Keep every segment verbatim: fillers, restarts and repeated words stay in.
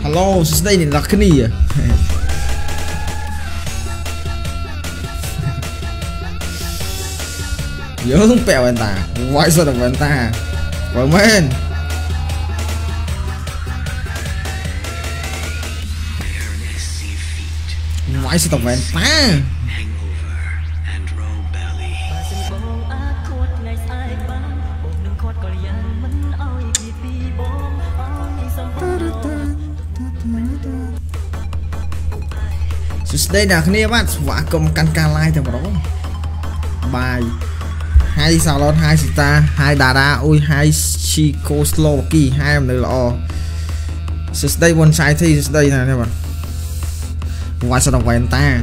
Hello សួស្តីអ្នកនរគ្នាយើងពាក់វ៉ែនតាវាយសុទ្ធតែវ៉ែនតាបើមែនវាយសុទ្ធតែវ៉ែនតាสวัสดีนะคุณเนี่ยว่าสวัสดีกันกันการไล่แต่บอกบายให้ซาลอนให้สิตาให้ดาราอุ้ยให้ชิโกสโลกี้ให้มันเลยอ๋อสวัสดีบนชายที่สวัสดีนะเนี่ยบอกว่าสนุกวันตา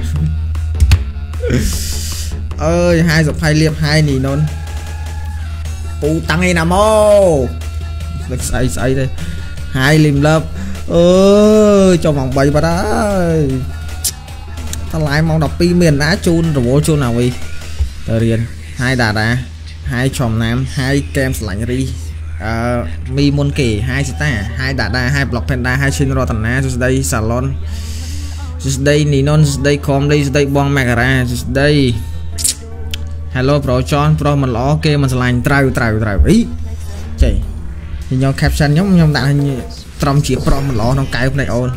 เอ้ยให้สุดไพ่เรียบให้หนีนนปูตังไอ้นามโม่ใส่ใส่เลยให้ริมเลิฟเอ้ยจอมองใบมาได้ถ้าไล่มองดอกปีเมียนนะจูนหรือว่าจูนnào điเรียนhai đà đà hai chòm nam hai kem lạnh ri mi môn kỳ hai star hai đà đà hai block panda hai xin ro tần na đây salon đây ninon đây com đây đây bong magara đây hello pro John pro mình lo ok mình lạnh trao trao trao ý chị thì nhau caption nhóm nhóm đã trong chỉ pro mình lo trong cái này ôn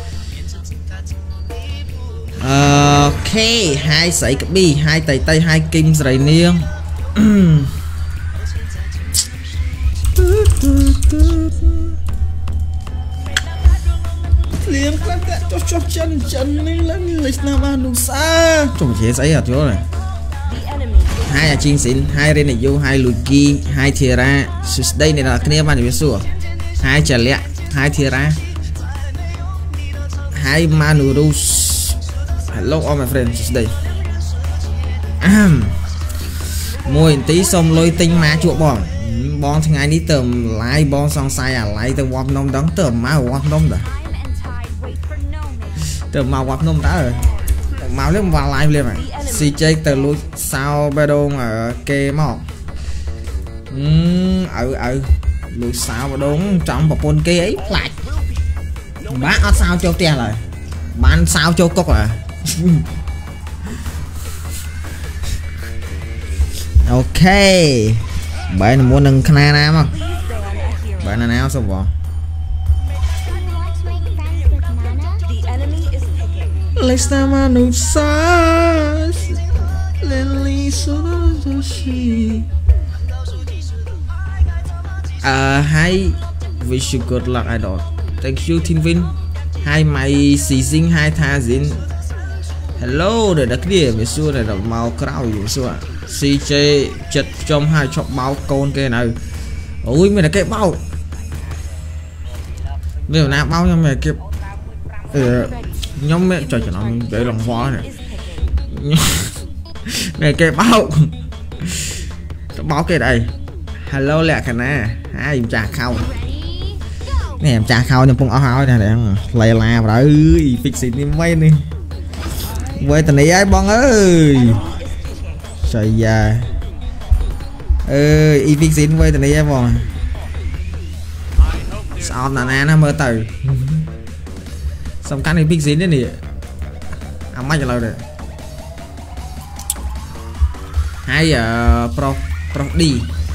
ok hai sợi cặp bi hai tay tay hai kim sợi niêng liếm các bạn cho cho chân chân lên lên lịch nam an đủ xa trong chế giấy ở chỗ này hai là chiên xịn hai đây này vô hai lùi kia hai thìa ra đây này là cái này bạn biết sủa hai chả lẹ hai thìa ra hai manurus hello all my friends đây mùi tí xong lôi tinh má chuột bòn bòn thằng ai đi tầm lái bòn xong sai à lái tầm quạt nông đắng tầm má quạt nông rồi tầm màu quạt nông đã rồi màu lên vào live lên này si chơi từ lúc sao ba đôn ở kê mỏ ở ở lúc sao ba đôn trong một con kê ấy lại bác ở sao cho tiền rồi bán sao cho cốc à ok bạn là muốn nâng khana nam không bạn là nào sao bỏ let's not no size lily so uh hi wish you good luck idol thank you Thiên Vinh hai mày xì xinh hai tha dính hello để đặc điểm về xưa này là màu caoอยู่xưa xì chơi chật trong hai chọc báo con cái này ôi mày là cái bao điều nào bao nhưng mày kịp nhóm mẹ trời cho nó để lòng hoa này này cái bao báo cái đây hello lẹ cả nè hai em trà khâu nè em trà khâu nhưng không áo áo này để lầy la vào ơi fix đi mấy đi quay tình ấy bong ơi trời già ơi y fix quay tình ấy bong sao là nó mơ từ xong cái này fix đấy nè ông mấy giờ lâu rồi hai giờ pro pro đi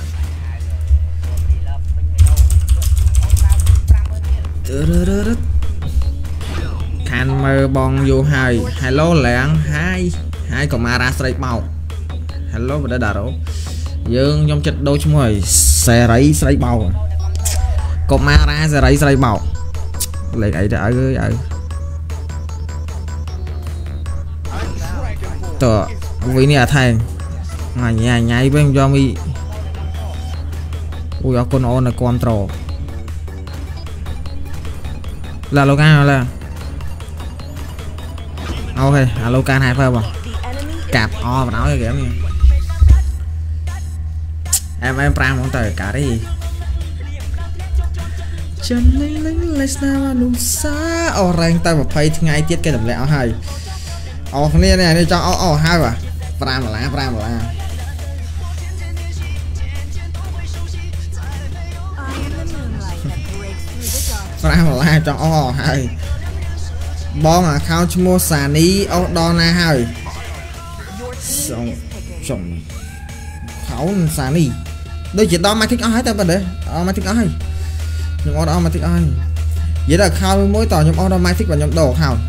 khăn mơ bong vô hai hello lạng hai hai còn mà ra sợi màu hello và đã đà rồi dương trong chất đôi chúng rồi xe rấy sợi màu còn mà ra xe rấy sợi màu lại ấy đã ơi ơi tờ vì nè thằng ngày nhà nhảy bên cho mi ui con ôn là control là logan là ok alo can hai phơi vào cạp o và nói kìa em em pram không tới cả đấy chân lính lính lấy sao đúng xa ở ranh tay một phay ngay tiết cái đầm lẹo hay ồ này này này cho ồ hai và pram là pram là ra mà la trong o hay bong à khao mua xà ní ô đo na hay xong xong khẩu xà ní đôi chỉ đó mai thích ai ta bên đấy mai thích ai nhưng o đó mai thích ai vậy là khao mối tỏ nhóm o đó mai thích vào nhóm đồ khao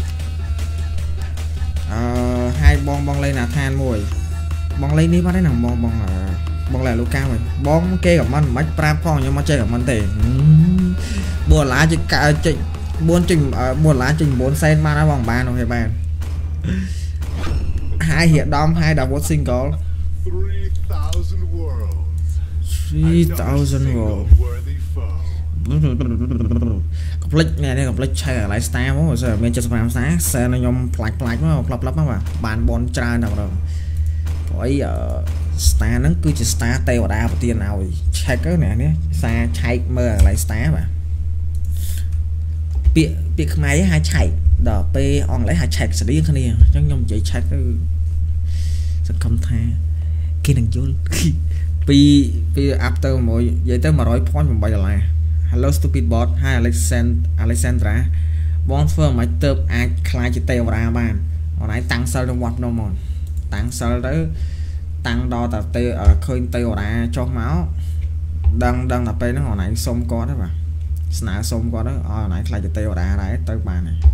hai bong bong lên là than mùi bong lên đi bắt đấy nào bong bong là bong là Luka rồi bong kê của mình mấy pram phong nhưng mà chơi của mình thì buồn lá chỉ cả chị buồn trình buồn lá trình bốn sen mà nó vòng ba rồi các bạn hai hiện đom hai đọc một single three thousand world complete này đây complete chơi ở lifestyle mà giờ bên trên sàn sáng xe nó nhom plạch plạch nó plop plop mà bàn bon tra nào rồi bởi ở star nó cứ chỉ star tây vào đa tiền nào check cái này nhé xa chạy mơ lại star mà việc việc máy hai chạy đờ p on lấy hai chạy sẽ đi cái này chắc nhom chạy check cái rất không tha kia đừng vô pi pi after mỗi vậy tới mà nói point mình bây giờ là hello stupid bot hai Alexand Alexandra bon firm máy tớp ai khai chỉ tây vào đa bàn hồi nãy tăng sao trong quạt đâu mòn tăng sao đó tăng đo tập tê ở khơi tây vào đá cho máu đang đang là nó hồi nãy xông có đó mà nã xông có đó hồi nãy lại tây vào đá đấy tới bàn này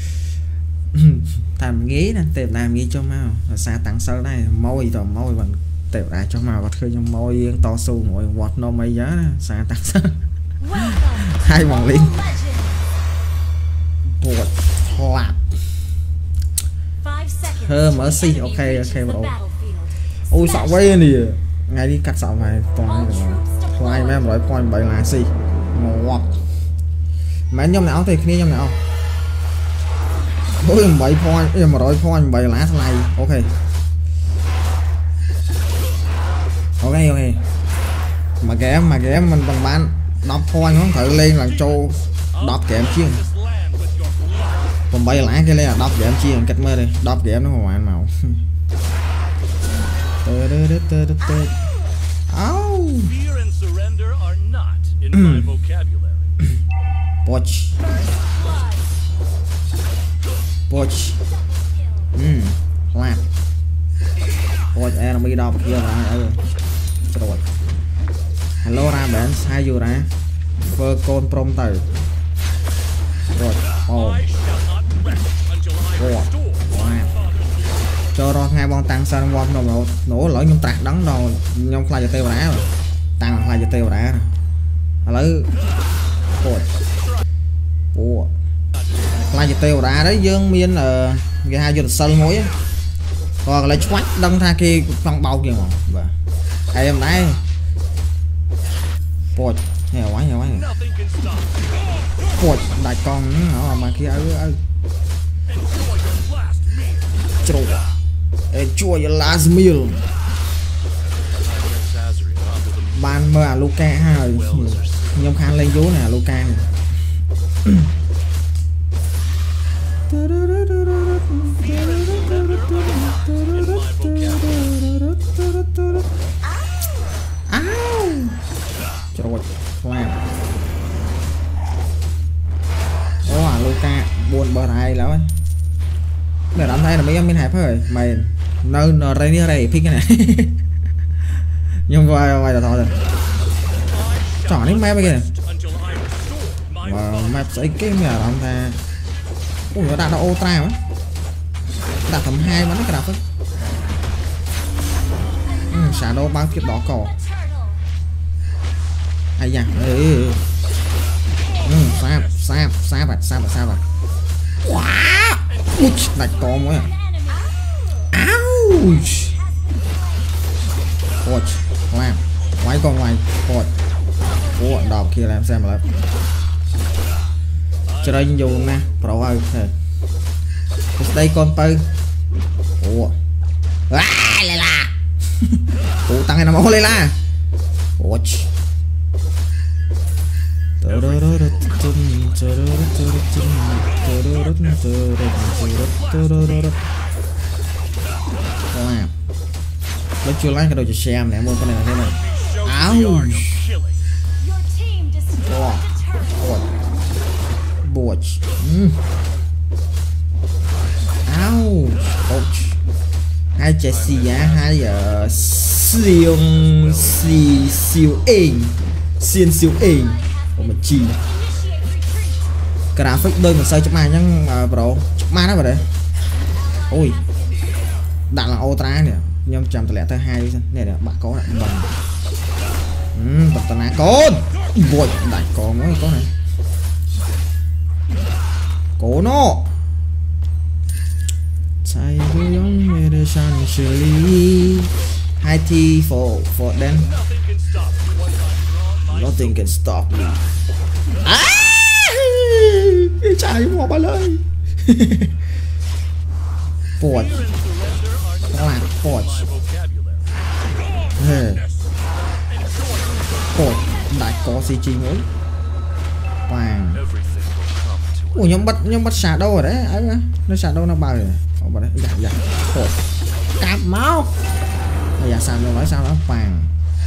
thầm nghĩ nè tìm làm nghĩ cho máu là xa tăng sơ này môi rồi môi vẫn tiểu đá cho màu vật khơi trong môi to su mỗi quạt nó mấy giá xa tăng sơ hai vòng liên bột hoạt thơ mercy ok ok bro ôi sợ quay nè ngay đi cắt sợ này toàn lại mấy em nói point bảy là gì ngọt mấy nhóm nào thì kia nhóm nào ôi bảy point mà nói point bảy lá này ok ok ok mà cái mà cái mình bằng bán đọc point không thử lên là châu đọc kèm chiên còn bảy lá cái này là đọc kèm chiên cách mơ đi đọc kèm nó hoàn màu oh Poch Poch ừ làm Poch enemy đọc kia ra ừ rồi hello ra bạn sai vô ra vơ con prom từ rồi oh rồi cho rồi hai bọn tăng sang bọn nó nổ nổ lỡ nhung tạc đắng rồi nhung khai cho tiêu đá rồi tăng khai cho tiêu đá lấy ôi ủa khai cho tiêu đá đấy dương miên là cái hai giờ sân mối còn lấy choát đâm tha kia trong bao kìa mà và em đấy ôi nhiều quá nhiều quá ôi đại con nó mà kia ơi ơi trôi enjoy your last meal ban mơ à Luka ha nhông khăn lên vú nè Luka nè áo trời làm ô à Luka buồn bờ này lắm ấy để làm thay là mấy em bên hẹp rồi mày nơi nó đây đi đây pick cái này nhưng vài vài là thôi rồi chọn đến map kia mà map sẽ cái nhà làm ta ui nó đặt nó ultra á đặt tầm hai bắn cái đạp ấy ừ, xả đâu bao kiếp đỏ cỏ ai da ừ sao sao sao vậy sao vậy sao vậy wow đặt con quá áo ôi làm quái con ngoài ôi ủa đọc kia làm xem là cho đây dù nè pro ơi đây con tư ủa à, lại là ủa tăng này nó máu lên la ủa nó chưa lấy cái đồ cho xem nè mua cái này là thế này áo Watch. Mm. Ow. Ouch. Hai Jessie á, hai uh, siêu siêu siêu inh, siêu siêu inh. Ủa mà chi. Graphic đôi một sao chụp màn nhá uh, bro. Chụp màn đó vào đây. Ôi. Đạn là ultra nè. Nhưng chậm lẻ thứ hai đi nè nè bạn có lại bằng. Ừm, tập tana con. Vội đại con mới có này. Cố nó. Sai hướng mê đê sang xử lý. Hai T for for them. Nothing can stop me. À! Cái trái mò ba lời. Port. Lạc port. Port đại có xê giê mới. Vàng. Ủa nhóm bắt nhóm bắt xả đâu rồi đấy ấy nó xả đâu nó bao rồi ở đây dạ dạ Port. Cạp máu bây giờ sao nó nói sao đó vàng.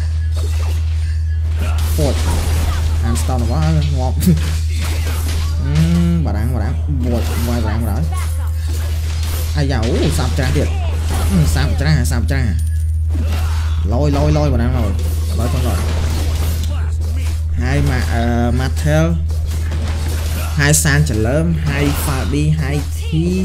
Port. Ăn stone nó quá ngọt. Bà đáng bà đáng buồn ngoài ràng rồi ai giàu sạp tra thiệt sạp tra sạp tra lôi lôi lôi bà đang rồi lôi con rồi hai mà uh, Mattel hai san trở lớn hai pha đi hai thi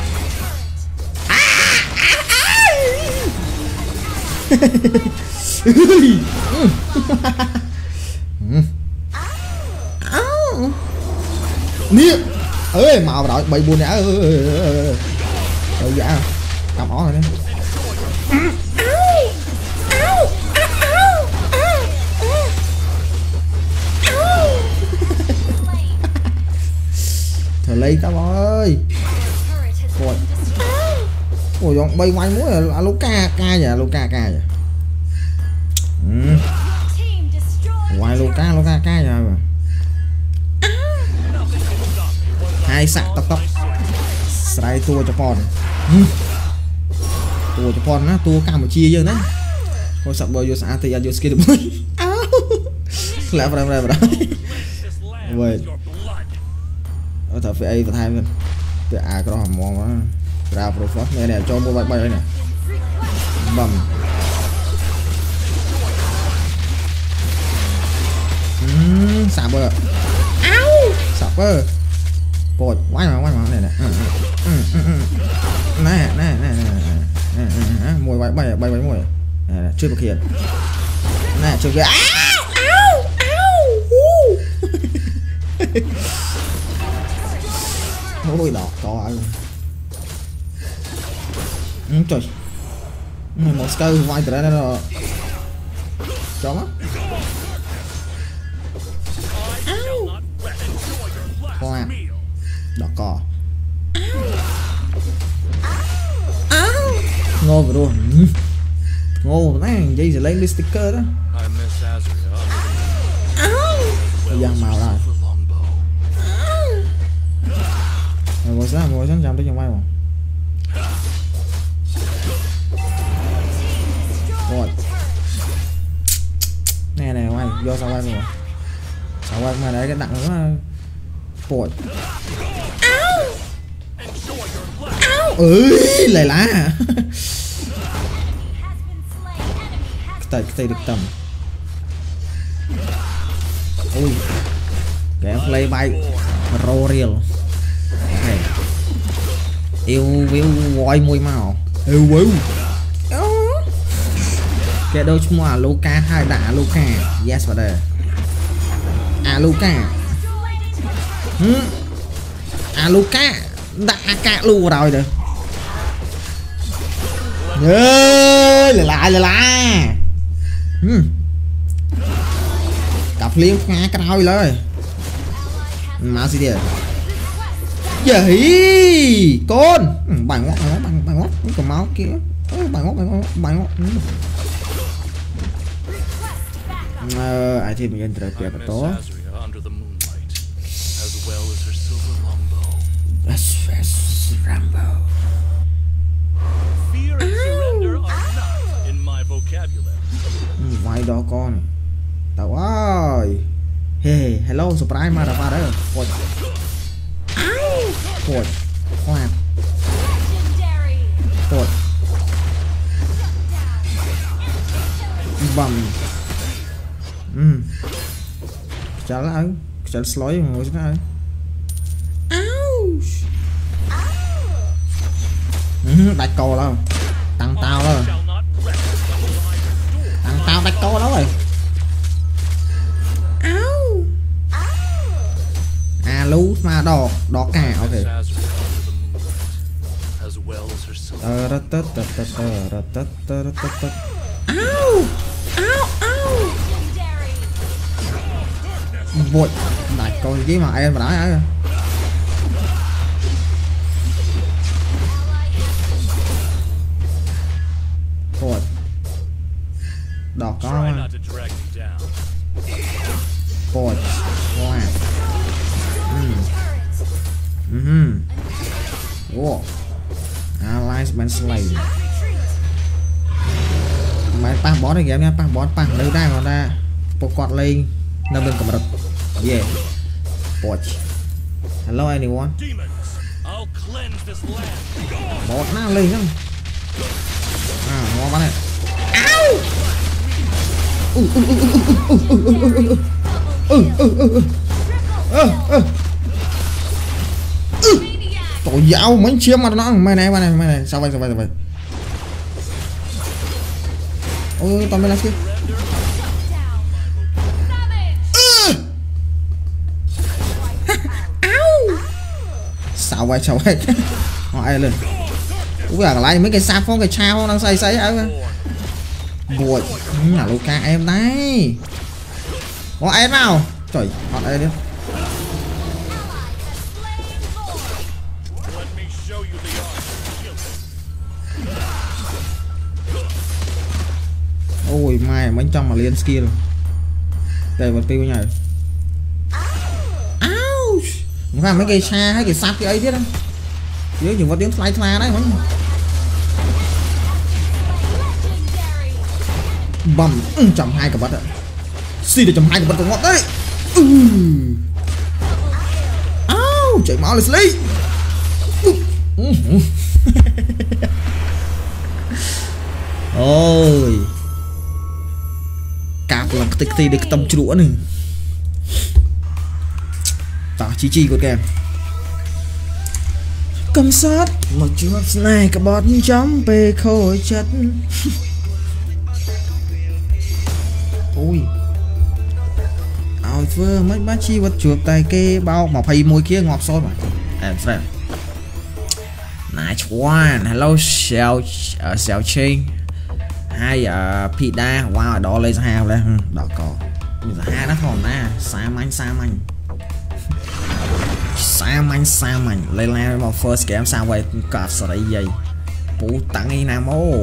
nè ơi màu đội bị buồn đã đâu dạ cầm ó rồi đấy thời lấy tao ơi ôi ôi dọn bay quanh mũi là Luca ca vậy Luca ca vậy ừ. Ngoài Luca Luca ca vậy mà hai sạc tóc tóc sài tua Japan tua Japan á tua Campuchia chứ đấy thôi sập bơi vô xã thì anh vô skill được lại vào đây vào đây vậy ở thợ phải ai phải thay mình phải à có hầm mòn quá ra profit này nè cho mua bay bay đây nè bầm sạp bơ sạp bơ bột quay mà quay mà này này này này này này mùi bay bay bay bay mùi này chưa thực hiện này chưa kìa mùi đỏ to luôn trời một sky vai từ đây nó chó mắt hoa đỏ cò ngô vào luôn ngô này dây giờ lấy cái sticker đó giang màu rồi ngồi sáng ngồi sáng chạm tới trong vai mà rồi nè nè quay vô sao quay rồi sao quay mà để cái nặng nữa bột ơi lại lá tay tay được tầm ui cái play bay royal này yêu yêu voi mùi màu yêu yêu cái đâu chúng à Luca hai đả Luca yes vào đây à Luca hmm. à Luca đã cả lù rồi được ơi là lại là lại hmm. cặp liên nga cái đôiเลยmáu gì đi vậy con bằng ngót bằng bằng bằng ngót cái máu kia bằng ngót bằng ngót bằng ngót ờ ai thì mình trở về bắt tố Rambo vai đó con tao ơi hey hello surprise mà đã vào đấy rồi chân slối ngồi xuống đây đặt cô đó tăng tao đó tăng tao đặt cô đó rồi à lú mà đỏ đỏ cả ok vội đặt cô gì mà em mà nói rồi Thôi đỏ có Thôi Wow Mhm Wow Alliance Man Slay Mấy pa bó này game nha, pa bó pa lấy ra còn ra bộ quạt lên nâng lên cầm rực yeah watch hello anyone bọt nó lên không à ngon bắn này áo tội dạo mấy chiếm mà nó mày này mày này mày này sao vậy sao vậy sao vậy ôi tao mới làm kia sao vậy sao vậy hỏi lên cũng là lại mấy cái sạp phong cái chao đang say say ấy buồn là Luka em đấy có em nào trời họ đây đi ôi mai mấy trăm mà liên skill đây vật tiêu nhảy và mấy cây xa hay cái sạp cái ấy biết không nếu dùng có tiếng fly fly đấy không bầm chấm hai cả bắt ạ xì để chấm hai cả bắt ngọt đấy áo chạy máu lên lấy ôi cạp là cái tí để tâm chữa này tao chi chi của kèm cầm sát một chút này cả bọt chấm về khôi chất ôi áo vừa mấy bác chi vật chuột tay kê bao mà phải môi kia ngọt xôi mà em xem nice one hello shell ở shell chain hai ở pida wow ở đó lấy ra hai lên đỏ cỏ hai nó còn na xa manh xa manh xa manh xa manh lên lên vào first game sao vậy cọt sao đấy vậy bố tặng đi nam ô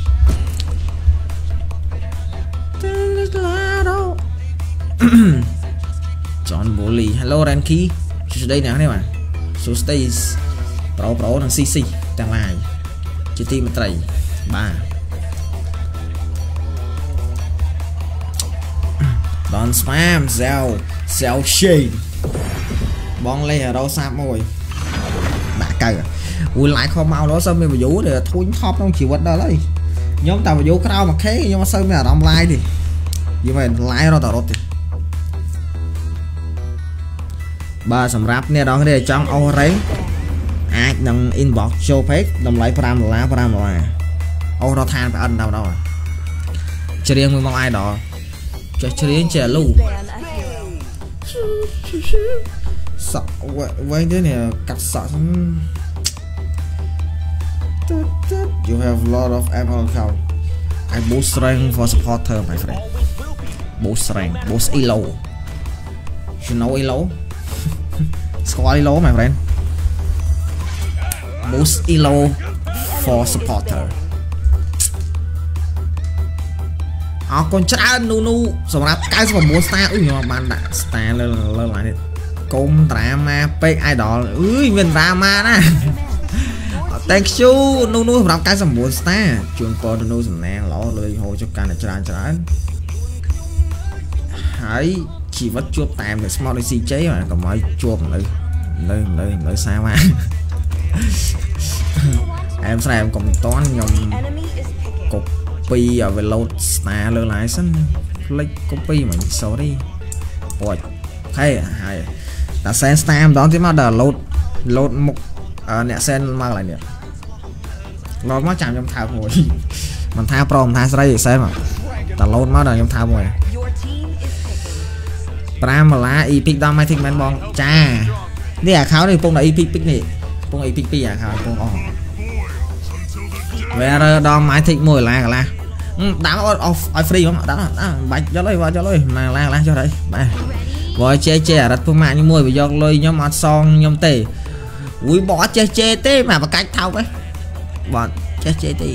John Bully hello Ranky chú đây nào đây mà số stays pro pro thằng cc tăng lại chỉ tim một tẩy ba Don't spam sell sell shade bong lê ở đâu xa mồi đã cày ui lại không mau đó sao mình mà vũ để thôi top không chịu vật đó lấy nhóm tao mà vũ cái đâu mà khé nhưng mà sao mình ở online thì như vậy lái rồi tao thì ba sầm rap nè đó cái trong ô đấy ai nâng inbox show page đồng lấy pram lá pram là ô nó than phải ăn đâu đâu chơi riêng với mong ai đó chơi riêng chơi lù sợ quay thế này cắt sợ you have a lot of ammo count I boost strength for supporter my friend boost strength boost elo you know elo score elo my friend boost elo for supporter họ còn trả nu nu xong rồi cái số bốn star ui nhưng mà bạn đã star lên lên lại công drama pay idol ui mình drama nè thank you nu nu làm cái số bốn star trường po nu nu nè lỗ lời hồ cho cái này tràn tràn hãy chỉ vất chuột tạm để small đi chế mà còn mới chuột nữa nơi nơi nơi xa mà em sao em còn toán nhầm cục pi ở về load star lơ lái sân click copy mà số đi rồi ok hay là sen stam đó thì mà đờ lột lột một nè sen mang lại nè nó mới chạm trong thao ngồi mình thao pro mình thao đây sen mà ta lột mới đờ trong thao ngồi Pram mà lá epic đam mai thích men bong chaนี่อะเขาเนี่ยพงไหนพิกพิกนี่พงไอพิกปีอะเขาพงอ๋อเวลาดอมไม้ทิ้งมวยละกันละđáออฟไอฟรีมั้งđá đá bạch cho lấy vào cho lấy mà la la cho đấy mày vòi che che đặt phương mạng như mồi bị giọt lôi nhóm mặt son nhóm tê ui bỏ che che tê mà mà cách thao ấy bọn che che tê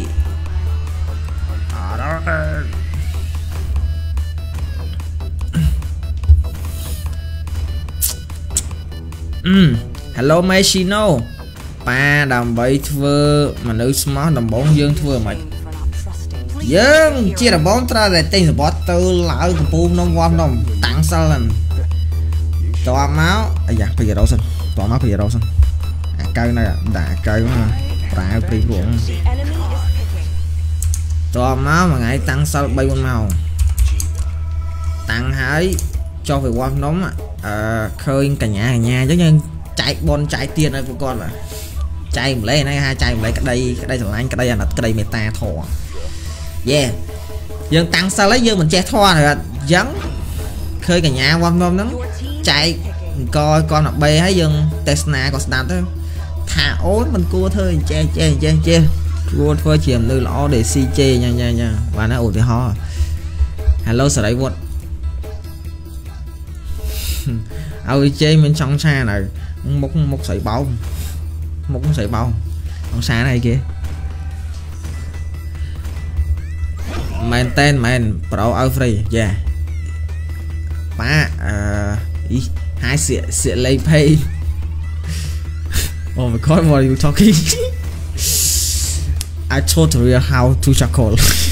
ừ hello Machino ba đầm bậy thưa mà nữ smart đầm bóng dương thưa mày dương chia là bóng ra để tên là bot tư lão của bùm nông quan đồng tặng sao lần tòa máu à dạ bây giờ đâu xin tòa máu bây giờ đâu xin à cây này đã cây mà phải đi luôn tòa máu mà ngày tăng sao bay con màu tăng hái cho về quan nóng à khơi cả nhà cả nhà giống như chạy bon chạy tiền này của con là chạy một lấy này hai chạy một lấy cái đây cái đây là anh cái đây là cái đây meta thò yeah dương tăng sao lấy dương mình che thoa rồi giống khơi cả nhà quan tâm lắm chạy coi con là bê hay dương Tesla còn start thôi thả ối mình cua thôi che che che che cua thôi chìm lư lõ để si chê nha nha nha và nó ổn thì ho hello sở đấy vuột ơi chê mình trong xa này một một sợi bao một sợi bao con xa này kia maintain man pro free yeah ba uh, hai sẽ sẽ lấy pay oh my god what are you talking I taught you how to charcoal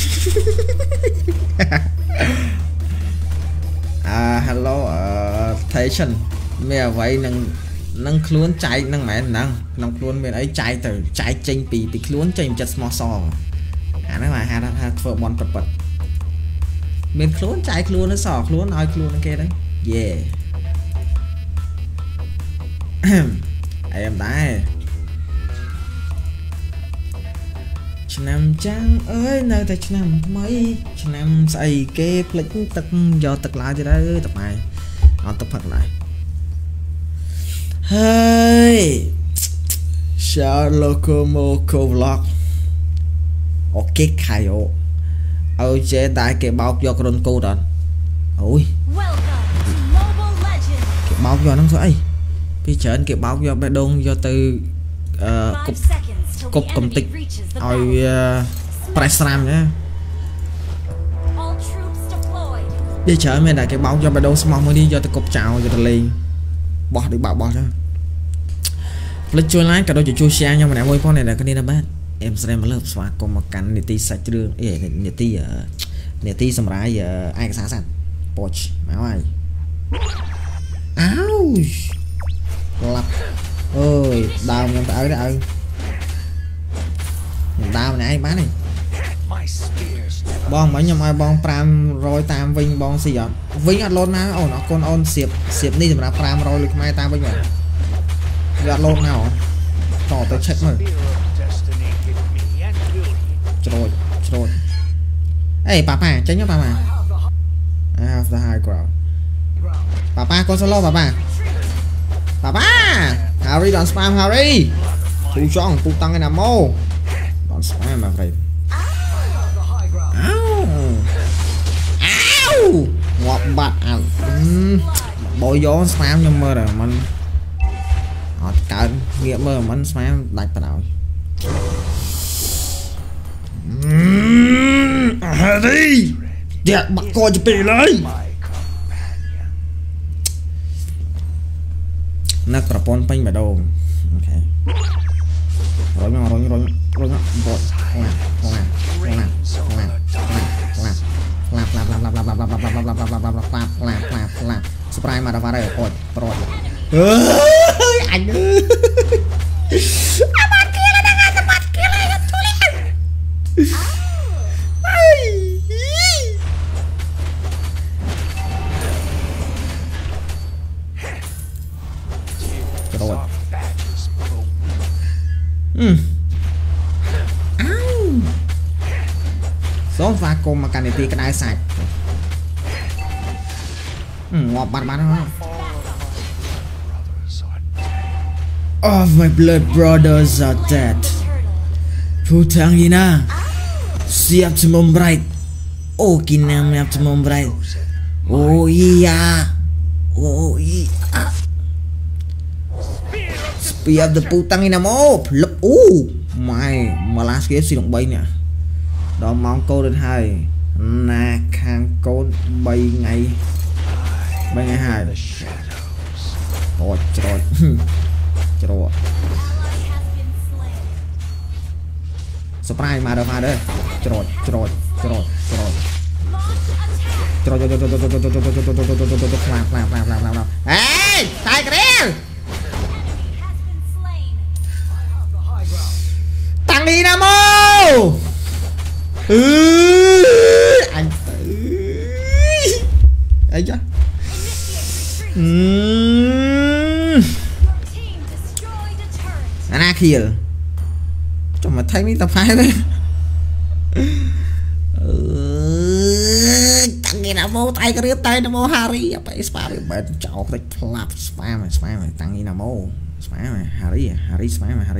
à hello uh, Thason mẹ vậy nâng nâng luôn chạy nâng mẹ nâng nâng luôn mẹ ấy chạy từ chạy chênh pì pì luôn chênh chất small song à nó là hai hai phở bon bật bật mình luôn chạy luôn nó sò luôn nói luôn kia đấy yeah em đá năm trắng ơi nơi tại năm mấy năm say kê lịch tập do tập lại thì đó tập này nó tập thật lại hey sao locomo vlog ok khai ô ôi chế đại cái bao do con cô đó ôi cái bao do nó thôi bây giờ cái bao do bé đông do từ uh, cục cục công tịch ôi uh, press ram nhé bây giờ mình là cái bao do bé đông mong mới đi do từ cục chào cho lên bỏ được bảo bỏ ra lịch chui lái cả đôi chua xe nhưng mà nãy môi con này là cái đi là bát em sẽ mà lớp xóa còn một cắn để ti sạch đường để ti ở để ti sầm rái giờ ai cái sáng sẵn poch máu ai áo lặp ơi đau mình tới đó đau này ai bán này bong mấy nhom ai bong pram rồi tam vinh bong gì vậy vinh ăn lôn nào ồ nó con on xịp xịp đi mà pram rồi lịch mai tam vinh rồi ăn lôn nào tỏ tới check mà rồi rồi ê papa tránh nhá papa I have the high ground papa con solo papa papa Harry don't spam Harry tu chọn tu tăng cái nào mô don't spam mà phải áo áo ngọt bạc à bội gió spam nhưng mơ rồi mình họ cả nghĩa mơ mình spam đặt vào nào đi đẹp bắt coi cho bì lấy nát trapon panh vào đâu ok rồi rồi rồi rồi rồi rồi lap lap lap lap lap lap lap lap lap lap lap lap lap lap lap lap lap spray mà ra đây rồi rồi anh ơi abad kia là đang ăn abad kia là tulen số pha cùng mà cần thì cái đai sạch ngọt bắn bắn không. Oh, my blood brothers are dead. Putangina, siap membrai. Oh, kina siap membrai. Oh iya, oh iya. Spear the Putangina mo, lấp u, mày mà lá kia xì động bay nè. Đó mong cô đến hai, na khang cô bay ngay, bay ngay hai. Rồi, rồi. Rồi. Surprise mà đâu mà đấy. Rồi, rồi, rồi, rồi. Rồi, rồi, rồi, rồi, rồi, rồi, rồi, rồi, rồi, rồi, rồi, rồi, làm, làm, làm, làm, làm, làm. Ê, tay cái đeo. Tăng đi Nam mô. Ừ, anh. Ấy chứ. Ừ. Anh kia cho mà thấy mấy tập hai đấy. Tăng cái nào mô tay cái riết tay nó mô Harry apa spam bên chọc tay clap spam spam tăng cái nào mô spam Harry Harry spam Harry.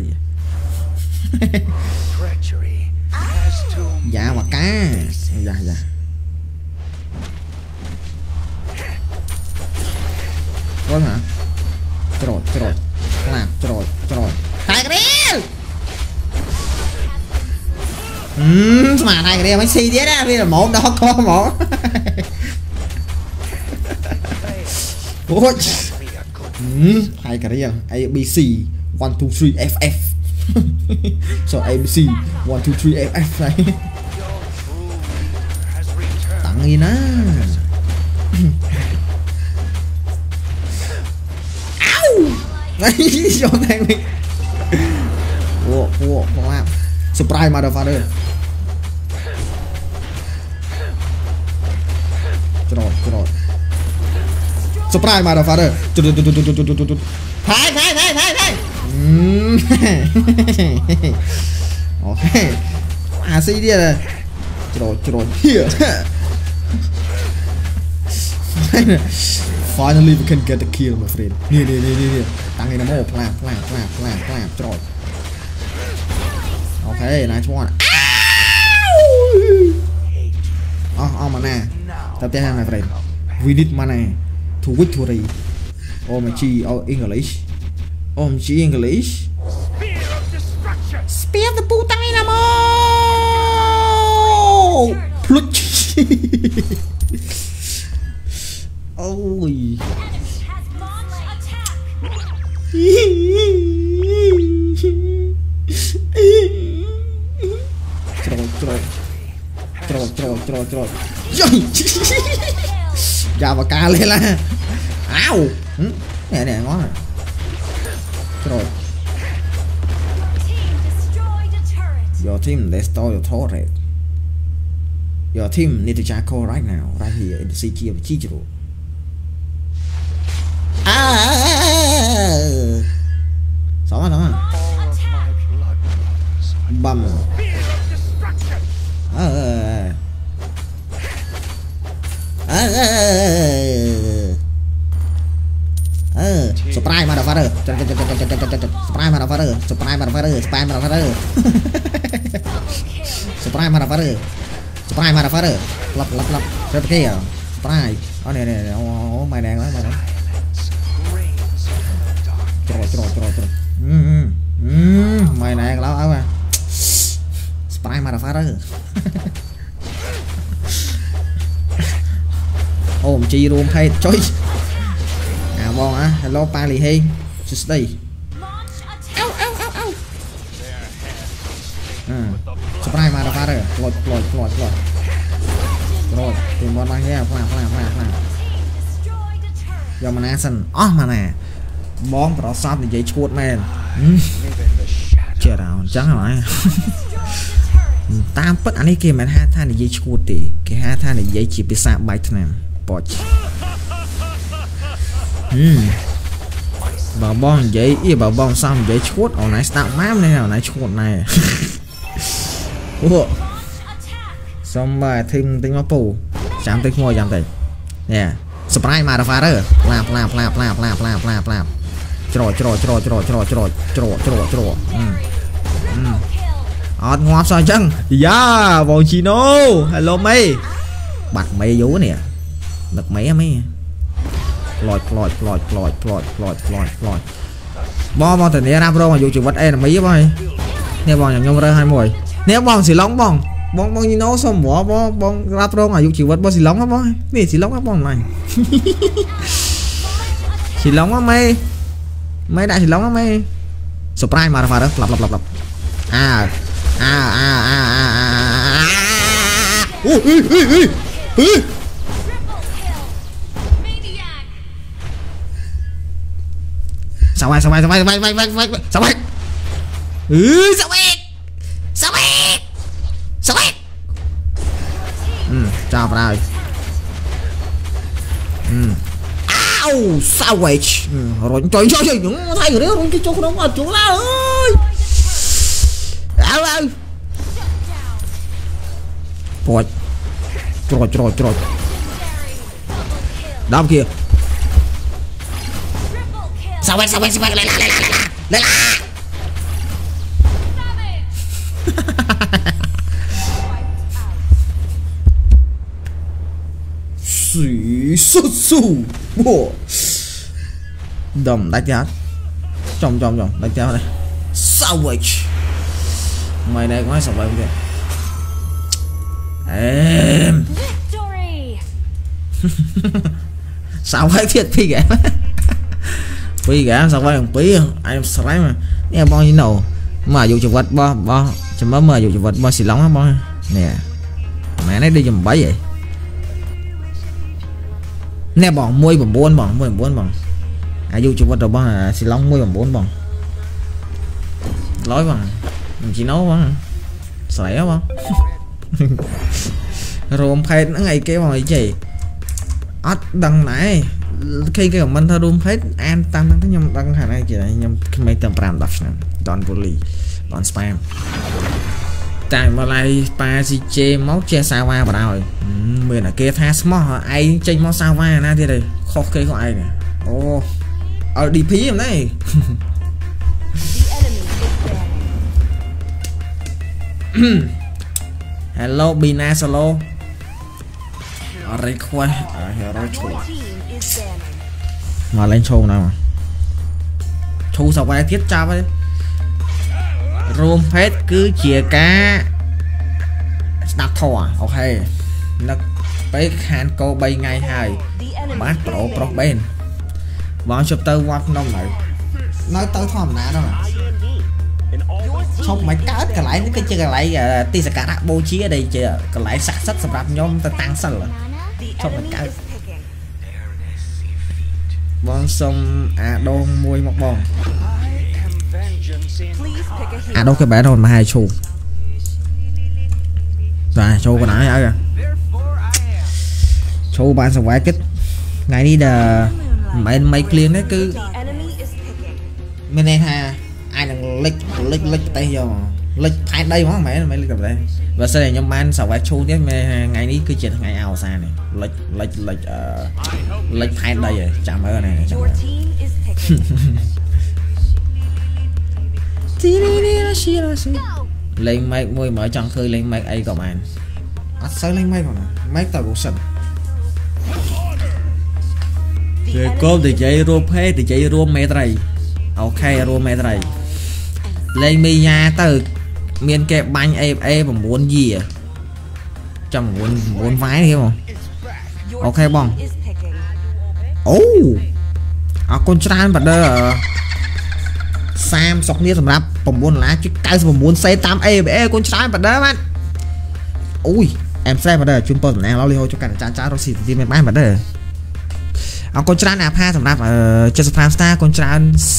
Dạ mà cá dạ dạ rồi hả rồi rồi làm rồi rồi tay cái đi ừm mà tay cái đi mấy xì thế đó bây giờ một đó có một ôi ừm tay cái đi A B C one two three F F so A B C one two three F F này tặng gì nữa. Cho thằng mình ủa ủa không làm surprise motherfucker rồi rồi surprise motherfucker thay thay thay thay thay ok à xí đi rồi rồi rồi here finally we can get the kill my friend. Nè nè nè nè tăng cái nó mồ làm làm làm làm làm rồi. Ok nice one. Oh oh mana. Tập tiếp theo my friend. We need mana to victory. Oh my chi oh English. Oh my chi English. Spear the putang ina mo. Pluch. Ôi Trời trời Trời trời trời trời Dạ và ca lên là áo nè nè ngó này rồi your team destroy your turret. Your team need to charcoal right now right here in the C G of Chichiro. Sống rồi, sống rồi. Bầm. Ờ Ờ Ờ Surprise motherfucker. Surprise motherfucker. Surprise motherfucker. Surprise motherfucker. Surprise motherfucker. Surprise motherfucker. Lặp lặp lặp. Rất kia. Surprise. Ô nè nè nè, mày đèn lắm mày đèn. Trời trời trời trời. Ừm ừm mày này lão áo à. Spy motherfucker. Ôm chi room hay trời. À bon á, hello Pali hey. Just đây. Au au au au. À. Spy motherfucker. Lột lột lột lột. Rồi, tìm bọn bạn nha, làm làm làm làm. Giờ mà nè sân, ó mà nè. Bóng bỏ sót thì giấy chuột men chết nào chẳng hỏi tam bất anh ấy kia mà hai than thì giấy chuột thì cái hai than thì giấy chỉ bị sạm bài thằng bọt bà bong giấy y bà bong xong giấy chuột ở này tạo map này nào này chuột này ủa xong bài thêm tính nó phủ chạm tính ngồi chạm tính nè spray mà đập phá đó lạp lạp lạp lạp lạp lạp lạp lạp trò trò trò trò trò trò trò trò trò ọt ngọt sao chân dạ vòng chino hello mày bật mày vú nè được mấy mấy lọt lọt lọt lọt lọt lọt lọt lọt bo bo từ nãy ra pro mà dù chịu vật e là mấy boy nè bong nhom ra hai mùi nè bong xì lóng bong bong bong như nó xong bỏ bo bong ra pro mà dù chịu vật bo xì lóng á boy nè xì lóng á bong này xì lóng á mày mấy đại xì lóng á mày surprise mà vào đó lặp lặp lặp lặp à à à à à à ui ui ui ui sao vậy sao vậy sao vậy vậy vậy vậy vậy sao vậy ừ sao vậy sao vậy sao vậy ừ chào rồi ừ ao sao vậy rồi trời trời trời những thay người đó cái chỗ đó mà chỗ la ơi ao ao rồi rồi rồi rồi đâm kìa sao vậy sao vậy sao vậy lại lại lại lại lại lại xì sút xù bộ đầm đánh giá trong trong trong đánh giá này sao vậy mày này có sao vậy kìa em sao vậy thiệt phi kìa phi kìa sao vậy phi anh slime mà nghe bao nhiêu nào mà dù chụp vật bo bo chấm mới mà dù chụp vật bo xì lóng á bo nè mẹ nó đi chùm bấy vậy nè bọn môi bằng bốn bằng môi bốn bằng à dù chụp vật rồi bo xì lóng môi bằng bốn bằng lối bằng chỉ nấu bằng sải á bo rồi phê nó ngày kêu mà gì ớt đằng này khi cái của mình thôi room hết an tâm cái nhom đăng hàng này chỉ là nhom mấy tầm pram đọc nè don't bully don't spam tại mà lại pa si chê máu che sao va vào rồi mình là kia tha small ai tranh máu sao va na thế đây khó cây của ai nè ô ở đi phí em đấy hello Bina solo request mà lên show nào mà show sao vậy thiết cha vậy room hết cứ chia cá đặt thò ok nó tới khan cô bay ngay hai bát pro pro bên bọn chụp tơ quạt nông này nói tới thòm ná đâu mà không mấy cá cả lại cái chơi cả lại tí sẽ cả bố trí ở đây chưa cả lại sạch sắt sập rạp nhóm ta tăng sân rồi không mấy cá bọn xong à đô mùi một bòn à đâu cái bé rồi mà hai chù rồi chù còn nói ở chù bạn sẽ quái kích ngày đi đờ mấy mấy clean đấy cứ bên đây ha ai đang lịch lịch lịch tay vô lịch hai đây mà mẹ mày lịch tập đây và sau này nhóm ban sau phải chu tiếp ngày ní cứ chuyện ngày ảo xa này lịch lịch lịch lịch hai đây rồi chạm ở này lên máy môi mở trong khơi lên máy ấy của bạn à, sao lên máy còn máy tàu cũng sần rồi cô thì chạy rùa phê thì chạy rùa mẹ này ok rùa mẹ này lên mi nha từ miền kẹp bánh em em mà muốn gì à trong muốn muốn vái đi không ok bong ô à con trai và đơ Sam sọc nia sầm rạpผมmuốn lá chứ cáiผมmuốn xây tám em em con trai và đơ bạn ui em xem và đơ chúng tôi là lo li ho cho cả chán chán rồi xịt thì mình bán và đơ à con trai nào pha sầm rạp ở trên Prime Star con trai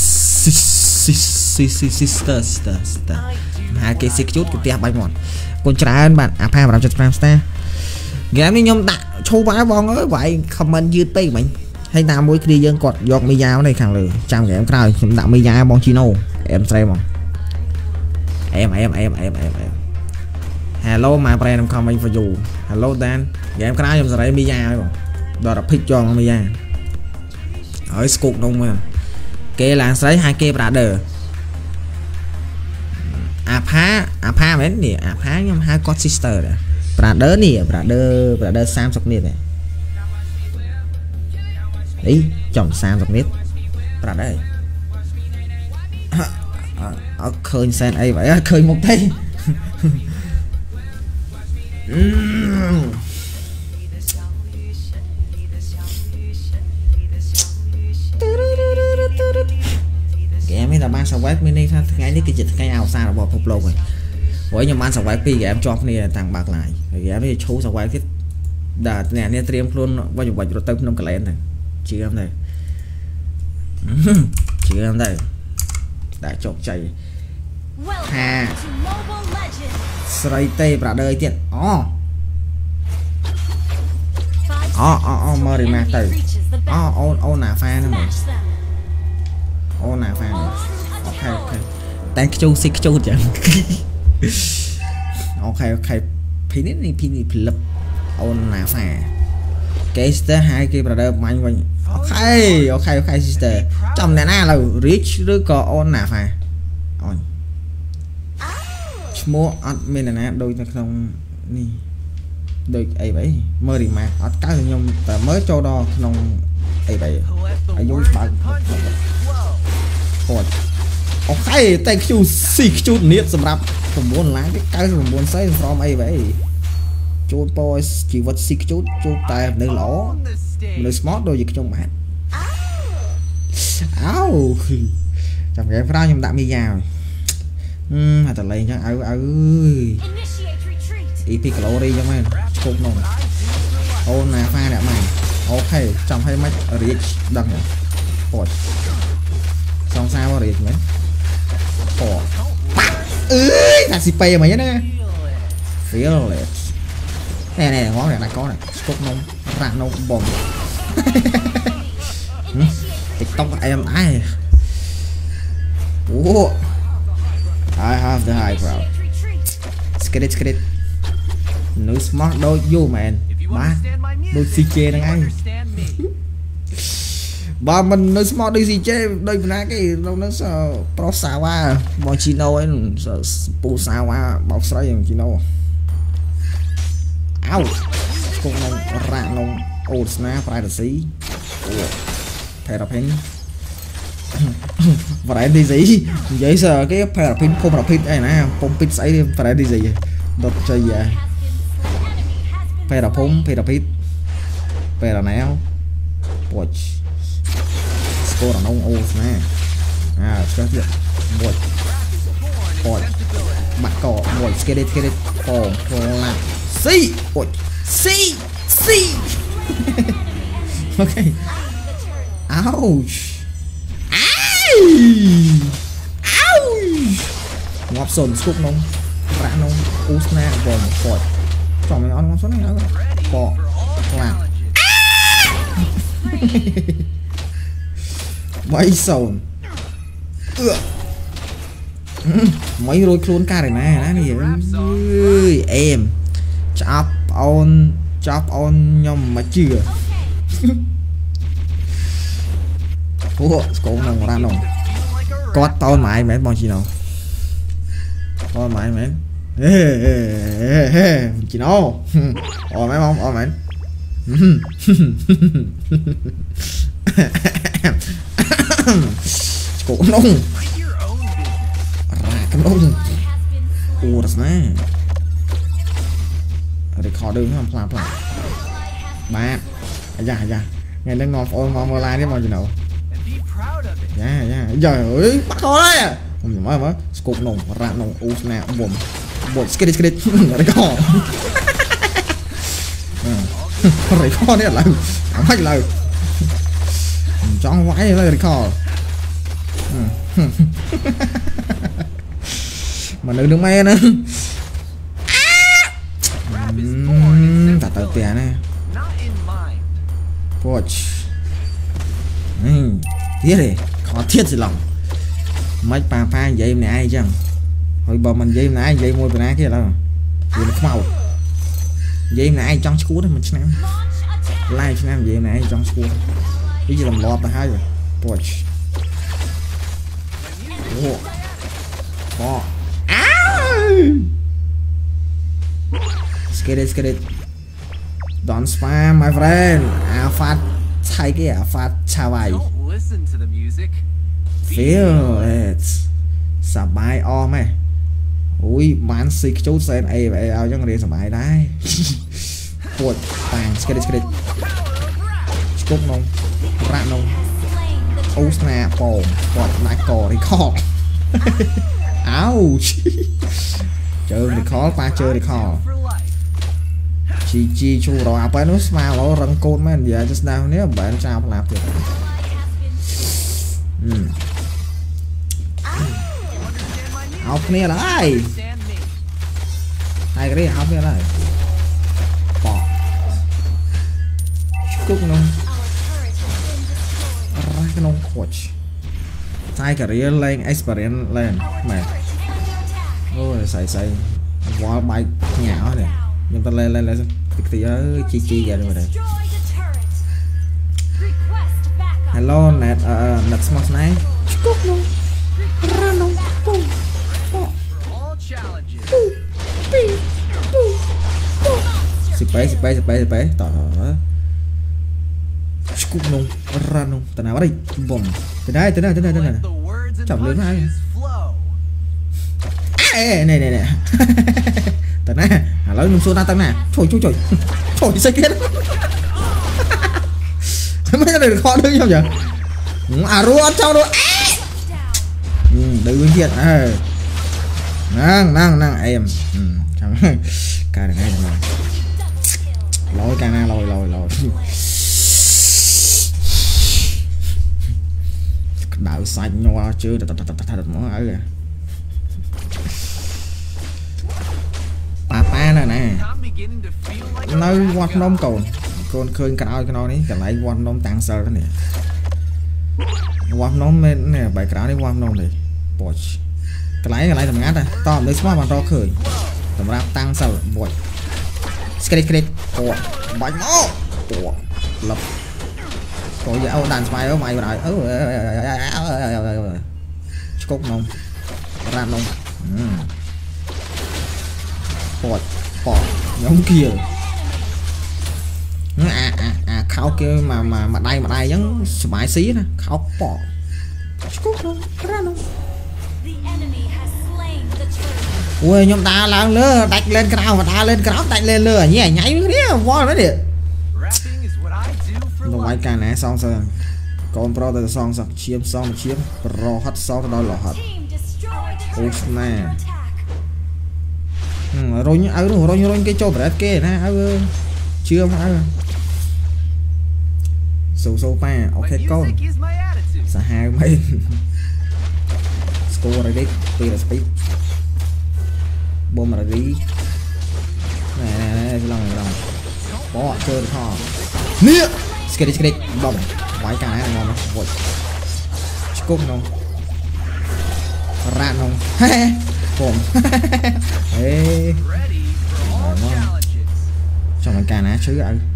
sister sister sister hai cái xịt chút cái tia bay mòn con trai bạn à pha vào trên Prime Star game đi nhom đã châu bá bong ơi vậy comment dư tây mình hay ta mỗi khi dân cọt giọt mi giáo này khẳng lử trăm cái em cào chúng đạo mi giáo bong chino em xem không em em em em em em hello my friend I'm coming for you hello Dan em cào chúng sẽ mi giáo không đó là pick cho mi giáo ở school đông mà kê là sấy hai kê brother à phá à phá mấy nè à phá nhưng hai con sister nè brother nè brother brother sam sọc nè ý chồng sam sọc nè brother ở khơi sen ấy vậy khơi một tay em ấy là ban sao web mini thôi ngay đi cái dịch cái ảo xa là bỏ phục lô rồi với nhưng ban sao web pi em cho này tặng bạc lại thì em đi chú sao web cái đợt nè nè tiêm luôn bao giờ bao giờ tới năm cái lén này chị em này chị em đây đã chọc chạy ha sợi tê bà đời tiền ó ó ó ó mơ đi mà từ ó ô ô nà pha nữa mà ô nà pha nữa ok ok thank you sick chu chẳng ok ok pin này pin này flip ô nà pha cái sister hai cái brother mạnh vậy ok ok ok sister trong này na là rich rồi có ô nà pha ôi mua admin này nè đôi không nè đôi ấy vậy mơ đi mà ở cái nhung ta mới cho đo không ấy vậy ở dưới bạn rồi ok thank you sick chút niết sầm rậpผมmuốn lái cái cáiผมmuốn xây from ấy vậy chút boys chỉ vật sick chút chút tay nơi lỗ nơi smart đôi gì trong bạn áo trong cái fra nhung đạm đi vào à tao lấy cho ơi ơi ý pi calo đi cho mày cục nồng ô nà pha đã mày ok trong hay mấy rich đằng này ôi xong sao rich mấy ồ ơi là xì pay mày nè phía này này này ngón này là có này cục nồng rạng nồng bồng tiktok em ai ủa I have the high bro. Skid it, skid it. No smart đôi you man. Ba đôi xê chê đang anh. Ba mình no smart đôi xê chê đôi bên cái đâu nó sợ pro sao à. Bọn chino ấy sợ pu sao à bọc sấy em chino. Ow. Cùng nông rạng nông old snap privacy. Pair of pin. Và đấy đi gì vậy giờ cái parapin không parapin này nè pom pin sấy đi phải đi gì đột chơi gì parapom parapin para nào watch score là nông ô nè à chắc chưa watch watch mặt cỏ watch cái đấy cái đấy cỏ cỏ là see watch see see ok ouch ngọc sồn sụp nông rã nông usna vòng cọt chọn mấy ngón ngón số này nữa cọ làm mấy sồn mấy rồi luôn ca này nè này ơi em chop on chop on nhom mà chưa ủa cũng nông ra nông có to mãi mấy bọn chị nào to mãi mấy chị nào ồ mấy mong ồ mấy cũng nông ra cái nông ủa đó nè để khó đường không làm làm ba dạ dạ ngày đang ngon ôi ngon online đấy mọi chị nào dạ dạ trời ơi bắt khó đấy à không mới mới cục nồng ra nồng usna bùm bùm skid skid đấy có đấy có đấy là không là cho ngoái là đấy có mà nữ đứng mê nữa cả tờ tiền này watch thiết này khó thiết gì lòng mấy bà pha vậy này ai chăng hồi bờ mình dây này dây môi bên kia đâu gì nó màu dây này ai trong school đó mình xem like xem dây này trong school cái gì làm lọt là hai rồi Poch ủa bỏ skate it skate it don't spam my friend à phát thay cái à phát chào bài feel it sắp bài o mày ui bán xịt chút sen ai vậy ao cho người sắp bài đấy Poch bang skate it skate it cúc nông rat nông ô snap bom bọt lại cò thì khó áo chơi thì khó pa chơi thì khó chi chi chu rồi apa nó mà nó răng côn mà giờ just now nếu bạn sao làm được học nè lại hai cái này học nè lại bỏ cúc nông ra cái nông coach hai cái này lên experience lên mày ôi xài xài qua bay nhỏ này nhưng ta lên lên lên thì ơi chi chi vậy rồi đây hello net net smart này cúc nông ra nông xịt bé xịt bé xịt bé xịt bé tỏ cúc nông ra nông tao nào đây bom từ đây từ đây từ đây từ đây chọc lên ai ê này này này tao nè à lấy nông xuân tao nè trời trời trời trời sao kia mấy cái này khó đưa nhau vậy à rùa cho rồi đừng thiệt à năng năng năng em ca này này lôi ca na lôi lôi lôi đạo xanh nho chưa thật thật thật món ở kìa bà pa này nè nơi quạt nôm cồn con khơi cái áo cái nó đấy cái này quạt nôm tăng sơ cái này quạt nôm bên này bài cáo đấy quạt nôm này Poch cái này cái này tầm ngắt này to lấy smart bằng to khơi tầm rap tăng sơ Poch skate skate Poch bánh mó Poch lập rồi giờ ông đàn spy ở mày rồi ừ cúc nông ra nông Poch Poch giống kia à à à khao kia mà mà mà đây mà đây giống smile xí nè khao Poch cúc nông ra nông ui nhóm ta là lơ đặt lên cái nào mà ta lên cái đó đặt lên lơ nhảy nhảy cái đấy vô nó đi nó máy ca nè xong rồi con pro từ xong xong chiếm xong chiếm pro hết xong đó là hết ôi nè rồi nhá áo rồi rồi cái cho bật kê nè áo chưa mà sâu sâu pa ok con sa hai mấy score rồi đấy bây giờ speed bom rồi đi này này này lòng lòng bỏ chơi được không nè skate skate bom quái cả này ngon lắm vội cúc nông ra nông bom ê trong cái ca ná chứ anh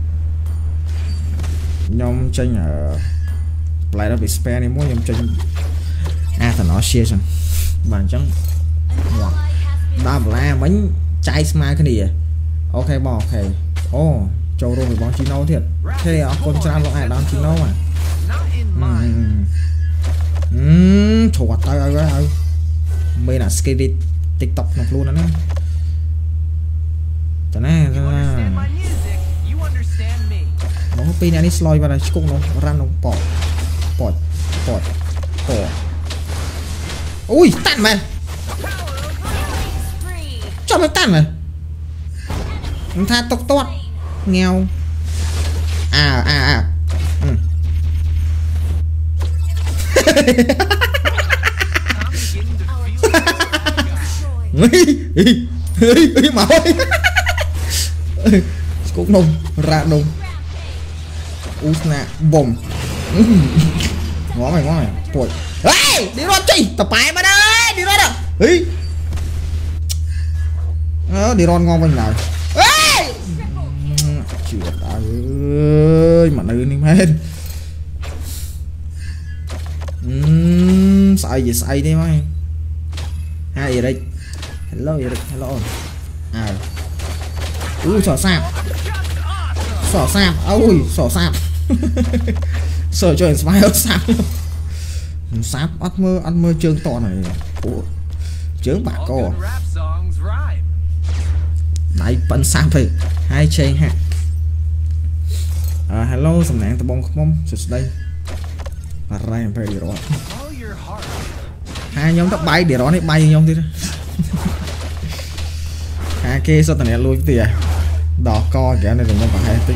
nhóm tranh ở lại đó bị spare này muốn nhóm tranh à thằng nó share xong bàn trắng đó là bánh chai smile cái gì ok bỏ ok ô châu rồi bóng chín nấu thiệt thế con trai lo ai đón chín nấu mà ừm chụp tay ơi ơi mình là skate tiktok nó luôn đó nè cho nên nó pin này sloi vào đây cũng nó ra nó bỏ bỏ bỏ bỏ ui tàn mà cho nó tàn mà nó tha tốc tốt nghèo à à à ừ. mà ơi cũng nông ra nông usna bom ngó mày ngó mày tuổi ê đi rót chi tập bài mà đây đi rót à ý ờ đi rót ngon bên nào ê chịu ơi mà nữ niêm hết sai gì sai đi mày hai gì đây hello gì đây hello à ui sỏ sạp sỏ sạp ôi sỏ sạp sợ cho smile sạp sạp ăn mơ ăn mơ trương to này ủa chướng bạc co đấy bận sạp thì hai chơi ha à hello sầm nặng tao bông không sụt đây và ra phải đi rồi hai nhóm tóc bay để đó này bay nhóm thế hai kia sao tao này lui tiền đỏ co kẻ này đừng có phải hai tinh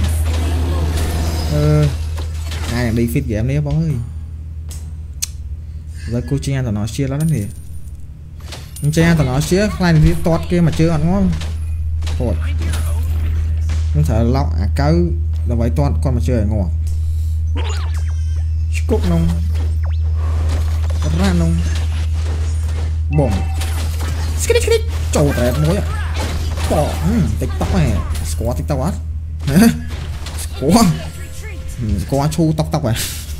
ờ hai đi fit game đấy bóng ơi rồi cô chia tao nó chia lắm thì nhưng chia tao nó chia lại thì toát kia mà chưa ăn ngon rồi nhưng thở lọc à cáo là vậy toát con mà chơi ngon cúc nông ra nông bổng skip skip trâu tẹt mối ạ bỏ tiktok này squat tiktok á squat squat chu tóc tóc à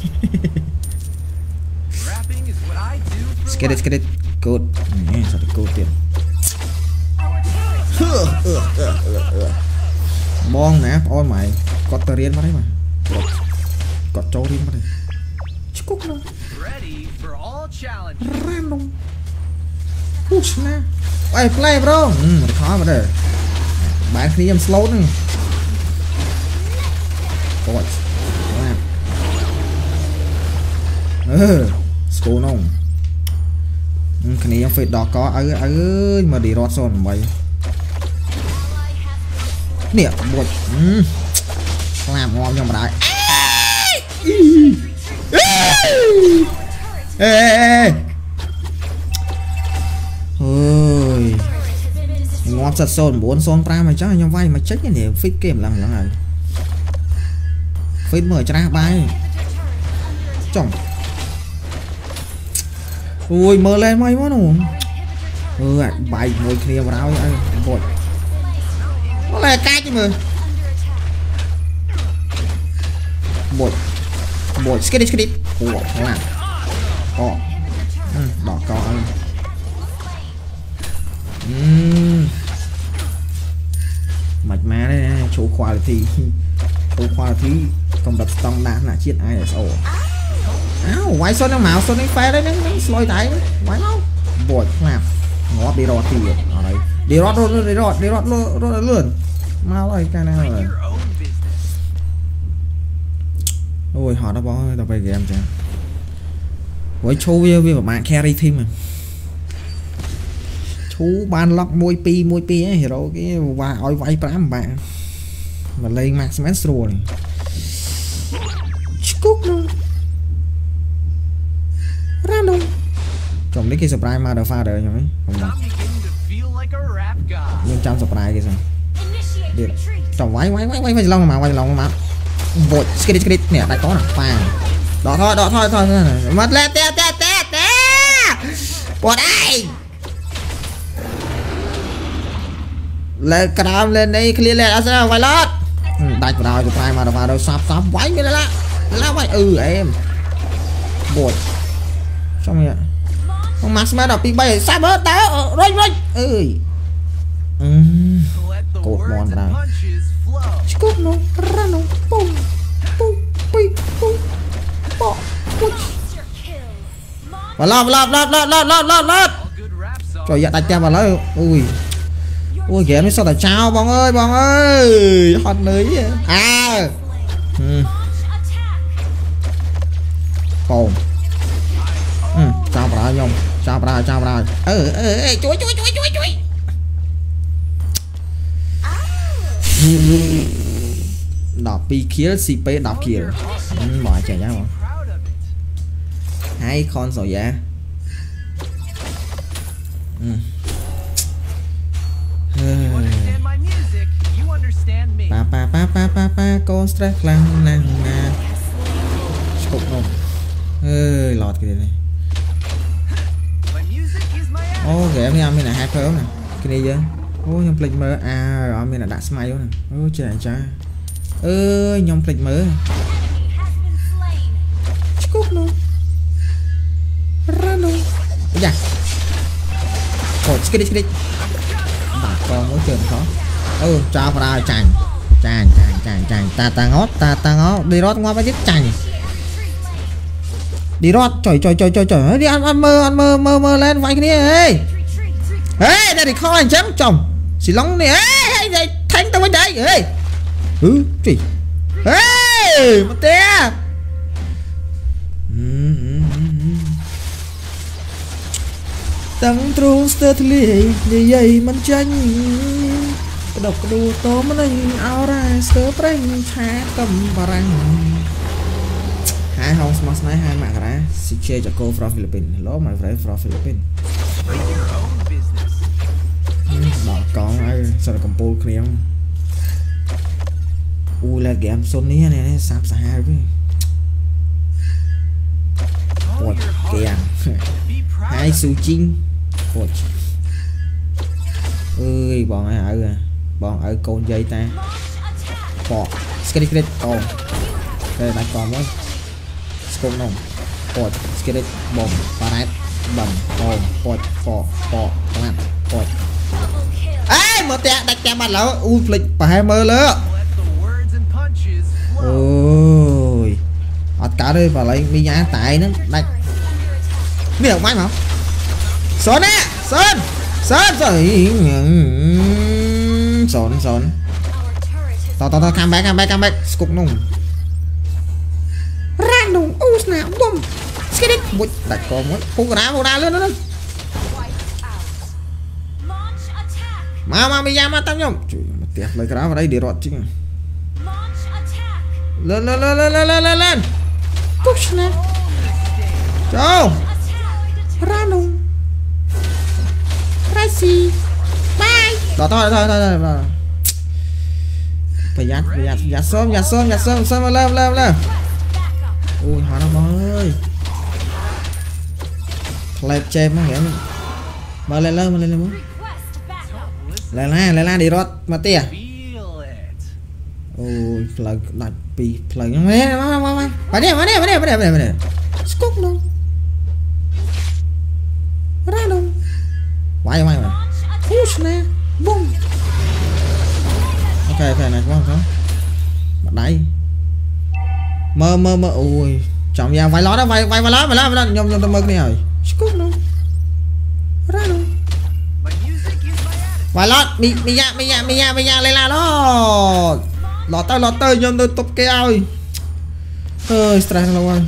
skip skip good nè sao được good tiền bong nè ôi mày có tờ riêng vào đấy mà có trâu riêng vào đây cúc nông random push nè ôi play bro ừ khó mà đây bạn khi em slow nữa ôi làm ừ school nông cái này em phải đỏ có ơi ơi mà đi rót son mày nè bột làm ngon nhưng mà đại ê ê ơi ngon sạch sồn bốn son pra mày chắc là nhau vay mà chết cái này fit game lần lần này fit mời cho ra bay chồng ui mơ lên mày quá nụ ừ bài ngồi kia vào áo vậy bột nó là cái chứ mà bột bột skip skip ủa nó làm có ừ, đỏ có ăn uhm. mạch má đấy chỗ khoa là thì chỗ khoa là thì công đập tông đá là chiết ai ở sau áo quay son nó màu son đánh phê đấy nó lôi tay quay nó bột làm ngó đi rót thì ở đây đi rót rồi đi rót đi rót luôn luôn mau ơi cái này rồi ôi họ đã bỏ tao về game chưa với chú với bạn carry team mà chú ban lock môi pi môi pi ấy hero cái và oi vay tám bạn mà lên max max rồi cúc luôn random chồng lấy cái surprise mà được pha đời nhỉ không đâu nhưng trong surprise cái sao được chồng quay quay quay quay quay lòng mà quay lòng mà vội skip skip nè đại có là pha đó thôi đó thôi thôi mất lên té té té té bột ai lên cam lên đây clear lên ra quay lót đại của đào surprise mà được pha đâu sắp sắp quay mới là là quay ừ em bột xong rồi con max mà đọc bị bay sao bớt tao rồi rồi ơi cột mòn ra cút nó ra nó bum bum bum bum bỏ và lọt lọt lọt lọt lọt lọt lọt lọt trời dạ đặt cho vào lấy ui ui kìa nó sao tại sao bông ơi bông ơi hot lưới à bồn ừ chào bà nhông chào bà chào bà ừ ừ chuối chuối chuối chuối chuối đọc pi kia xê pê đọc kia mọi trẻ nhá không hai con rồi dạ pa pa pa pa pa pa con stress lăng năng nè cục không ơi lọt cái này ô ghẻ với em này hai phếu nè cái này chứ ô nhom plek mơ à rồi mình là đã smile nè ô trời cha ơi nhom plek mơ cút luôn ra luôn dạ ôi cái đi cái đi bà con mới chơi khó ừ cho vào đây chàng chàng chàng chàng chàng ta ta ngót ta ta ngót đi rót ngoa phải giết chàng đi rót trời trời trời trời trời đi ăn ăn mơ ăn mơ mơ mơ lên vay cái này ê ê đây thì kho anh chém chồng xì lóng này ê đây thanh tao bên đây ê ừ chị ê một té tăng trung sơ thli như vậy mình tranh độc đu tố mình anh áo ra sơ preng cha cầm bà răng hai hông smart này hai mạng ra si chơi cho cô from Philippines hello my friend from Philippines bảo con ai sao cầm pol kia u là game Sony này này sắp xa với một kèm hai su chinh ôi ơi bọn ai ở à bọn ở con dây ta bỏ skate skate còn đây là còn mới skate nông ôi skate bom parade bầm ôi ôi bỏ bỏ bạn ôi ê một tẹt đặt tẹt mặt lỡ u flick phải mơ lỡ ôi ọt cả đây vào lấy mi nhá tại nó đây mi được máy mà sơn nè sơn sơn rồi sơn sơn tao tao tao cam back cam back cam back cục nung ra nung u snap bom cái đấy một đặt con mới phun đá phun đá lên nữa mà mà mi mà tao nhom một tiệt lấy cái đá vào đây để rọt chứ lên lên lên lên lên lên lên push nè chào ra nung Raisi bye đó thôi thôi thôi thôi phải dắt phải dắt dắt sớm dắt sớm dắt sớm sớm lên lên lên ui họ nó ơi lên trên nó nghĩa mà lên lên lên lên lên lên lên lên đi rót mà tia ôi plug đặt pi plug nhá mấy mấy mấy mấy phải đi phải đi phải đi phải đi phải đi scoop luôn ra luôn quay quay mà push nè bung ok ok này không không mặt đáy mơ mơ mơ ui chồng ra vay lót đó vay vay vay lót vay lót vay lót nhom nhom tao mơ cái này rồi scoop luôn ra luôn vay lót mi mi ra mi ra mi ra mi ra lên là đó lọt tao lọt tao nhom tôi top keo ơi ơi stress lâu rồi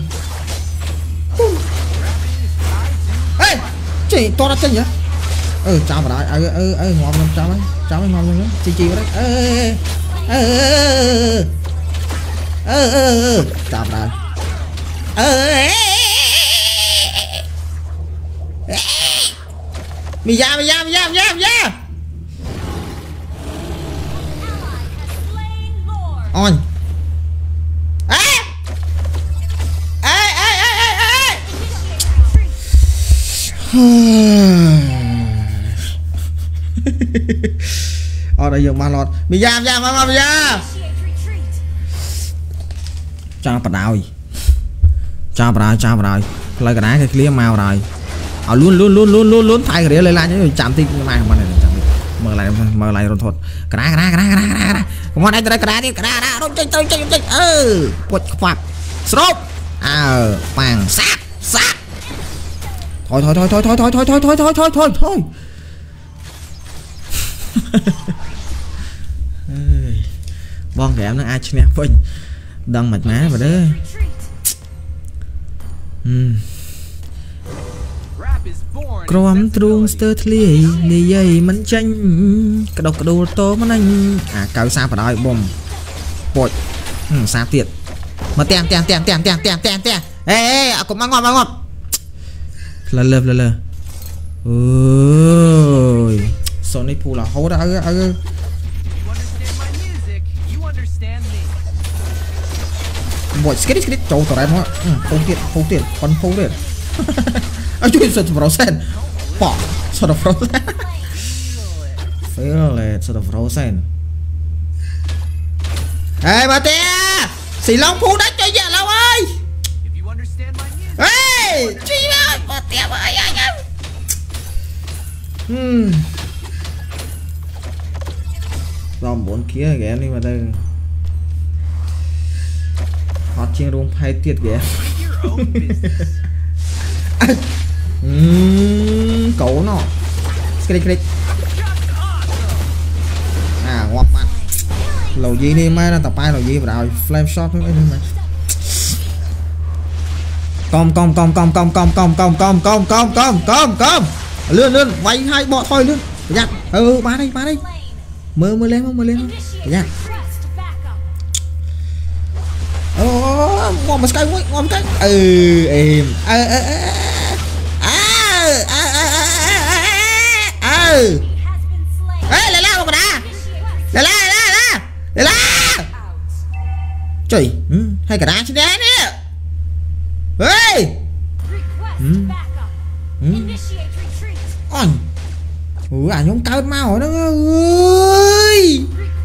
ê chị to ra chân vậy ừ chào vào đây ừ ừ ừ ngon lắm chào ấy chào ấy ngon lắm chi chi vào đấy ơ ơ ơ ơ chào vào đây ơ mi ra mi ra mi ra mi ra mi ra ôi ê ê ê ê ê ê ở đây dùng ma lọt mi ra ra ma ma ra cho bà đào cho bà đào cho bà đào lấy cái đá cái clear màu rồi ở luôn luôn luôn luôn luôn luôn thay cái đấy lên lại những chạm tinh mai không này mở lại mở lại rồi thôi cái đá cái đá cái đá cái đá cái đá không có đây cái đá đi cái đá đá đâu chơi chơi chơi chơi ừ quật quạt stop à vàng sát sát thôi thôi thôi thôi thôi thôi thôi thôi thôi thôi thôi thôi thôi bon kẻ nó ai chém phình đăng mạch má vào đó Crom trung sơ thli như vậy mình tranh cái độc đồ tố mà anh à cao xa vào đó bom bột xa tiệt mà tiền tiền tiền tiền tiền tiền tiền tiền ê ê à cũng mang ngon mang ngon lơ lơ lơ lơ ôi Sonic Pool là hố đã ơ ơ một skit skit trâu tao đây mà phô tiền phô tiền con phô tiền anh chui sờ frozen bỏ sờ frozen phải là sờ frozen ê bà tia xì long phú đất cho dạ lâu ơi ê chi ơi bà tia ơi anh em hmm dòng bốn kia ghé đi mà đây hot chiên rung hay tiết ghé cấu nó cái cái à ngoặt mặt lầu gì đi mai là tập ai lầu gì vào flame shot nữa mà com com com com com com com com com com com com com com lươn lươn vay hai bọ thôi lươn nhặt ừ ba đây ba đây mơ mơ lên không mơ lên không nhặt ô ngon một cái ngon một cái ừ em ơ ơ ơ ơ ê lại la một đá lại la lại la lại la trời hai cả đá trên đá nè ê ôi ủa à nhóm cao mau đó ơi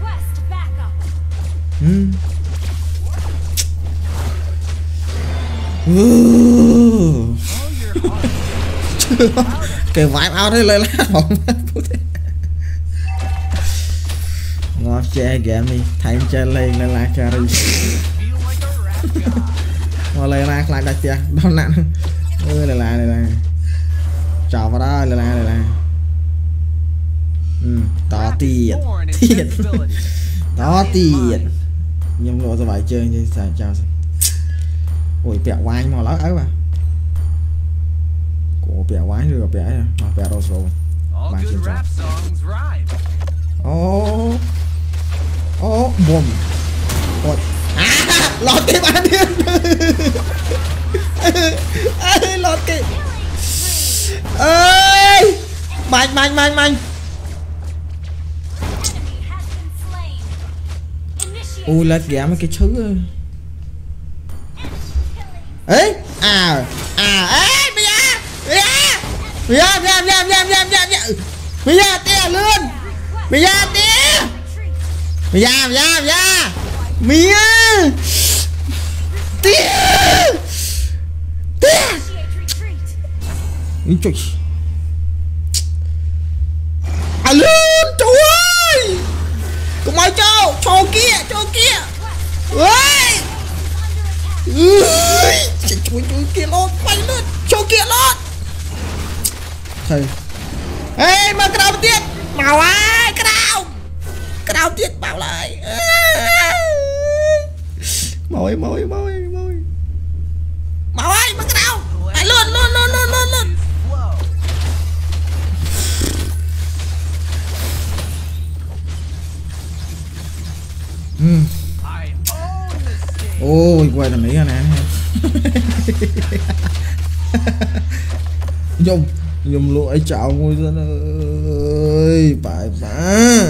cái vải áo thế lên lá hỏng ngọt che game đi thay che lên lên lá cà ri ngồi lên lá lại đặt chưa đau nặng ơi là là là chào vào đó là là là ừ to tiền tiền to tiền nhưng lộ ra bài chơi như sao chào ôi bẹo quái mà lỡ ấy mà cổ bẹo quái rồi bẹo mà bẹo đâu rồi mà xin chào ô ô bùm ôi à lọt cái bán thiên lọt cái ơi mạnh mạnh mạnh mạnh ui lết ghẻ mấy cái thứ ấy à à ấy bây giờ bây giờ bây giờ bây giờ bây giờ bây giờ bây giờ bây giờ tia luôn bây giờ tia bây giờ bây giờ bây giờ mía tia tia trời à luôn trời ơi cùng ai cho cho kia cho kia ơi ơi trời trời kia lót quay lên cho kia lót thầy ê mà cái đầu tiết màu ai cái đầu cái đầu tiết bảo lại màu ơi màu ơi màu ơi màu ơi màu ơi mà cái đầu lại luôn luôn luôn luôn luôn luôn ừ ôi quay là mỹ nè dùng dùng lụa chảo ngôi dân ơi bài bà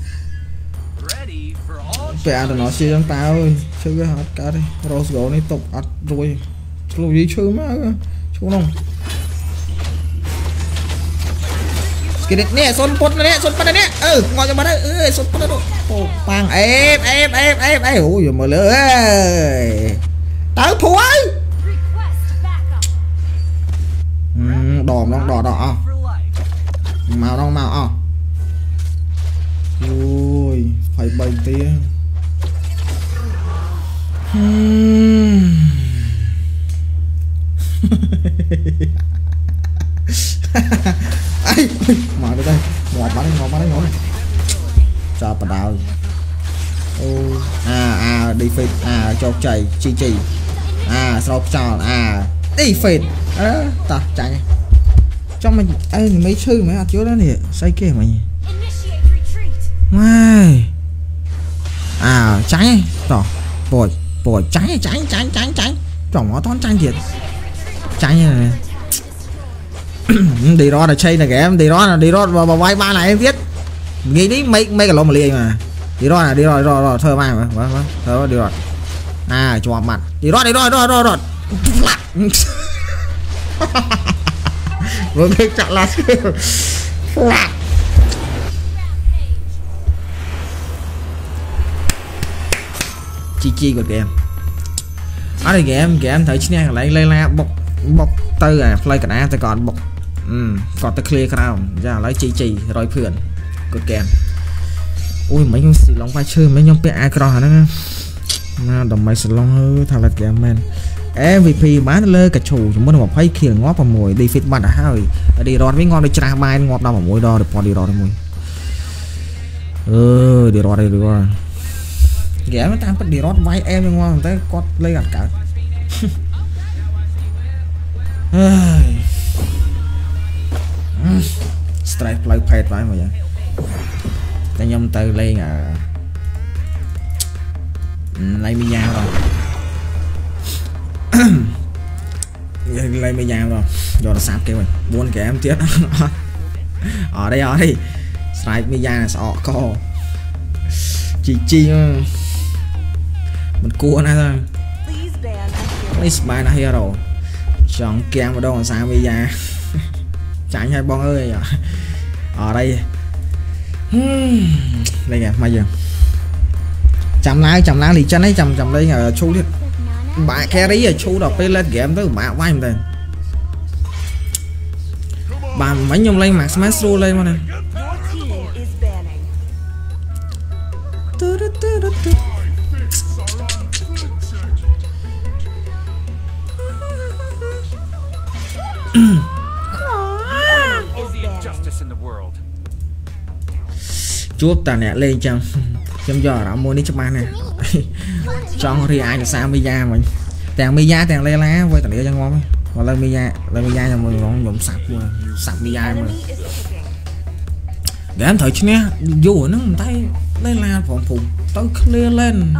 bè tụi nó xưa trong tao ơi chơi cái hot cá đi rose gold này tục ắt rồi rồi gì chơi mà chú nông cái này nè son pot này nè son pot này nè ừ ngồi cho bạn đấy ừ son pot đó bằng em em em em em ui mà lỡ tới thua ấy đỏ nó đỏ đỏ màu đâu màu à ui phải bành tía ai mở đây đây ngọt bắn ngọt bắn ngọt này cho bà đào ô à à đi phết à cho chảy chi chi à sau tròn à đi phết à, ta chạy trong mình ai mấy sư mấy hạt chứa đó nè say kia mày ngay à trái tỏ bồi bồi trái trái trái trái trái trỏng nó toán trái thiệt trái này đi đó là chơi là kẻ em đi đó là đi đó vào vai ba này em viết nghĩ đi mấy mấy cái lỗ mà liền mà đi đó là đi rồi rồi rồi thơ vai mà vâng vâng thơ đi rồi à cho mặt đi rót đi rót rót rót rót vừa biết chọn là chi chi của game ở đây game game thấy chứ lấy lấy la bọc bọc tư à play cả na tôi còn bọc ừ còn tôi clear crown ra lấy chi chi rồi phượn của game ui mấy nhóm xì lông vai chơi mấy nhóm pe crown hả nó mà đồng mấy xì lông hư thằng là game man em vê pê bán lơ cả chủ chúng muốn một thấy kia ngóp vào mùi đi fit bạn đã hơi đi rót với ngon đi tra bài ngọt đâu mà mùi đo được còn đi rót mùi ừ đi rót đây được rồi ghé nó tăng đi rót vai em ngon tới có lấy gặt cả strike play pet vai mà vậy ta nhom từ lên à lấy mi nha rồi lấy mi nha rồi rồi là sạp kêu mình buôn kẻ em tiếc ở đây ở đây strike mi nha sọ co chi chi mình cua này thôi mấy spy là hero chọn kem vào đâu làm sao bây giờ chạy hai bon ơi ở đây đây kìa bây giờ chậm lại chậm lại thì chân ấy chậm chậm đây ở chú đi bạn carry ở chú đọc lên game tới bạn quay mình bạn mấy nhung lên mặt smash lên mà này chuột ta nè lên chăng chăm giờ đã mua đi cho bạn nè trong thì ai là sao bây giờ mình tàng bây giờ tàng lê lá với tàng để cho ngon và lên bây giờ lên bây giờ là mình còn dùng sạc mà sạc bây giờ mà để em thử chứ nè dù nó tay lên là phòng phụ tới clear lên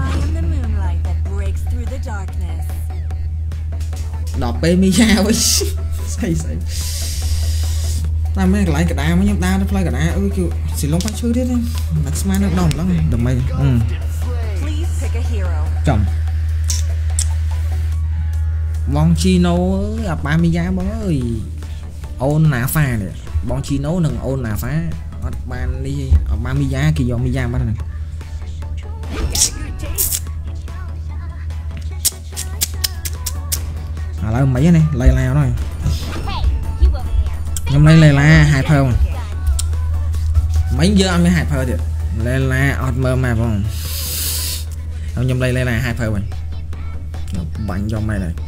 đọc bê mi ra với xây xây ta mới lại cái đá mới nhắm đá nó play cái đá ơi kêu xì lông phát chơi đấy đấy đặt smart nó đồng lắm đừng mày ừ chồng bong chino à ba mươi giá bóng ơi ôn nã pha này bong chino đừng ôn nã phá ban đi ở ba mươi giá kỳ dọn mi giá bắt này à lại mấy này lay leo rồi hôm nay lê la hai phơ mấy giờ anh mới hai phơ được lê la ọt mơ mà không ông nhom đây lê la hai phơ mình bắn cho mày này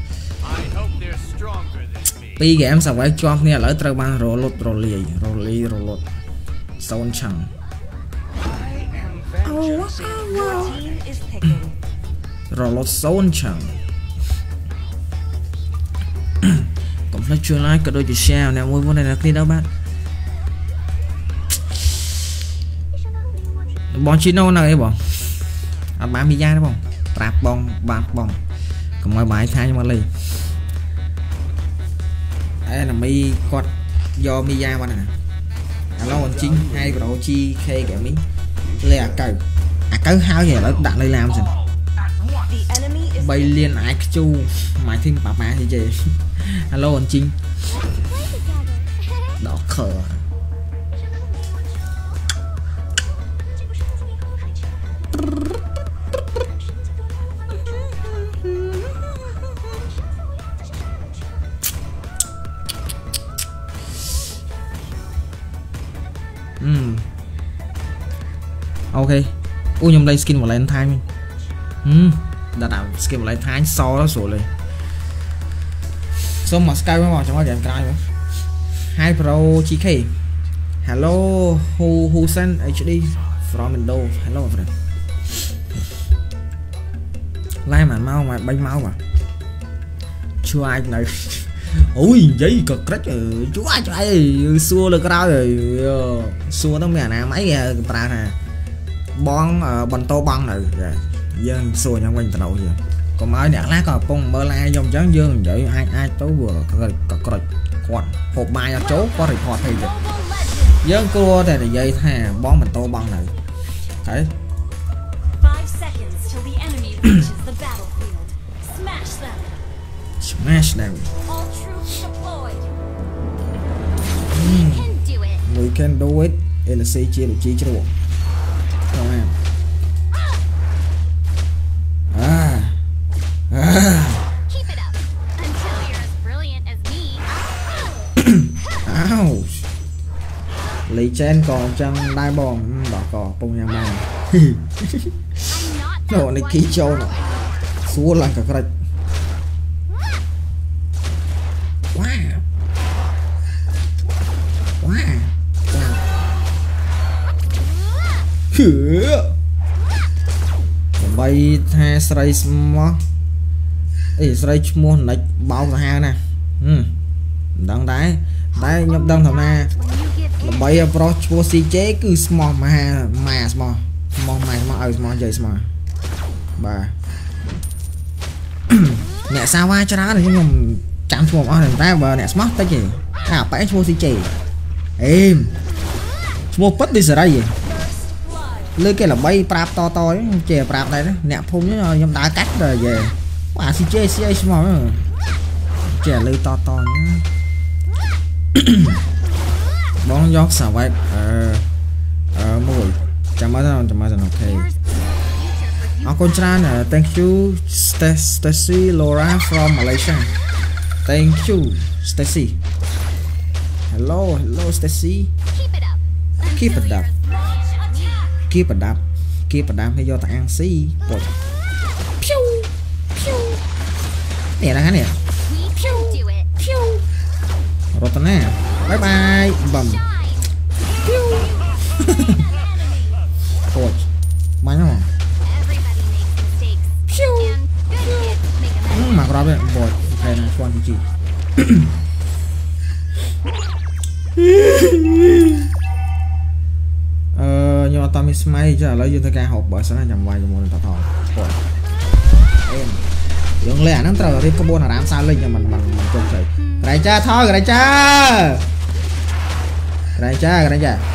pi game sao vậy cho nghe lỡ trâu ban rô lột rô lì rô lì rô lột sâu chẳng rô lột sâu chẳng còn phải chưa like cái đôi chỉ share nè mua vấn đề là khi đâu bạn bọn chino nào ấy bọn à ba mươi giây đúng không rạp bong bạc bong còn mọi bài thay nhưng mà lì đây là mi quạt do mi da mà nè alo còn chính hai cái đầu chi khe kẻ miếng lê à cờ à cờ hao gì đó đặt đây làm rồi bay liên ái chu mãi thêm bà má thì gì alo anh Trinh đỏ khờ um. Ok ui nhầm đây skin một lần thay mình um. đã tạo skin một lần thay so đó sổ lên xong mà sky mới vào trong cái game cài nữa hai pro chi k hello who who sent hát đê from Indo hello friend like mà mau mà bánh máu mà chưa ai này ui giấy cực rách chú ai cho ai xua được cái đó rồi xua nó mẹ nè mấy kìa ta nè bón bần tô băng này dân xua nhau quanh từ đầu giờ còn mới đẹp lá còn con mơ la dòng trắng dương vậy ai ai tối vừa có có còn hộp bài ở chỗ có thì họ thì dân cua thì là dây thà bón mình tô băng này đấy Mash them. We can do it in the C G L G chữ. Không em. À. À. Ouch. Lấy chen còn trong đai bòn đỏ cỏ bông nhang bàn. Nó này ký châu nè. Xua lại cả cái wow. Wow. Khứa. Bay tha sray mó. Ê sray mua nạch bao cả hai nè. Ừ. Đăng đáy. Đấy nhập đăng thầm nè. Bay pro chua si chế cứ small mà mà small. Small mà small ở small chơi small. Bà. Nè sao qua cho nó được nhưng chạm chua ở đằng ta bờ nè smart tới gì. À phải chua si chế. Êm. Chua bất đi giờ đây gì. Lưới cái là bay prap to to ấy, chè prap đây đó, nè phun nó nhom đá cắt rồi về. Quả si chê si ấy small nữa. Chè lưới to to nữa. Bóng giót sao vậy? Ờ ờ mùi. Chăm mắt nào, chăm mắt nào ok. Ở con trai nè, thank you Stacy Laura from Malaysia. Thank you Stacy. Hello, hello Stacy. Keep it up. Keep it up. Keep it up hay do ta ăn xí. Bột. Pew. Pew. Nè đang nè. Pew. Pew. Rồi tao nè. Bye bye. Bầm. Pew. Bột. Mạnh không? Pew. Pew. Mà có đó bột. Đây là con gì? Ờ nhưng mà tao mới smile cho lấy dương ca hộp bởi sáng nhầm vài cho môn tao thò rồi em dương lẹ nó trời đi có buôn là làm sao lên cho mình mình mình chung chơi cái cha thôi cái cha cái cha cái cha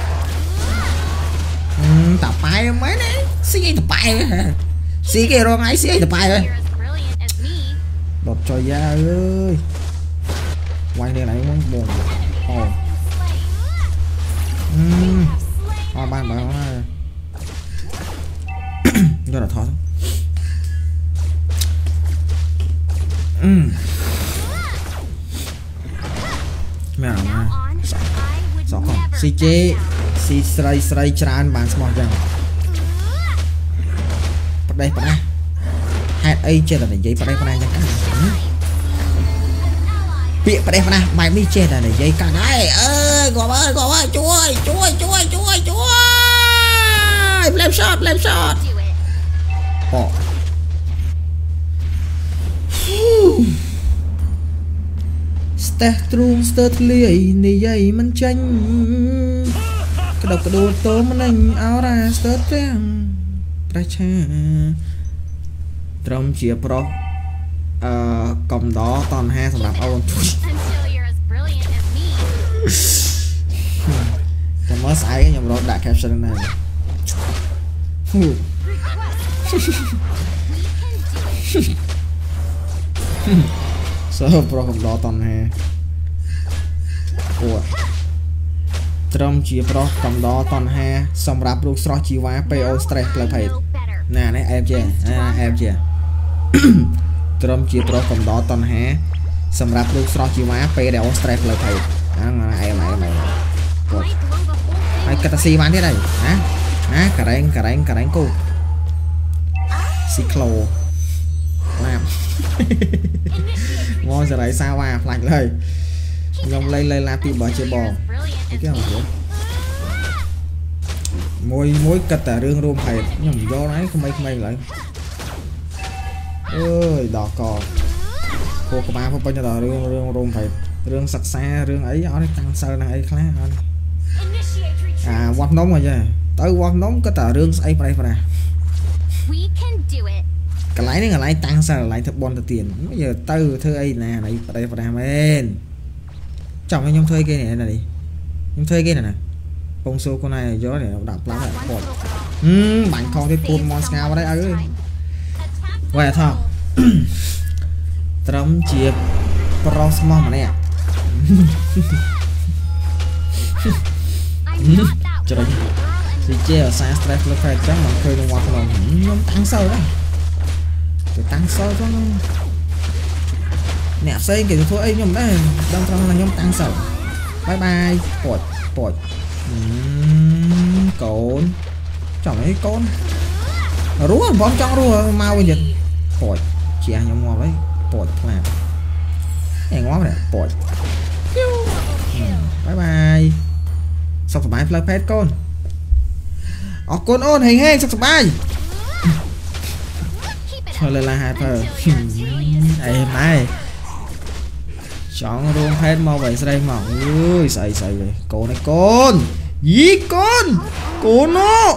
tập bài mấy đấy xí cái tập bài xí cái rồi ngay xí cái tập bài rồi đột trời ra ơi quay đây này muốn buồn ồ Hoa ban bảo cho là thôi mẹ nào mà sọ không si chế si sray sray tràn bàn small chẳng bắt đây bắt đây hai ấy chơi là để giấy bắt đây bắt đây chẳng bịa bắt đây bắt đây mày mi chơi là để giấy cả đấy ơi gò ơi gò ơi chú ơi chú ơi chú ơi chú ơi chú ơi làm shot làm shot bỏ Strum Sturtley này dây mình tranh cái độc cái đồ tố mình anh áo ra Sturtley Pracha Drum chia pro cầm đó toàn hai sầm đạp ôn còn mới sai cái nhầm đó đại caption này sơ pro cầm đó toàn hai ủa Drum chia pro cầm đó toàn hai sầm đạp lúc sro chia vá po stress là phải nè này em chưa à, em chưa Drum chia pro cầm đó toàn hai sầm đạp lúc sro chia vá po stress là phải à, em em em ai cái ta xi bán thế này hả hả cả đánh cả đánh cả đánh cô ciclo làm ngon giờ đấy sao à lạnh lời nhông lên lên la tìm bờ chơi bò cái không chứ môi môi cật tả rương rôm thầy nhầm do đấy không mấy mấy lại ơi đỏ cò cô có ba không bao nhiêu đỏ rương rương rôm thầy rương sặc xa rương ấy ở đây tăng sơ này ấy khác hơn à quạt nóng rồi chứ tới quạt nóng có tờ rương ấy vào đây vào đây cái lái này là lái tăng sao lại thật bon thật tiền bây giờ từ thơ ấy nè này vào đây vào đây bên chồng anh nhóm thuê kia này này đi nhóm thuê kia này nè công số con này gió để đạp lắm lại bột um, bạn con cái con mon vào đây ơi quay thôi Drum chia pro small mà nè cho đấy thì chơi xa stress nó phải chắc mà khơi nó nó nó tăng sâu đấy để tăng sâu cho nó nẹp xây kiểu thôi ấy nhom đấy đang trong là nhom tăng sâu bye bye bột bột cồn chọn ấy con rúa bom trong rúa mau bây giờ bột chị ăn nhom ngon đấy bột làm này ngon này bột bye bye sọc sập bài flip pet con ở con ôn hình hình sọc sập bài thôi lên là hai thờ em này chọn luôn hết mau về đây mà ơi sậy sậy về cô này con gì con cô nó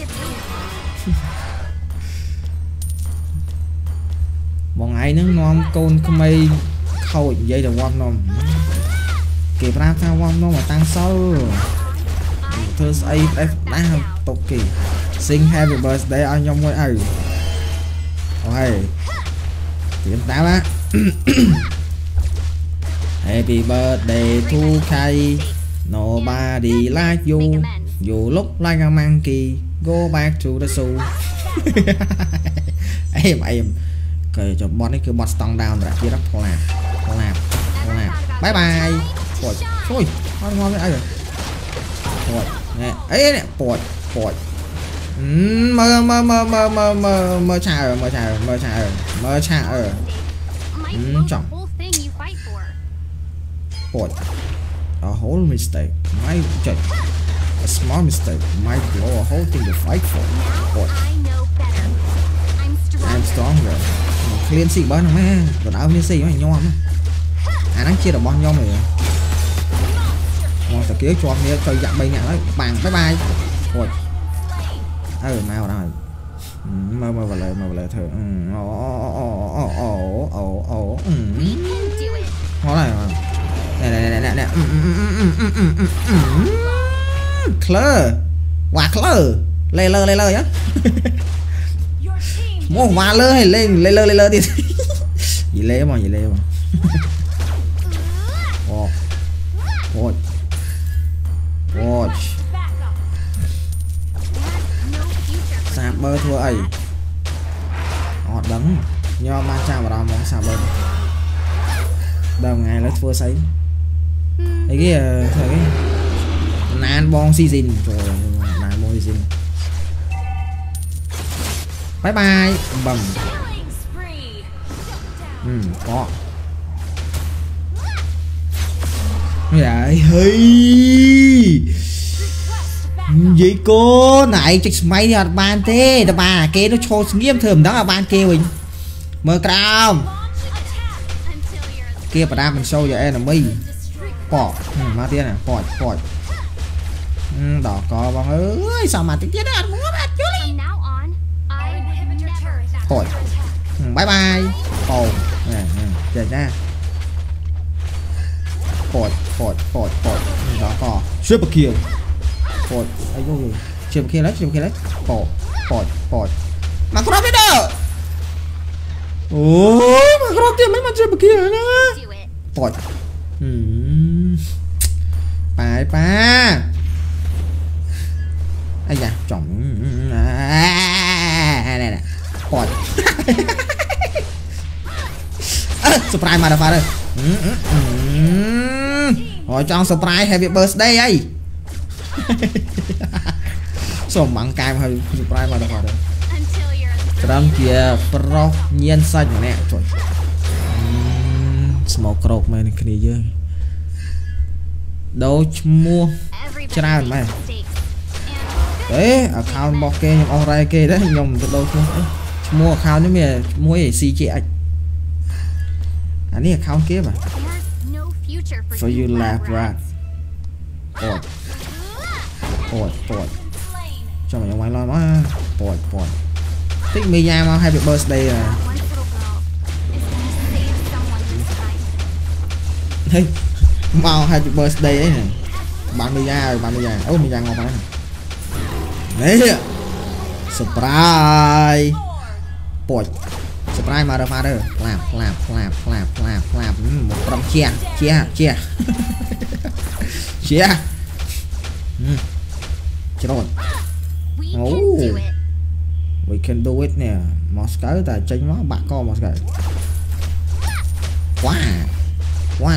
một ngày nó ngon con không may khâu dây được ngon non kịp ra sao ngon nó mà tăng sâu thưa ấy em đã tục kỳ sing happy birthday anh nhông với ai ôi thì em tao á happy birthday to Kay nobody like you you look like a monkey go back to the zoo em em cười cho bọn ấy cứ bot stong down rồi kia đó không làm không làm không làm bye bye rồi thôi ngon ngon với ai rồi rồi nè ấy nè bột bột mơ mơ mơ mơ mơ mơ mơ trà ở mơ trà ở mơ trà ở mơ trà ở trọng bột a whole mistake might just a small mistake might blow a whole thing to fight for bột I'm stronger liên sĩ bớt nào mấy còn áo liên sĩ mày nhom à nó chia được bao nhom rồi ngon từ kia cho nghe cho dặm bay nhẹ đấy bằng bye bye rồi ừ mau rồi mơ mơ vào lời mơ vào lời thử ồ ồ ồ ồ nó này mà nè nè nè nè nè clear quả clear lê lơ lê lơ nhá mua hoa lơ hay lên lê lơ lê lơ đi gì lê mà gì lê mà ồ ồ watch sạp bơ thua ấy họ đắng nho ba cha vào đó món sạp bơ đầu ngày lấy thua sấy thấy cái thấy cái nan bon season rồi nan bon season bye bye bầm ừ có vậy hơi vậy cô này chắc máy là ban thế là bà kia nó cho nghiêm thường đó là ban kia mình mơ cao kia bà đam mình sâu giờ em là mi bỏ mà tiên này bỏ bỏ đỏ có bằng ơi sao mà tiếng đó muốn bạn chú đi bỏ bye bye ồ trời ra bột bột bột bột đó có super kill bột ấy vô rồi chìm kia lấy chìm kia lấy bột bột bột mà có biết đâu ôi mà có tiền mấy mà super kill nữa bột bài ba ai da chồng này này bột surprise mà đã phá rồi rồi trong surprise happy birthday ấy số bằng cài mà surprise mà đã phá rồi trong kia pro nhiên xanh nè trời smoke crop mày này kia chứ đâu mua tràn mày đấy account bọc kê nhưng online kê đấy nhom từ đâu mua account như mày mua gì xì chị anh anh ấy account kia mà for you laugh right ôi ôi ôi cho mày ngoài lo mà ôi ôi thích mi nha mà happy birthday à hey mau happy birthday ấy này bạn mi nha rồi bạn mi nha ôi mi nha ngon quá đấy surprise ôi surprise motherfucker clap clap clap clap clap clap một trăm chia chia chia chia chia rồi oh we can do it nè Moscow ta tranh nó bạc co Moscow quá quá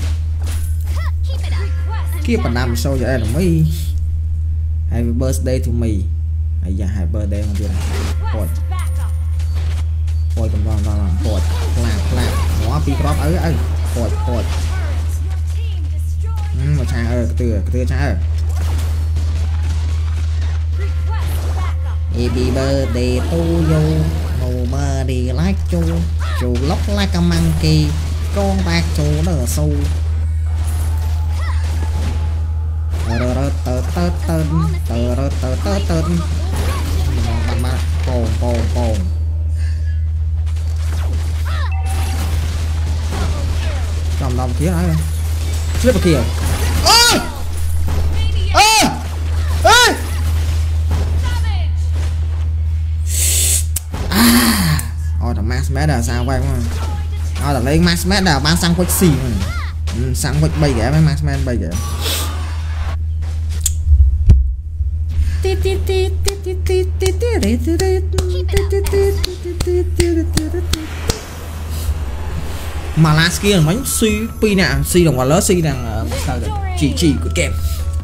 kia phần năm sau giờ là mấy happy birthday to me ai da happy birthday mà chưa rồi rồi còn còn còn rồi làm làm nó pi crop ấy ấy rồi rồi một trang ơi từ từ trang ơi happy birthday to you nobody like you you look like a monkey con bạc chú đỡ sâu tơ tơ tơ tơ tơ tơ tơ tơ tơ bạn bạn cồn cồn cồn trong lòng kia đấy flip kìa ơ ơ ơ à ôi thằng max mét là sao vậy không ôi thằng lấy max mét là bán sang quách xì sang quách bay ghẻ với max mét bay ghẻ mà last kia là bánh suy pi nè suy đồng vào lớp suy rằng chỉ chỉ của kèm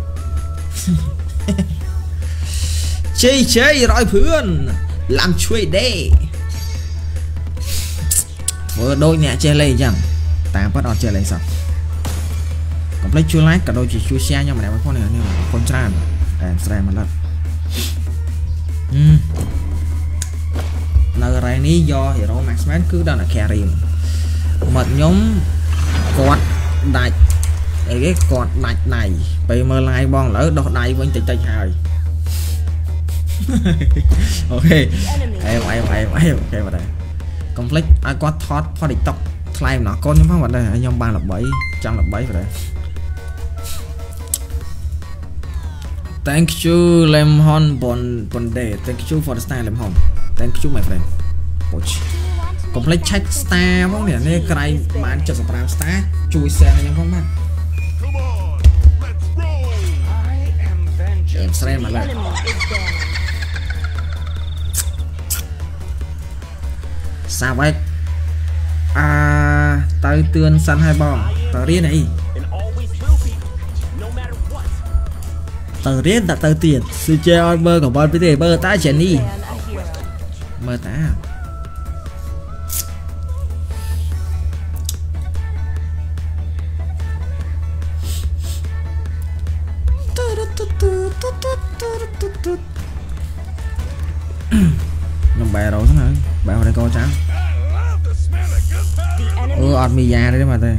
chơi chơi rồi phương làm chơi đê vừa đôi nhẹ chơi lên chẳng ta bắt đầu chơi lên sao còn lấy chưa lái cả đôi chỉ chui xe nhưng mà đẹp con này nhưng mà con trai em xem mà lên nơi này ní do thì đó Maxman cứ đang là carry một nhóm quạt đại cái quạt đại này bây mơ lai bon lỡ đọt đại vẫn chạy chạy hài ok em em em em ok vào đây complete ai có thoát thoát địch tóc claim nó con nhóm vào đây anh nhóm ba là bảy trăm là bảy vào đây. Thank you Lemon Bon Bonde. Thank you for the star Lemon. Thank you my friend. Poch. Complete check star phong nè nè cái bạn cho subscribe star chui xe nha phong bạn. Em xem mà lại. Sao vậy? À, tay tươn săn hai bò. Tao riêng này. Tờ riết đã tờ tiền sư chơi on bơ của bọn bê bơ tá chén đi mơ tá nhưng bè đâu thế này bè vào đây coi cháu ừ ọt mì già đấy mà đây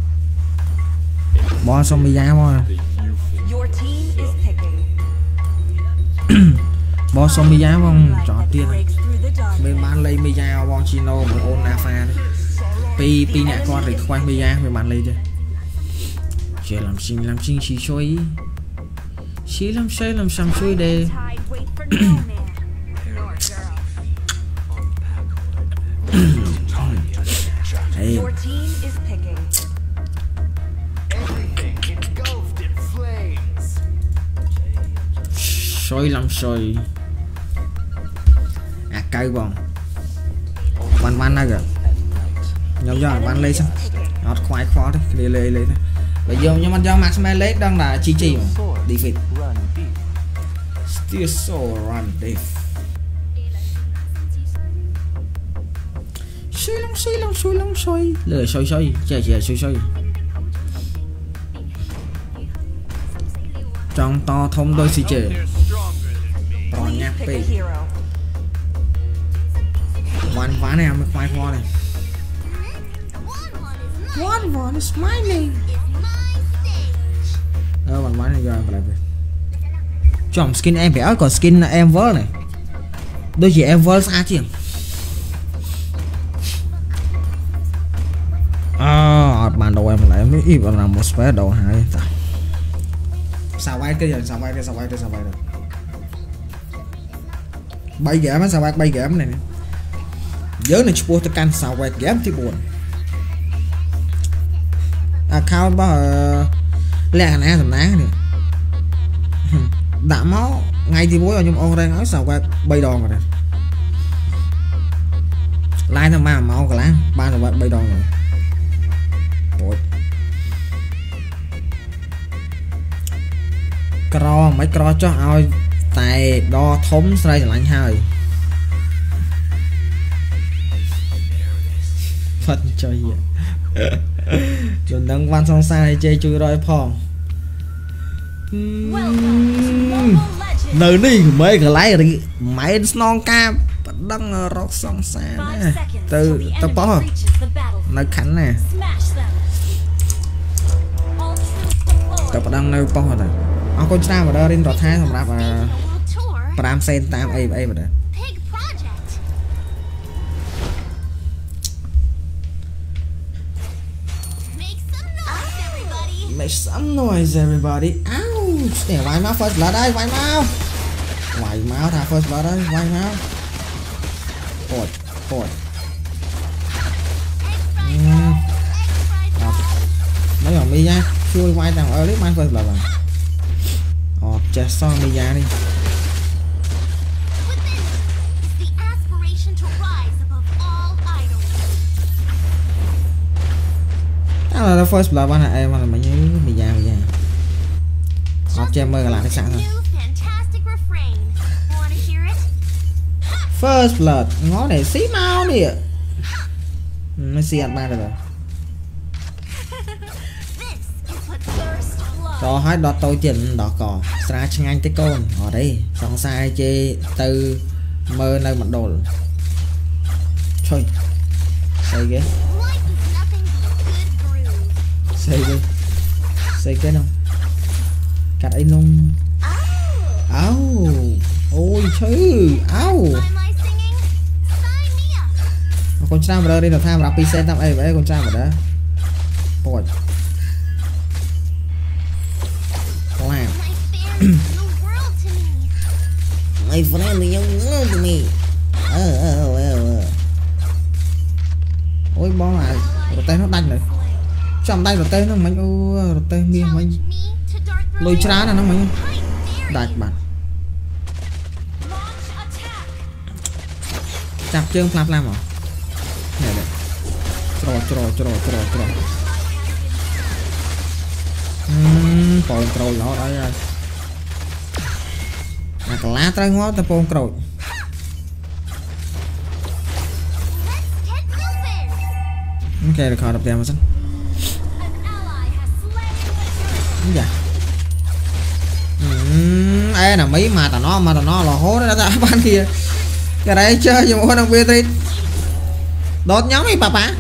bo xong mì già bo bo xong mi giá không trò tiền bên bán lấy mi giá bon chino một ôn nafa pi pi nhẹ con thì khoai mi giá bên bán lấy chứ chỉ làm xin làm xin xí xôi xí làm xôi làm xăm xôi đây xôi làm xôi à cây bòn văn văn đây kìa nhau do văn lấy sao nó khoái khó đấy lấy lấy lấy bây giờ nhưng mà do Max lấy đang là chi chi mà defeat still so run def xôi lông xôi lông xôi lông xôi lười xôi xôi chơi chơi xôi xôi trong to thông đôi xì chơi còn nhạc pì one ván này mới khoai kho này one one is smiling ơ bằng ván này rồi lại về chọn skin em phải còn skin là em vỡ này đôi chỉ em vỡ xa chứ à bản đồ em lại mới ít vào làm một spare đầu hai sao bay cái giờ sao bay cái sao bay cái sao bay được bay ghẻ mà sao bay bay ghẻ này nhớ này chua tôi can sao quay game thì buồn account bao lẹ nè thằng ná này đã máu ngay thì bố rồi nhưng ông đang nói sao quay bay đòn rồi nè like thằng mà máu cả lá ba thằng bay đòn rồi ôi cro mấy cro cho ao tài đo thống xây lạnh hơi phật chơi chuẩn đang văn song sai chơi chui rồi phong nơi đi mấy cái lái rồi máy non ca đang rock song xa nè từ tập bó nơi khánh nè tập đang nơi bó nè ông con trai mà đo lên đọt hai thằng rạp à pram sen tam ấy ấy vậy make some noise everybody ouch để vài máu first blood đây vài máu vài máu thả first blood đây vài máu cột cột mấy ông mi nha chui quay thằng ở clip mang first blood rồi ờ chết xong mi ra đi đó là first blood bạn em mà mình nhớ mình già mình già học cho em mơ là cái sẵn thôi first blood ngó này xí mau đi ạ nó xì ăn ba rồi rồi hết đọt tôi chỉnh đọt cò ra chân anh tới con ở đây xong sai chê từ mơ nơi mặt đồ thôi xây ghế xây đi xây cái đâu cắt ấy luôn áo ôi chứ áo con trai mà đây là tham là pixel tao ấy vậy con trai mà đó bồi làm mày friend thì nhau nữa tụi mày ờ ờ ờ ôi bom lại rồi tay nó đánh rồi trong tay rồi tay nó mấy ô rồi tay miếng mấy lôi trá là nó mấy đạch bạn chặt chân flap làm hả này đây trò trò trò trò trò ừm còn trò nó đấy rồi à cả lá trái ngó ta phong trò ok được khỏi đập tiền mà xin dạ ừm ê là mấy mà tao nó mà tao nó là hố đó ta ban kia cái đấy chơi nhưng mà đang biết đi đốt nhóm đi papa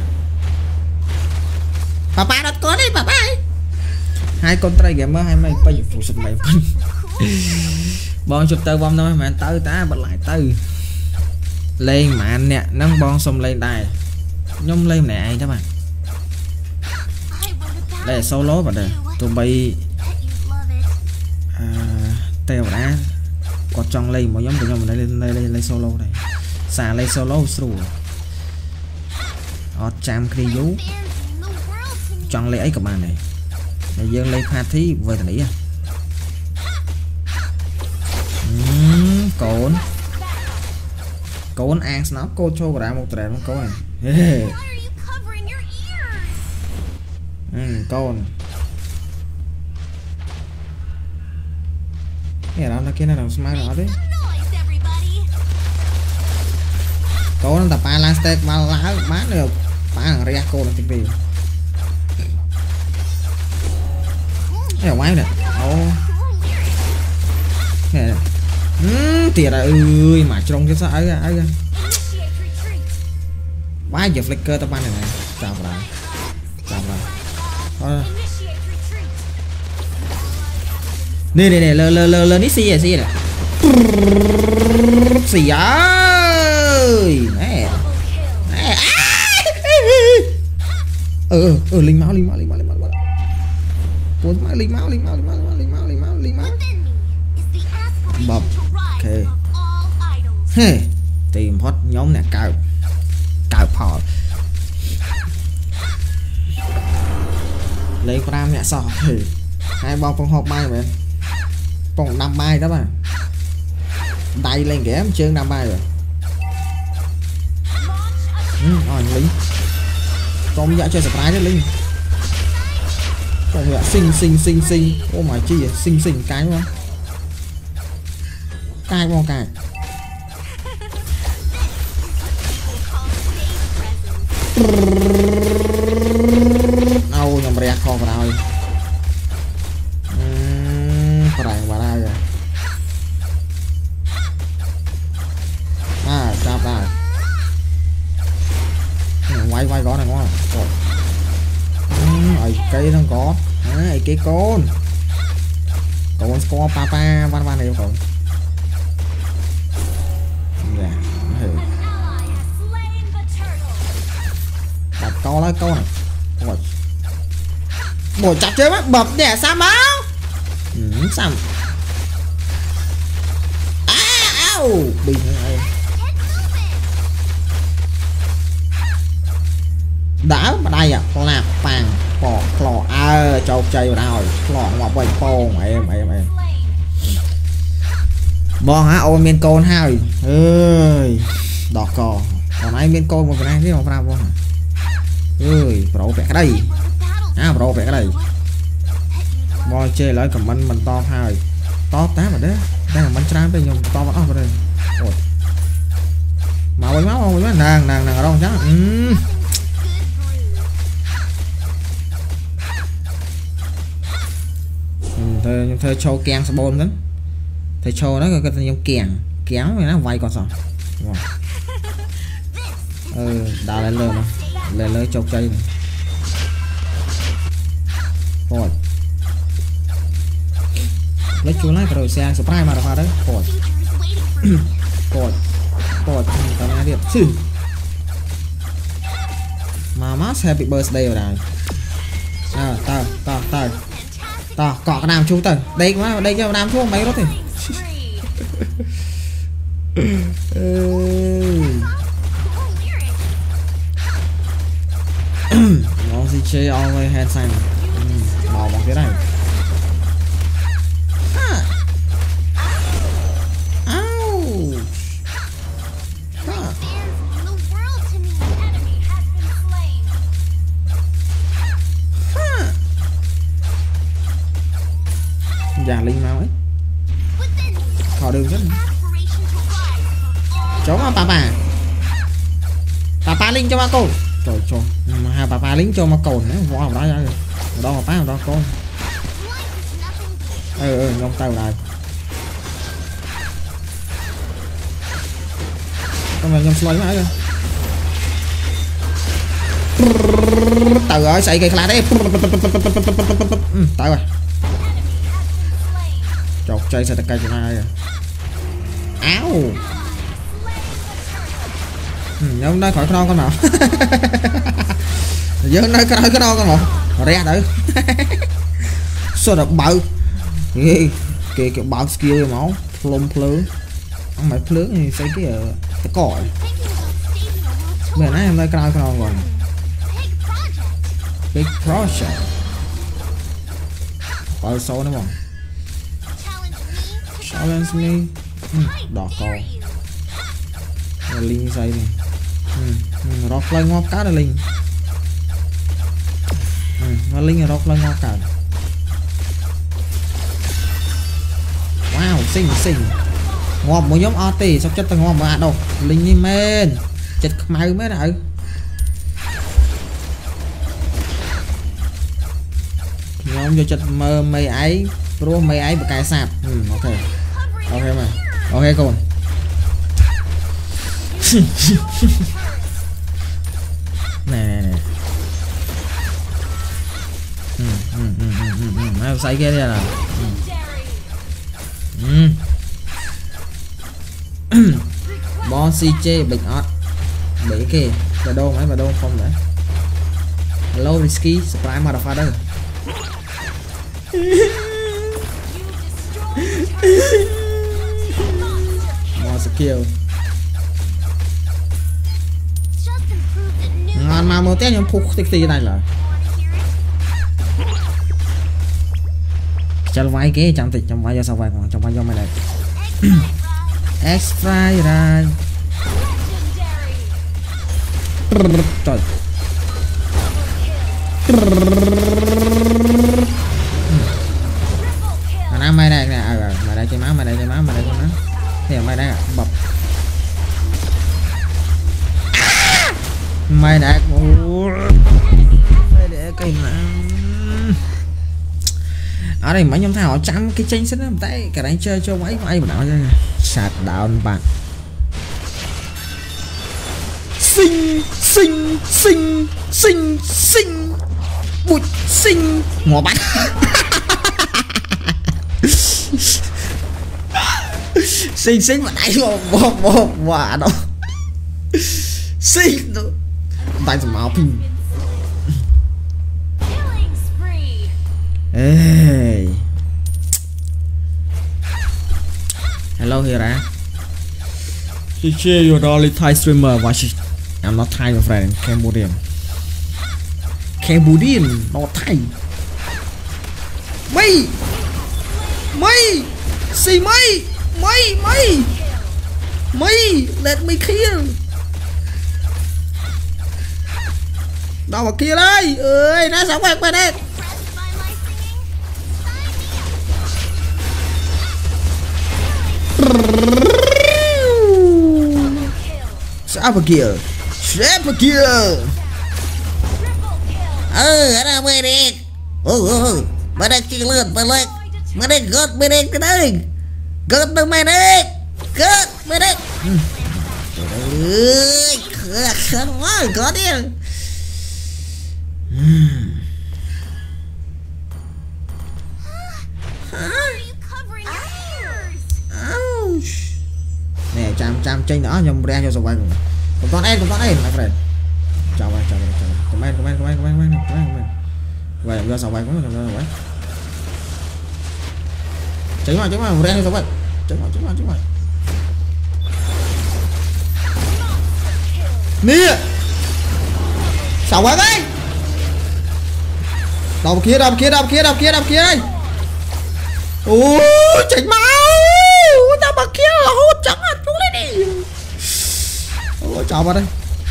papa đốt có đi papa hai con trai gamer hai mày bây giờ phụ sụp mày bon chụp tơ bom thôi mà tơ ta bật lại tơ lên mà anh nè nâng bon xong lên đài nhung lên này ai đó bạn đây là solo vào đây tụi bay à, tèo đá có trong lên một nhóm của nhóm mình lên lên lên solo này xả lên solo rồi ở chạm khi vú chọn lấy ấy các bạn này để dương lên party với thằng ấy à uhm, cồn cồn ăn nó cô cho ra một trà nó có này yeah. ừ, cồn cái đó là kia nó đồng smile nó đấy cồn tập ba lan steak ba lá má được ba thằng ria cô là cái gì cái quái này ô nè ừ, tiệt ơi mà trong cái sao ấy ấy quá giờ flicker tao ban này này chào vào chào vào nè nè nè lơ lơ lơ lơ nít xì xì này xì ơi nè nè ừ ừ linh máu linh máu linh máu linh máu bốn máu linh máu linh máu linh máu linh máu linh máu linh máu bập ok hey tìm hot nhóm nè cao cào phò lấy ram nhẹ sò thì hai bao con hộp mai vậy còn năm mai đó mà đây lên kẻ em chơi năm mai rồi ừ, rồi lính con dạ chơi surprise đấy lính còn dạ xinh xinh xinh xinh ô mà chi vậy xinh xinh cái không cái không cái đâu nhầm rẹt con vào rồi phải vào đây rồi à chạp đây quay quay có này có rồi ở cây nó có ấy cái con con có papa văn văn này không dạ đặt câu lấy câu này rồi bổ chặt chơi mắt bập đẻ sao máu ừ, sao à, ao bình này đã ở đây à là vàng bỏ lọ à châu chơi vào rồi lọ ngọc bạch phô mà em em em bon hả ôi miên côn hai ơi đỏ cò còn ai miên côn một cái này thế mà ra bon ơi pro vẽ cái đây à pro vẽ cái đây bo chơi lại cầm mình mình to hai to tám rồi đấy đang là bánh tráng bây giờ to bắt vào đây rồi màu bánh máu không nàng nàng nàng ở đâu chắc ừ. Thôi thôi châu kèn sẽ bom lắm thầy châu nó cái cái giống kèn kéo này nó vay còn sao ừ đào lên lơ mà lên lơ châu chơi này rồi lấy chú lái rồi xe surprise mà ra đấy rồi rồi rồi tao nói tiếp chứ Mama's happy birthday rồi này à tao tao tao tao cọ cái nam chú tao đây quá đây cho nam chú mấy đó thì nó gì chơi always handsome màu bằng cái này già linh mau ấy họ đường rất chó mà papa papa linh cho ba cô trời trời hai papa lính cho mà cồn nữa võ vào đó ra rồi đó mà phá đó con ừ ừ nhông tay vào đây con này nhông xoay mãi rồi từ rồi xây cây khla đấy tại rồi chọc chơi sẽ cây cho ai rồi áo ừ, nhông đây khỏi cái non con nào giờ nơi cái cái non con nào re đấy sao được bự kìa kìa bạo skill máu lông phứ ông mày phứ thì xây cái cái còi bữa nay em đây cái non còn big project bao số nữa không challenge me ừ, đỏ con linh xây này ừ, ừ, rock lên ngóp cá là linh ừ, nó linh rock lên ngóp cá wow xinh xinh ngóp một nhóm o tê sao chất tao ngóp mà đâu linh như men chết máu mới đợi nhóm vô chất mơ mây ấy pro mây ấy một cái sạp ừ, ok ok mà ok con nè nè nè ừ ừ ừ ừ ừ ừ xây kia đây là ừ bon si chê bịch ót bể kì bà đô mấy bà đô không đấy hello risky surprise motherfucker more skill bạn mà một tết nhưng phục sexy này là cho vai cái chẳng tịch trong vai do sao vai còn trong vai do mày này extra ra trời anh mày này nè à, mày đây chơi máu mày đây chơi máu mày đây chơi máu thì mày đây bập mày đã mày để cái mà ở đây mấy nhóm thảo chăm cái tranh sân tay cả đánh chơi cho mấy ai mà nào chơi sạt down bạn sinh sinh sinh sinh sinh bụt sinh ngỏ bắn sinh sinh mà đánh một một một quả đâu sinh đâu tay dùng máu pin ê hello Hira you're only Thai streamer watching I'm not Thai my friend Cambodian Cambodian not Thai mày mày xì mày mày mày mày let me kill đâu mà kia đây ơi nó sống quẹt quẹt đây sao mà kia sao mà kia ừ ở đâu mày đi ừ ừ mày đang kia lên mày lên mày đang gật mày đang cái đây gật đâu mày đi gật mày đi ơi không quá có đi nè chạm chạm tranh đó nhầm ra cho số quay cùng cùng con em cùng con em my friend chào bạn chào bạn chào bạn comment comment comment comment comment comment vậy do số quay cũng là vậy tránh mà tránh mà ra cho số quay tránh mà tránh mà tránh mà nè sao quay đây đầu kia đầu kia đầu kia đầu kia đầu kia đây ôi chảy máu tao mà kia là hút trắng à chú lên đi ôi chào vào đây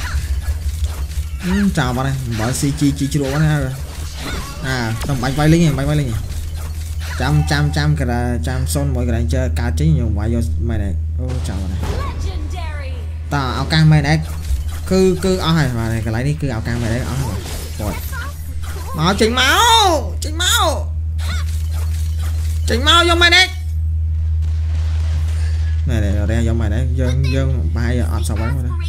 ừ, chào vào đây bỏ xì chi chi chi đồ này rồi à tầm bánh bay lính này bánh bay lính này trăm trăm trăm cái là trăm son mọi cái chơi cá chính nhiều quá vô mày này ôi chào vào đây tao áo cam mày đấy cứ cứ áo này mà này cái lấy đi cứ áo cam mày đấy áo này rồi máu chỉnh máu chỉnh máu chỉnh máu vô mày đấy này này đây vô mày đấy dân dân bay ọt sao quán đây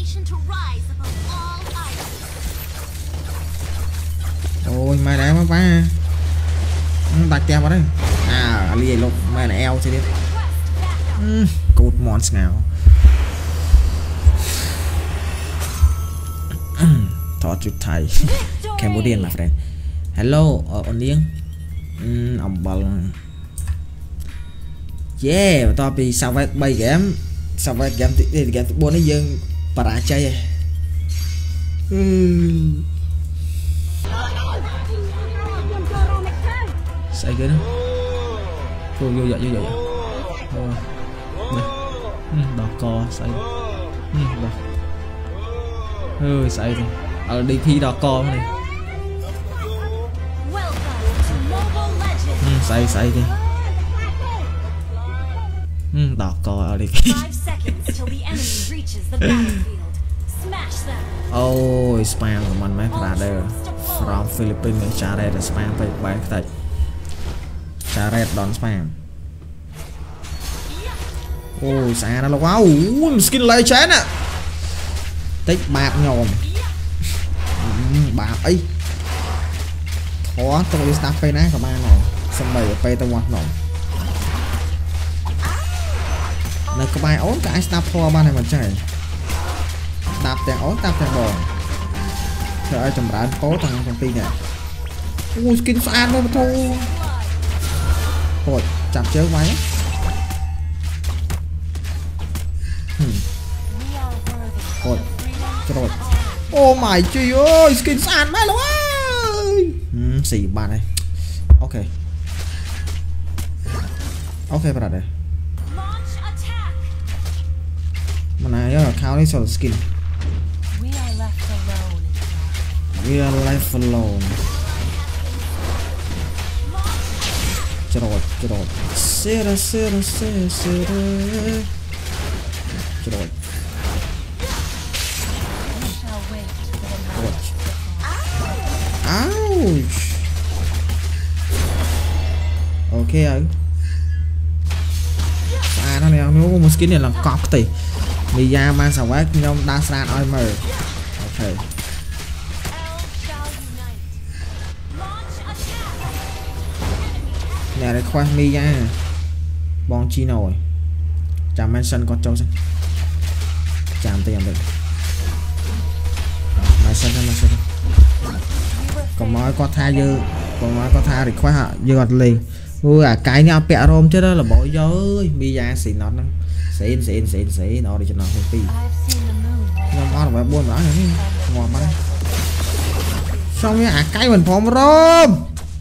ôi mày đấy má ba đặt keo vào đây à lì lục mày này eo chứ đi cột mòn ngào thọ chút thầy Cambodian my friend hello ở ổn điên ông bần yeah to bị sao vậy bay game sao vậy game thì game bốn ấy dân para chơi sai cái đó vô vô vậy vô vậy đỏ co sai đỏ ừ sai rồi ở đi thi đỏ co này sai sai đi đỏ co ở đi ôi spam của mình mấy bạn đây from Philippines trả đây là spam phải bán cái trả đây đón spam ôi xa nó là quá ui skin lấy chén à tích bạc nhồm bạc ấy khó tôi đi start pay ná của ba nè xong rồi pay tôi ngoặt nổ này có bài ổn cái snap for ba này mà chơi đạp tiền ổn đạp tiền bò trời ơi chầm rãi cố thằng công ty này ui skin xa luôn mà thôi thôi chặt chớ váy thôi cho rồi Oh my trời ơi, skin sàn má luôn ơi. Ừ, xì bạn này. Ok. Ok bạn đây. Mà này là count đi cho skin. We are left alone. Chết rồi, chết rồi. Chết rồi, chết rồi, chết rồi. Chết rồi. Ouch. Ok rồi. À nó này nó có một skin này là cọc thì đi ra mang sầu quét nhóm đa san oi mờ. Ok. Nè đây khoan mi ra bon chi nồi chạm mention con trâu xem chạm tiền được mention thôi mention còn nói có tha dư còn nói có tha thì khoa hạ dư gọt liền ui à cái nhau bẹ rôm chứ đó là bội gió ơi mi ra xịn nó nó xịn xịn xịn xịn nó đi cho nó không pi nhưng mà phải buôn đó này ngon quá xong cái à cái mình phom rôm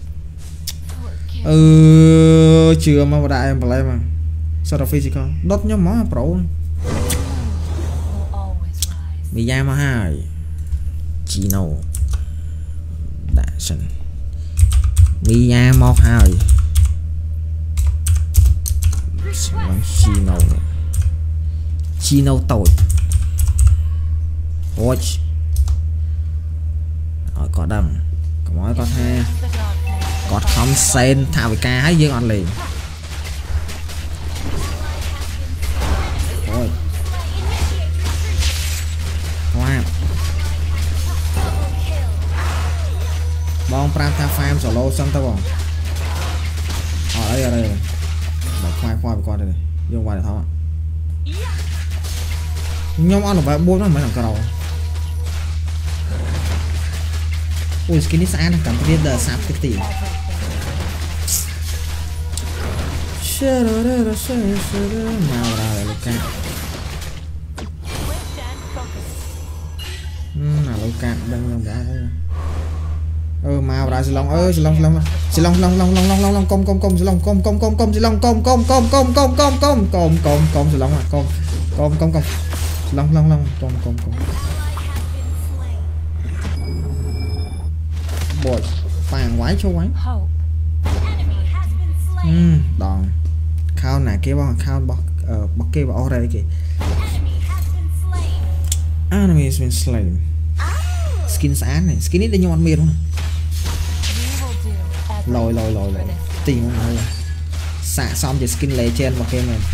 ừ chưa mà đại em play mà sao physical đốt nhóm món pro bị da mà hai Chino đã sân bị da một hai Chino Chino tội watch rồi có đầm có mỗi con hai có không sen thảo với cá hay dương ăn liền thôi wow bong pram tha farm solo xong tao bong ở đây ở đây để khoai khoai với con đây dùng qua để tháo nhóm ăn được vài bốn nó mới làm cái đầu ui skin này sáng cảm thấy đờ sáp cái gì nào ra Luka nào Luka đang làm đã ừ màu ra long ơi long long long long long long long long long công công công long công công công công long công công công công công công công công công công long à công công công công long long long công công công bột vàng quái cho quái um, đòn khao nè kia bao khao bọc uh, bọc kia bảo đây kì enemy has been slain skin sáng này skin ít đi nhon miền luôn lồi lồi lồi lồi tìm không nào xả xong thì skin lấy trên vào game này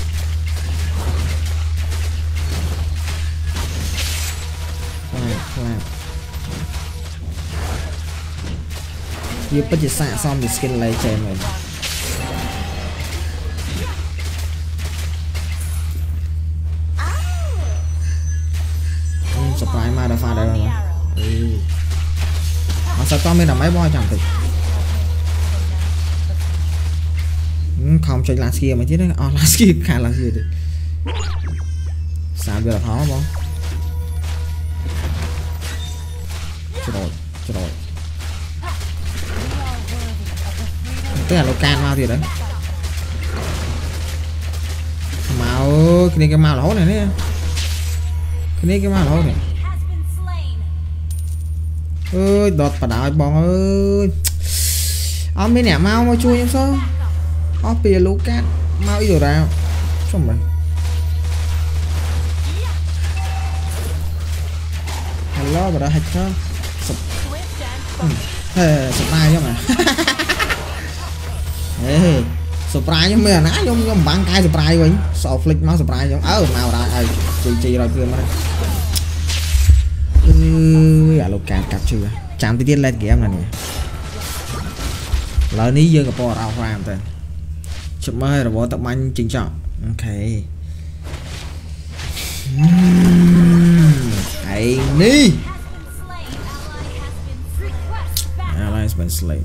wow wow như bây giờ xả xong thì skin lấy trên mình surprise mà đã pha đây rồi ừ. Mà sao con bên là máy boy chẳng thực không chơi last kia mà chứ đấy oh, last kia khá là gì đấy sao giờ là khó không chưa rồi chưa rồi tức là nó can mau thì đấy màu cái này cái màu lỗ này đấy cái này cái màu lỗ này ơi đọt và đảo bong ơi ông mấy nè mau mau chui em sao ó pìa Lucas mau ý đồ ra xong rồi hello và đã hạch đó sụp sụp ai chứ mà ê surprise giống mày ná giống giống bạn cái surprise vậy sợ flick nó surprise giống ớ màu ra ơi chị chị rồi kia mà ừ à Lucas cặp chưa chạm tí tiết lên kìa em này nè lời ní dương gặp bò rau ram tên chụp mơ rồi bộ tập anh chính trọng ok hãy đi alliance been slain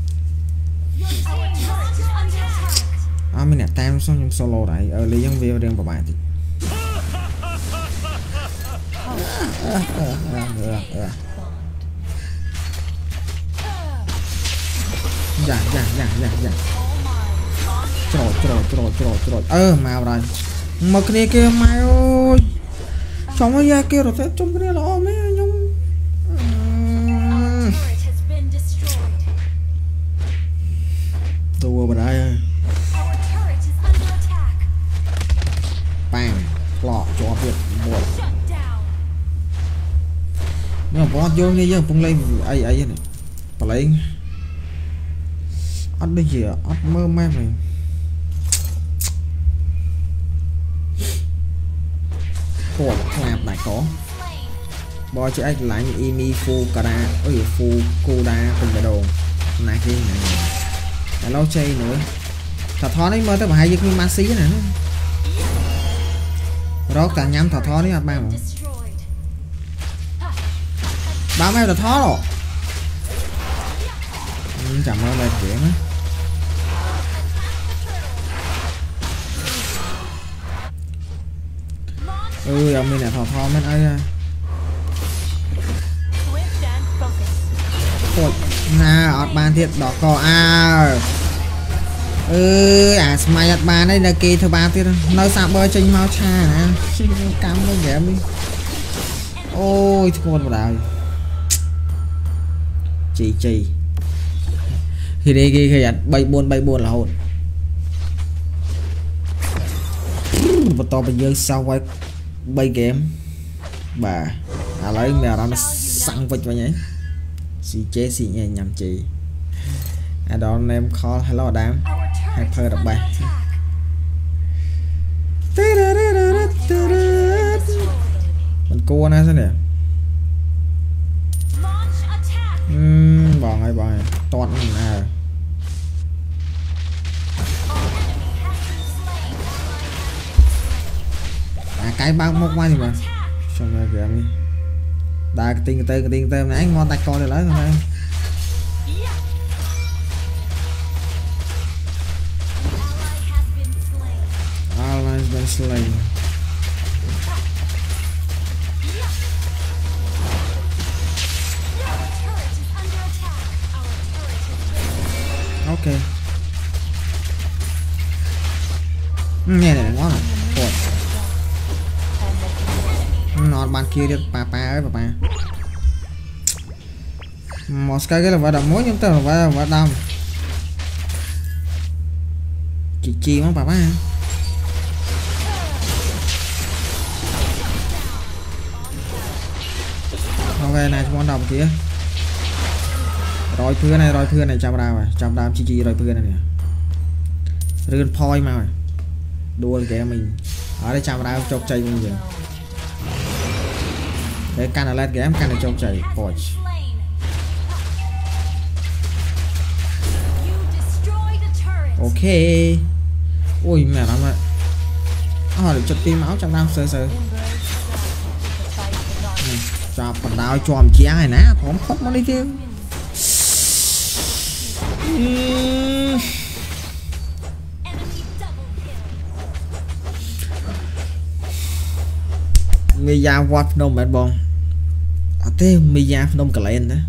à mình nè tam xong trong solo đấy ở lý dân video riêng của bạn thì dạ dạ dạ dạ dạ trời trời trời trời trời ơ màu rồi mà cái này kia mày ơi trong cái da kia rồi thế trong cái này lo mấy nhung tua vào đây ơi bang lọ cho việc một nhưng mà bót vô nghe giờ phun lên ấy ấy này và lấy ăn đây gì ăn mơ mê mày cột làm đại có bò chứ anh lại như imi phu kada ơi phu koda cùng cái đồ này kia này là lâu chơi nữa thọ thó đấy mơ tới mà hai giấc ma xí này đó càng nhắm thọ thó đấy ba mà ba mấy thọ thó rồi chẳng mơ lên chuyện á ừ ông mình là thò thò mấy ấy ôi na ọt bàn thiệt đỏ cò à ừ à smile ọt bàn đây là kỳ thứ ba tiết nơi sao bơi trên mau cha nè cắm nó ghẻ đi ôi con vào đào chị chị thì đi kia khi bay buồn bay buồn là hồn và to bây giờ sao quay bay game bà à lấy mèo đó nó săn vịt vào nhảy xì chế xì nhẹ nhầm chị à đó anh em call hello đám hay phơi đập bài mình cua nè sao nè uhm, bỏ ngay bỏ ngay toàn à cái bao một mai thì mà xong rồi kìa đi đa cái tiền tên cái tiền tên này ngon tay coi để lấy thôi Alliance been slain ok nghe này ngon rồi nó bàn kia được bà bà ơi bà bà một cái cái là vào đầm mối chúng ta là vào vào đầm chị chi mà bà bà ok này món đồng kia rồi thưa này rồi thưa này chào đào rồi chào đào chi chi rồi thưa này nè rươn phôi mà rồi đua kìa mình ở đây chào đào chọc chạy bây giờ để can là lên game can là trong chạy khỏi ok ui mẹ nó mà à, được chụp tim máu trong nam sơ sơ cho phần đào chòm chia này nè không khóc nó đi kêu Mia what no mệt bong à thế Mia no cả lên đó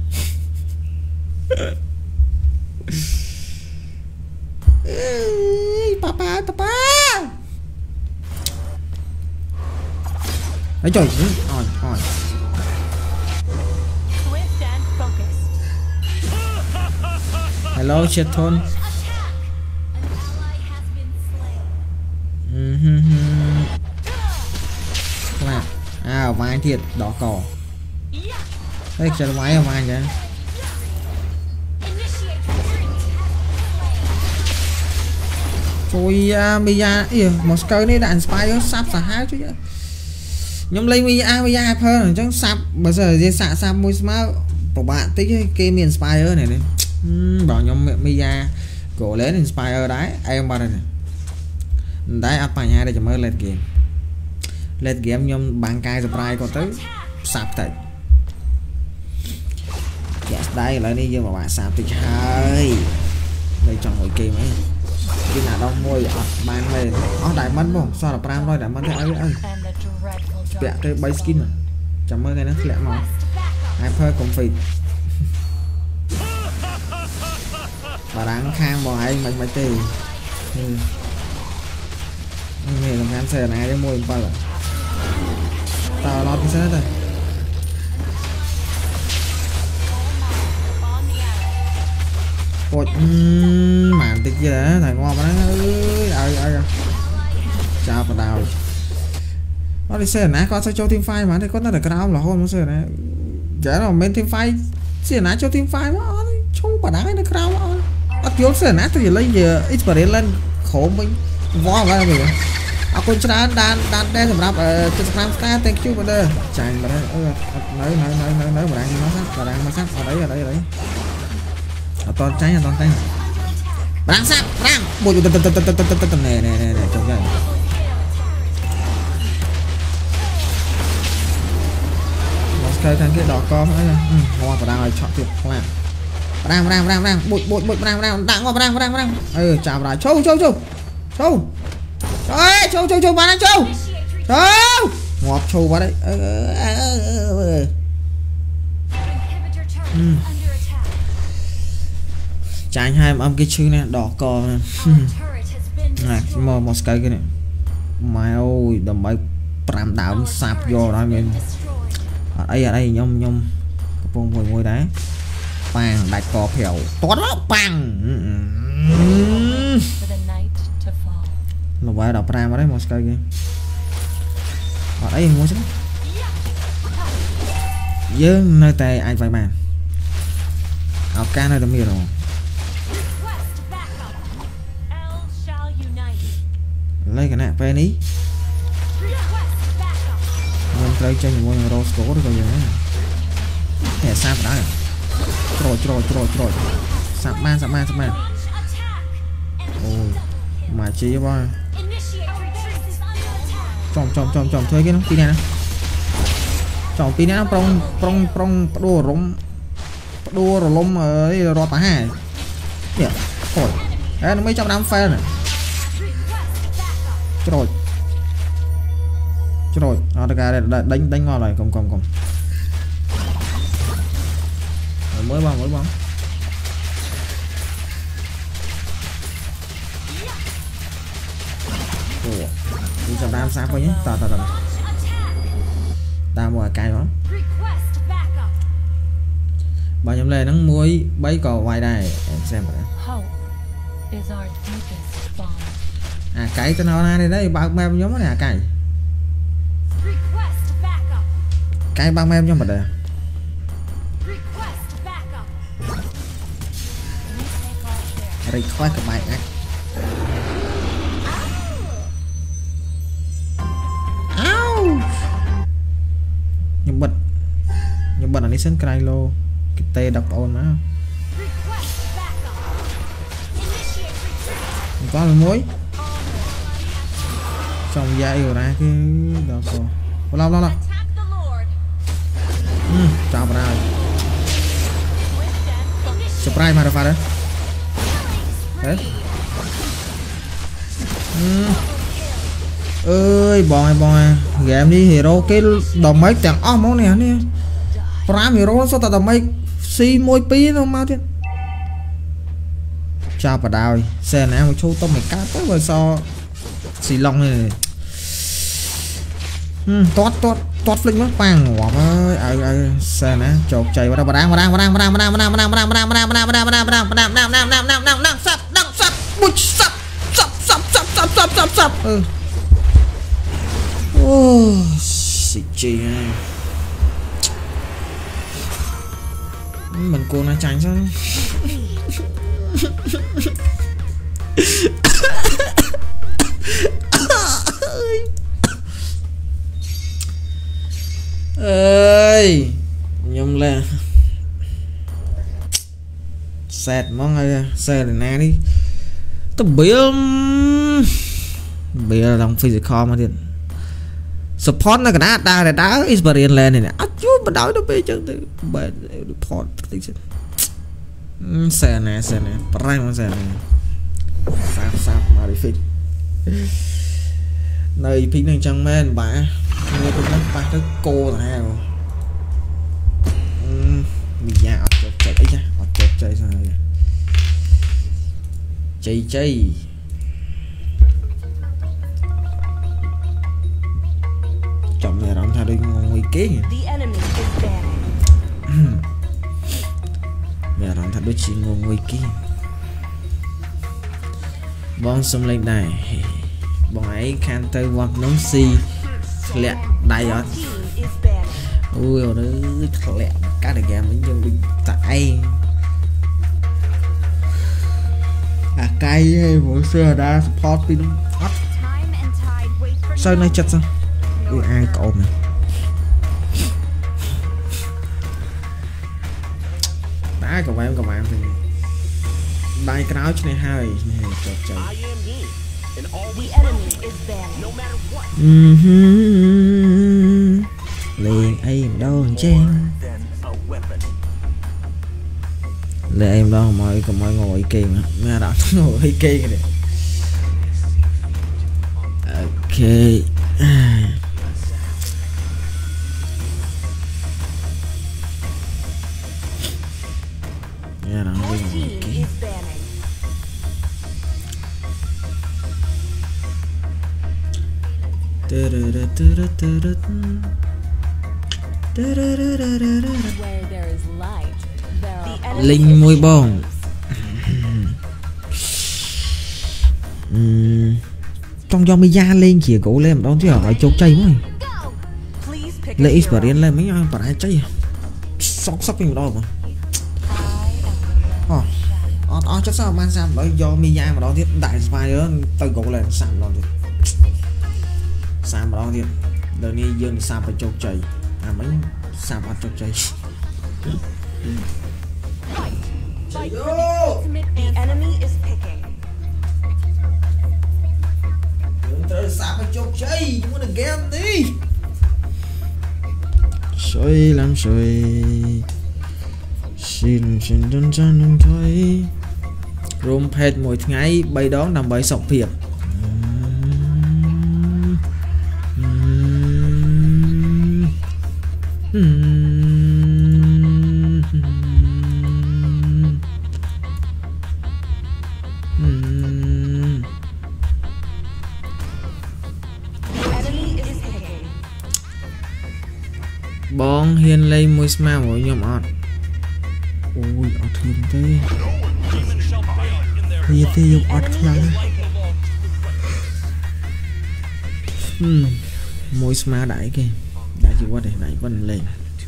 papa papa ấy trời ơi ơi hello Cheton à vai thiệt đỏ cỏ đây chờ máy ở vai kìa rồi uh, Mia một cái này đạn spy sắp xả hai chứ nhóm lấy Mia Mia hơn chẳng sắp bây giờ dễ xạ sắp môi smart của bạn tích cái miền spy này này uhm, bảo nhóm Mia cổ lấy inspire đấy em bao đây này đấy áp bài hai đây cho mới lên game lên game nhóm bàn cai surprise có tới sạp tại yes, đây lại đi nhưng mà bạn sạp thì hai đây chọn hội kỳ mấy khi nào đông ngồi ở bàn lên ó đại mân không sao là pram thôi đại mân thế ấy ơi bẹ cái bay skin chấm ơi cái nó lẹ màu hyper config bà đáng khang bỏ anh mạnh mạnh tì nghe làm ngán xe này để mua bao rồi tao lo cái xe đây cột màn tích gì đó thằng ngon mà nó ơi ơi chào vào đào nó đi xe nãy có sao cho team fight mà thì có nó được cái là hôm nó xe này chả là bên team fight xe nãy cho team fight mà không bà đá nó cái mà bắt vô xe nãy tôi lấy giờ ít bà đến lên khổ mình vó vào mình à con chán đan đan đen sầm rạp ở trên sàn ta thank you brother chạy mà đây nói nói nói nói nói mà đang nó sắp mà đang mà sắp ở đấy ở đấy ở đấy ở toàn cháy là toàn cháy đang sắp đang bùi tầm tầm tầm tầm tầm tầm tầm này này này này trông cái cây thằng kia đỏ con ấy là hoa và đang rồi chọn tuyệt làm đang đang đang đang bụi bụi bụi đang đang đang hoa đang đang đang ừ chào lại châu châu châu châu trời châu châu châu bán châu châu ngọt châu vào đấy trái hai âm cái chữ này đỏ con này mò một cây cái này mày ơi đầm bay làm đảo sạp vô rồi mình ở đây ở đây nhông nhông bông ngồi ngồi đá bang đại cò phèo toán lắm bang nó vai đọc ra mà đấy một cây kia ở đây mua chứ dương nơi tay anh phải bàn áo ca nơi đâm nhiều rồi lấy cái này penny chơi chơi nhiều người rose có được rồi nhá thẻ sao đã rồi rồi rồi rồi sạp man sạp man sạp man ôi mà chỉ bao trồng trồng trồng trồng thuê cái nó pin này nè trồng pin này nó prong prong prong đua rống đua rồi lông ở rồi tả hai kìa rồi đấy nó mấy trăm đám phê này rồi rồi nó được cái đánh đánh ngon rồi không không không mới bóng mới bóng đi cho đam sát coi nhé tao tao tao tao mua cay đó bao nhiêu lề nắng muối bấy cò ngoài đây em xem rồi à cay cho nó này đây bao bao nhóm này à cay cái băng em cho mà đây request các bạn nhé nhưng bật nhưng bật là đi sân cày lô cái tê đập ồn á có là muối trong dây rồi ra cái đó có lâu lâu lâu chào bà nào surprise mà được phải đấy đấy ừ. ơi bò bò game đi hero cái đồng mấy chẳng ôm món này nè pram hero sao ta đồng mấy si môi pi nó mau thế chào bà đào xe này một chút tôm mày cá tới rồi so xì long này ừ, toát toát toát lên mất bang ngọt ơi ờ ờ xe nè chột chạy vào đây vào đây vào đây vào đây vào đây vào đây vào đây vào đây vào đây vào đây vào đây vào đây vào đây vào đây vào đây vào đây vào đây sập đằng sập bụt sập sập sập sập sập sập sập sập ừ ô xịt chi mình cô nó tránh sao ơi nhung là sẹt mong ơi xe này nè đi tôi biết bây giờ đồng physical mà điện support nó cái đá đá này đá experience lên này nè ắt chú mà đói nó bây giờ từ bề report xe này xe này prime xe này sắp sắp mà đi fit nơi pin này chẳng men bà người tôi nó ba cái cô nào mình nhà ở chốt chạy ấy nha ở chốt chạy sao này chạy chạy chồng này làm thay đi ngồi kế mẹ làm thật đôi chị ngồi ngồi kia bong xông lên này bọn ấy khăn tới hoặc nóng xì lẹ đầy rồi ui nó lẹ các đại game những bị tại à cay mỗi xưa đã support pin hot sao này chặt sao ui ai cậu mày đá cậu em cậu em thì đây cái áo này hai trời trời liền em đâu chen liền em đâu mọi còn mọi ngồi kia mà nghe đã ngồi kia này ok nghe đã ngồi kia linh môi bông trong do mi da lên chỉ cổ lên đó chứ hỏi chốt chay quá lấy ít vào lên mấy anh phải cháy sóc sóc mình đâu mà ờ ờ chắc sao mang sang bởi do mi da mà đó thiết đại spy đó tay cổ lên sạm đó thì sạm mà đó thiết đời này dương sạm phải chốt chay à mấy sạm ăn chốt chay The enemy is picking. Sao phải chốt chơi, chúng ta game đi. Xoay làm xoay, xin xin đơn giản đừng thôi. Room page mỗi ngày bay đón nằm bay sọc phiệt. Bong hiền lấy môi smile của nhóm ọt ôi ọt hiền thế hiền thế dùng ọt khăn hmm. Môi smile đẩy kìa đẩy chỉ qua để đẩy vẫn lên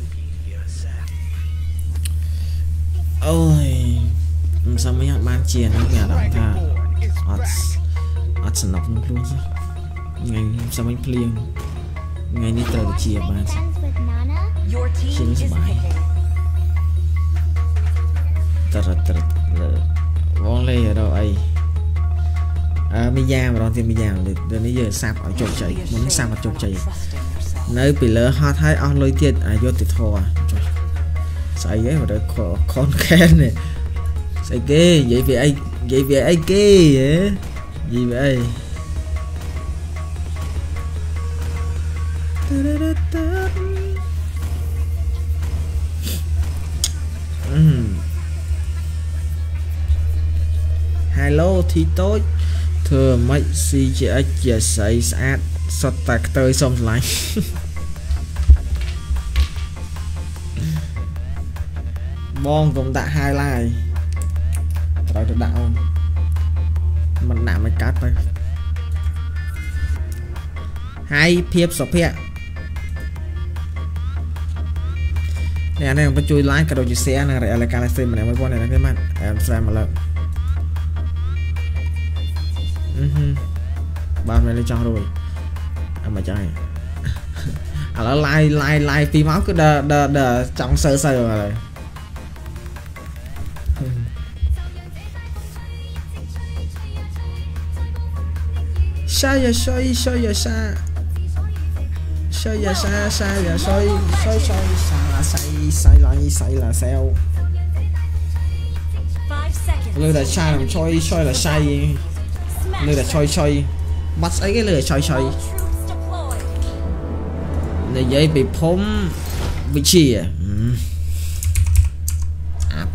ôi sao mấy bạn ban chia nó kìa đọc tha ọt ọt sẵn nọc luôn chứ ngày sao mấy pliêng ngày ní tờ chia bạn xin bài tật tật vón lê ở đâu ấy à mi da mà đón thì mi da được đến giờ sạp ở chỗ chạy muốn sạp ở chỗ chạy nơi bị lỡ hot hay on lôi tiền à vô thì thò sai ghế mà đợi con khen này sai ghê vậy vì ai vậy vì ai ghê vậy gì vậy hello thì tốt thừa mấy si chị ấy chia sẻ sát sọt tạc tới xong lại bon cũng đã hai like rồi được đạo mình nạm mới cắt thôi hai phiếp sọp phẹ nè này mình chui like cái đầu chia sẻ này lại là cái stream này mới con này là cái mặt em xem mà lợn bao này lên cho rồi à mà chơi à nó like like like phí máu cứ đờ đờ đờ trong sơ sơ rồi sai giờ xoay xoay giờ xa xoay giờ xa xa giờ xoay xoay xoay xa say say lại say là sao lừa là sai làm xoay xoay là say lừa là xoay xoay bắt ấy cái lừa xoay xoay này dây bị phóng bị chi à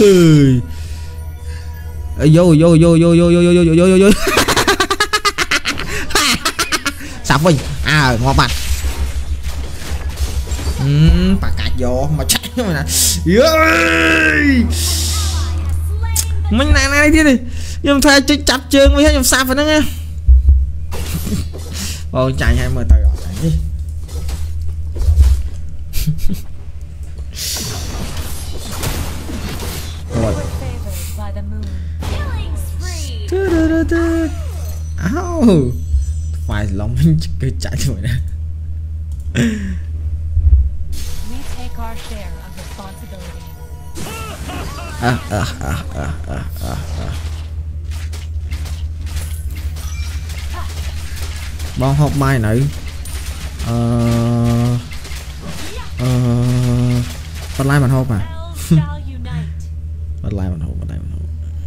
vô vô vô vô vô vô vô vô vô vô sập mình à ngon mặt bà cạch vô mà chạy mà nè mình này này đi đi nhưng thuê chơi chặt trường với nhầm sao phải nó nghe ôi chạy hai mươi tờ gọi đi rồi áo phải lòng mình cứ chạy rồi nè à à à à à à bong hộp mai nữ ờ ờ bắt lại mình hộp à bắt lại mình hộp bắt lại mình hộp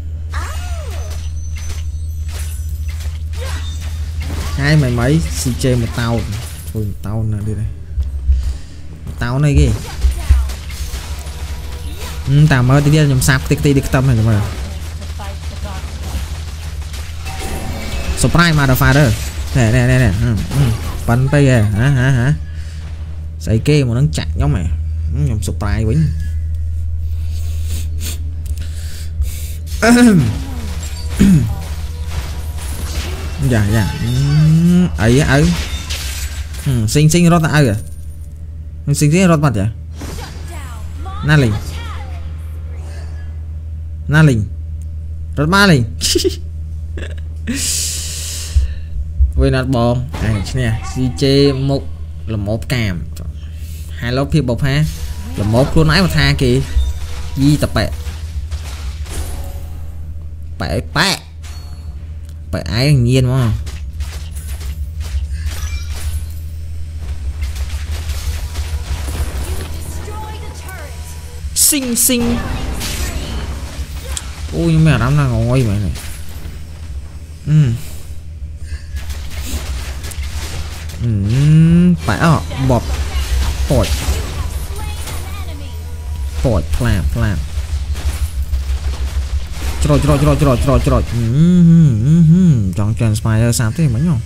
hai mày mấy xì chê một tao thôi tao nè đi đây tao này kì ừ, tao mới tí đi nhầm sạp tí tí đi tâm này mà surprise mà đâu phải đó nè nè nè nè bắn tay kìa hả hả hả xây kê mà nó chặt nhóm mày nhầm surprise quýnh dạ dạ ấy ấy xinh xinh rót ai kìa xinh xinh rót mặt vậy na lình na lình rót ma lình với nát bom này nè xê chê một là một cam hai lốp phiêu bột ha là một luôn nãy mà tha kì di tập bẹ bẹ bẹ bẹ ái nhiên đúng không xinh xinh ui mẹ đám đang ngồi mày này ừ ừ phải ở bọt bọt bọt làm làm rồi rồi rồi rồi rồi rồi chọn transpire sao thế mấy nhỉ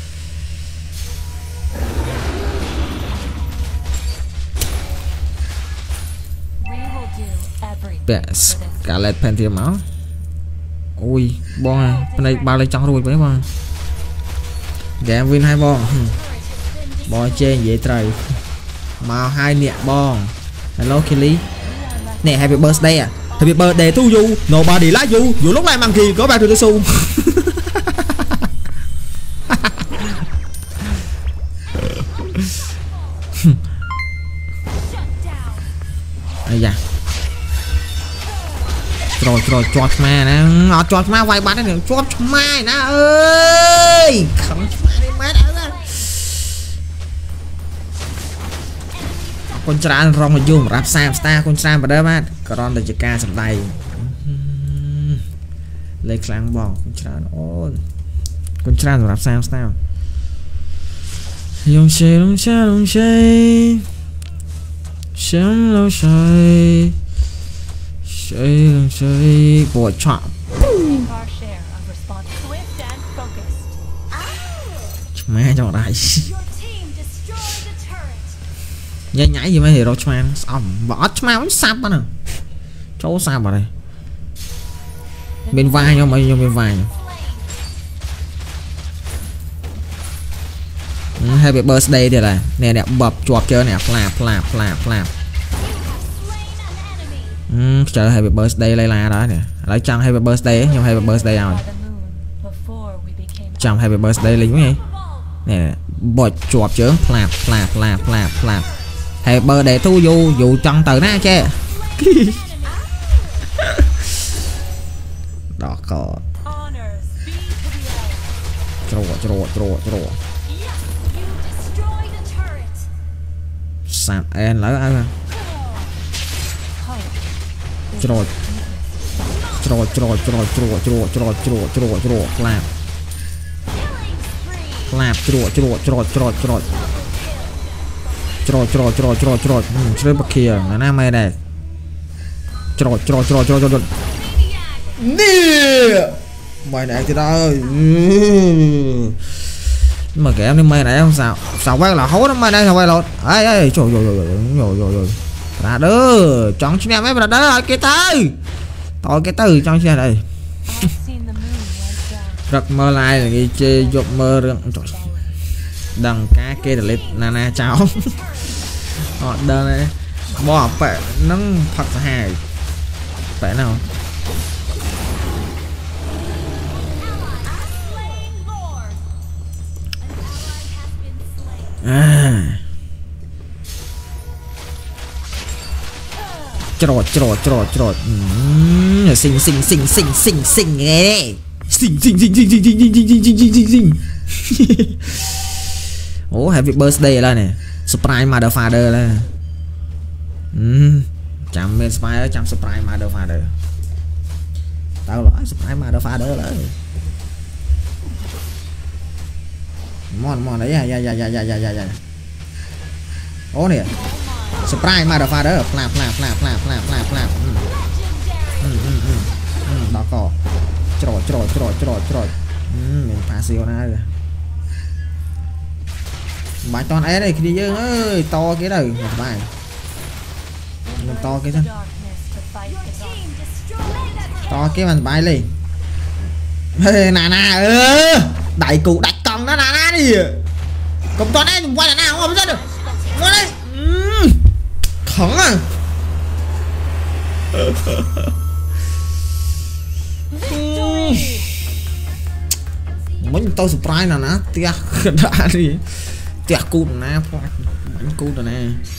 best cả lẹt pentium máu ui bon này bên đây ba lấy trong rồi với mà game win hai bon bon trên dễ trời màu hai nè bon hello Kelly nè happy birthday à happy birthday to you nobody like you dù lúc này mang kỳ có ba triệu su ai da rồi rồi chọt ma nè ngọt chọt ma quay bắn này chọt ma nè ơi không ma đi con tràn rong mà dùng rap sam star con tràn vào đây mà còn là chỉ ca sầm đầy lấy kháng bò con tràn ôn con tràn rồi rap sam star dùng xe dùng xe dùng xe xem lâu say say say bộ chọn mẹ cho đại nhảy nhảy gì mấy thì rồi chman xong bỏ chman vẫn sắp á nè chỗ sao vào đây bên vai nhau mấy nhau bên vai happy birthday thì là nè nè bập chuột chơi nè flap flap flap flap ừ, chờ happy birthday lấy la đó nè lấy trong happy birthday nhưng happy birthday rồi trong happy birthday lính gì nè bột chuột chứ flap flap flap flap flap happy birthday thu du dù trong từ na che đó có trộn trộn trộn trộn sạp en lỡ ai mà trộn trộn trộn trộn trộn trộn trộn trộn trộn trộn làm làm trộn trộn trộn trộn trộn trộn trộn trộn trộn trộn chơi bạc kia là nam mày này trò trò trò trò trò nè mày này thì ơi mà cái em đi mày này không sao sao quay là hố nó mày này sao quay lột ấy ấy trời rồi rồi rồi rồi rồi ra đỡ chọn cho em ấy ra đỡ cái tới thôi cái từ trong xe đây rất mơ lại là cái chơi dục mơ đằng cá kia là nana cháu họ đơn này bỏ bẹ nâng thật hài bẹ nào à trò trò trò trò xinh xinh xinh xinh xinh xinh nghe xinh xinh xinh xinh xinh xinh xinh xinh xinh xinh xinh xinh ủa happy birthday là nè surprise mother father là chạm bên spy chạm surprise mother father tao nói surprise mother father là mon mon đấy ya ya ya ya ya ya ya ố nè surprise mother father flap flap flap flap flap flap flap đó cò trò trò trò trò trò mình phá siêu na rồi bài toàn ấy này khi dương ơi to cái đời một bài mình to cái thân to cái bàn bài lên nè nè ơ đại cụ đặt con nó nè nè đi cầm to đấy quay là nào không biết được qua đây thẳng à mình tao surprise nào nè tia đã đi tia cút nè bánh cút rồi nè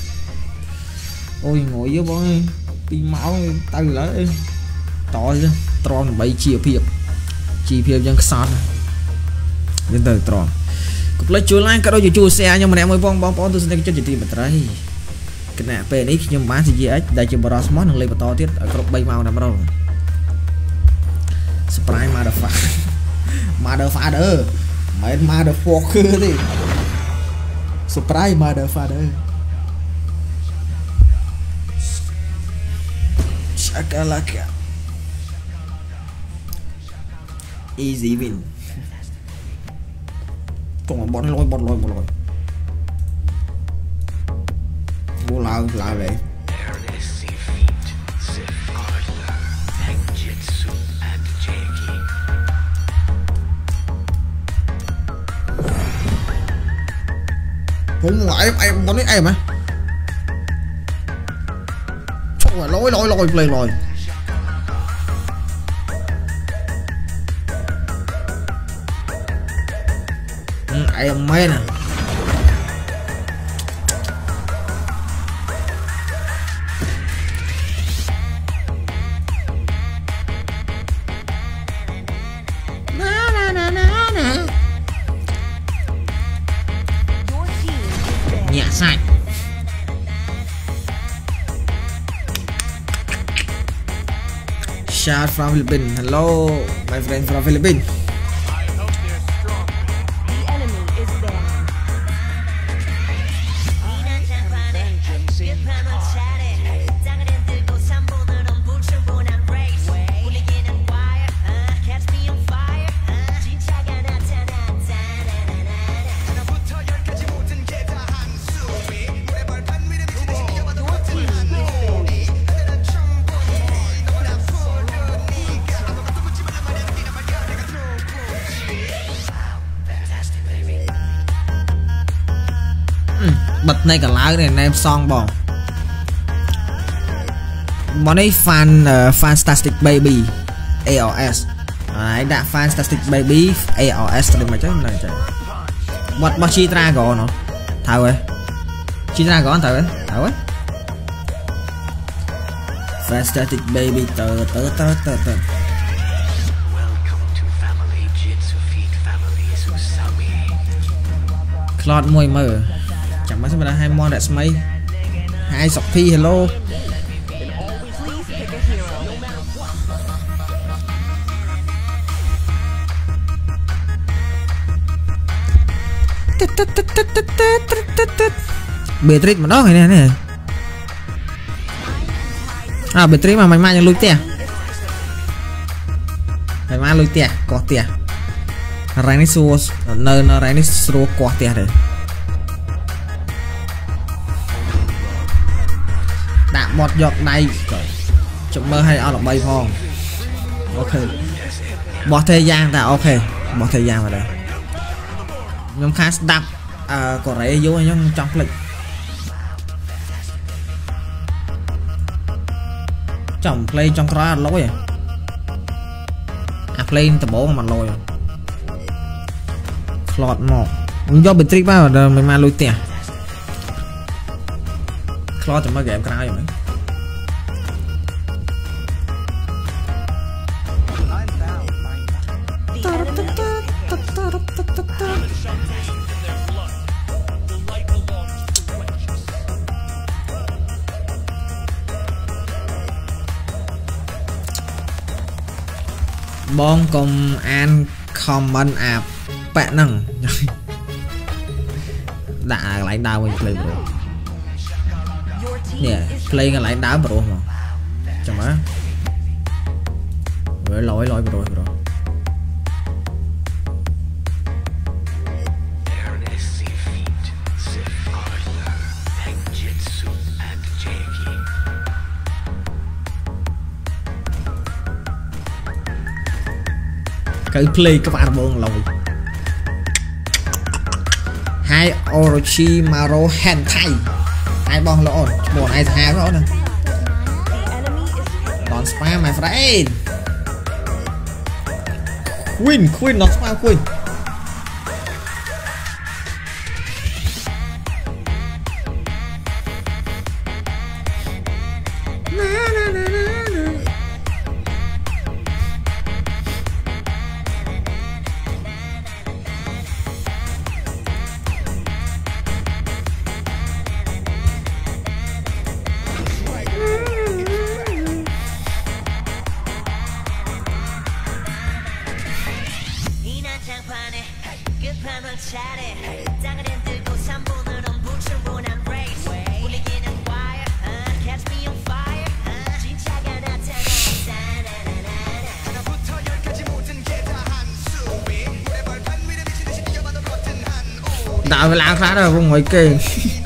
ôi ngồi dưới bói pi máu tay lấy to chứ tròn bay chia phiệp chia phiệp dân sọt đến từ tròn cục lấy chuối like các đôi chuối xe nhưng mà em mới bong bong bong tôi xin cho chị tìm một cái cái nè pe này nhưng mà thì gì ấy đây chỉ bros món thằng lấy vào to tiết ở cục bay màu nằm đâu surprise motherfucker motherfucker mày motherfucker đi surprise motherfucker chakalaka easy win còn bọn lôi bọn lôi bọn lôi vô lao lại vậy không ngoại em bọn ấy em á rồi lôi lôi lôi lên rồi em mê nè nhẹ sai shout from Philippines hello my friend from Philippines bật này cả lá này em song bò món ấy fan uh, Fantastic Baby a o s đấy đã Fantastic Baby a o s thì mà chắc là chạy bật bật chi ra gõ nó thảo ơi chi ra gõ thảo ơi thảo ơi Fantastic Baby tờ tờ tờ tờ tờ Claude môi mờ chẳng mấy là hai mon that's mấy hai sọc thi hello Beatrice mà đó này nè à bên trí mà mày mang những lùi tia mày mang lùi tia có tia ráng đi xua nơi nó ráng đi xua có tia đấy đã bọt giọt này chụp mơ hay ở là bay phong ok bỏ thời gian ta ok bỏ thời gian vào đây nhóm khá đập à, có rễ vô nhóm trong lịch chồng play trong ra lỗi à à play tập bố mà lôi lọt một do bị trick bao rồi mình mang lui tiền lo cho mấy game cái này bong công an comment app bạn nằng đã lại đau mình play rồi nè play cái lại đá bro mà chẳng má với lỗi lỗi bro bro cái play các bạn buông lỗi hai Orochimaru hentai ai bong lỗ một ai hai lỗ nè don't spam my friend queen queen not spam queen tạo cái lá khá rồi vùng ngoài kề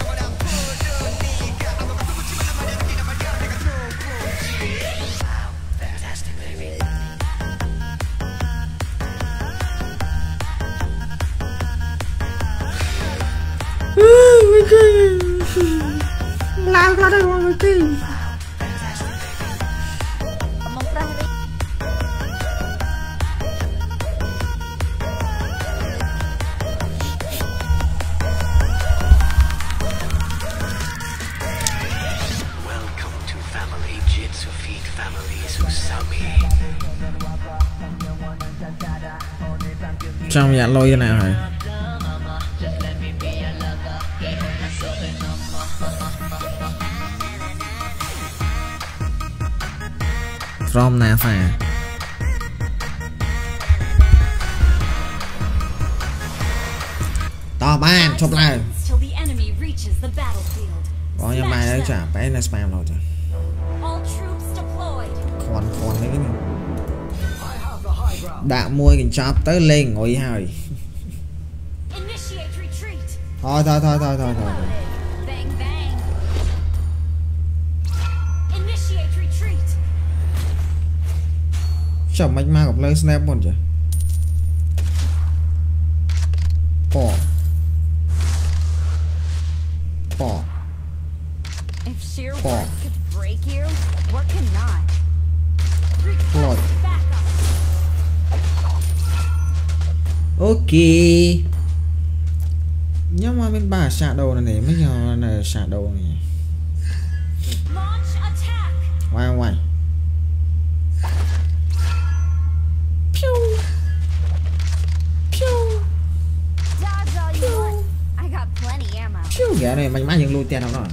lá khá rồi vùng ngoài kề trong dạng lôi như nào hả from nào phải to ban chụp lại có nhà mày đấy chả bé là spam rồi chả còn còn đấy đã mua cái chop tới lên ngồi hơi thôi thôi thôi thôi thôi thôi chồng mạch ma gặp lên snap một chứ bỏ bỏ bỏ rồi ok nhưng mà mình bà xạ đầu này mấy giờ là xạ đầu này ngoài ngoài ghẻ này mạnh mẽ những lùi tiền nào đó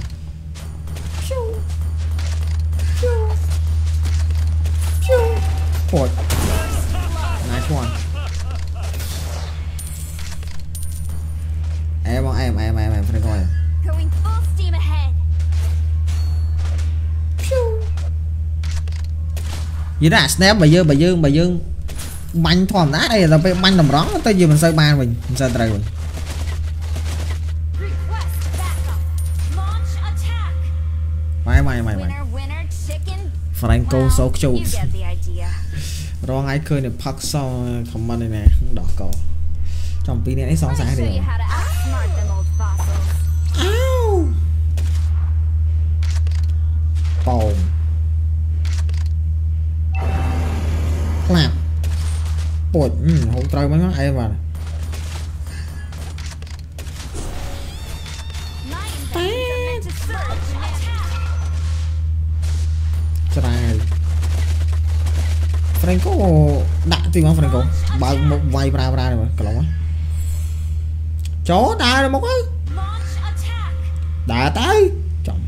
Ôi nice one em không em em em em phải coi vậy đó snap bà dương bà dương bà dương banh thòm đá đây là phải banh đầm rón tới giờ mình xây ban mình mình xây trời mình mày mày mày mày Franco số chủ rồi ngay khơi này phát sau comment này nè đỏ cỏ trong pin này ấy xong sáng đi bồn làm bột không trời mấy ai mà trời Franco đặt thì mà Franco bao một vài bra bra này mà cả lắm chó ta rồi một ơi đã tới chồng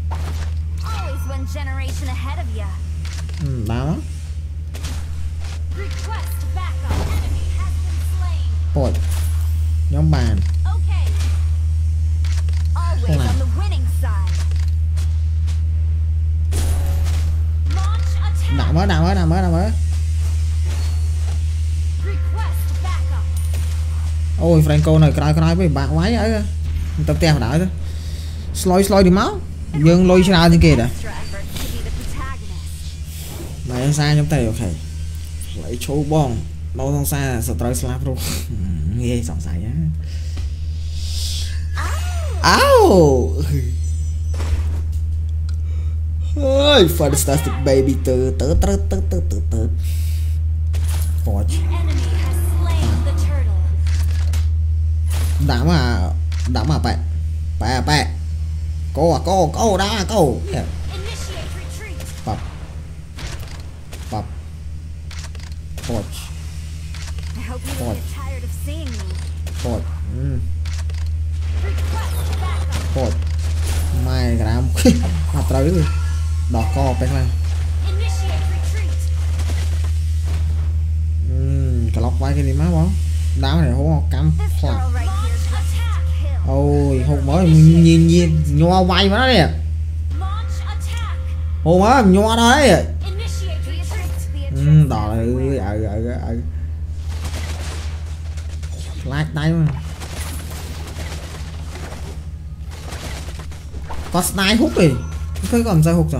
ừ, đó bột nhóm bàn không làm đảo mới đảo mới đảo mới đảo mới ôi Franco này cài cài với bạn máy ấy tập teo đảo thôi sloi sloi đi máu dương lôi ra như kia đã mày sai trong tay ok lấy chỗ bong đâu không xa là strike slap luôn nghe sòng sài á áo ơi fantastic baby từ từ từ từ từ từ từ watch đã mà đã mà bạn bạn bạn cô à cô cô đã cô bập bập watch watch watch watch mai gram mặt trời đi đỏ co bên này cả lọc vai cái gì má bó đá này hố cắm hoặc ôi hộp mới nhìn nhìn nhoa vai mà nó nè hộp mới nhoa đấy ừ, đỏ ơi ở ở ở like tay mà có snipe hút đi không còn sao hút rồi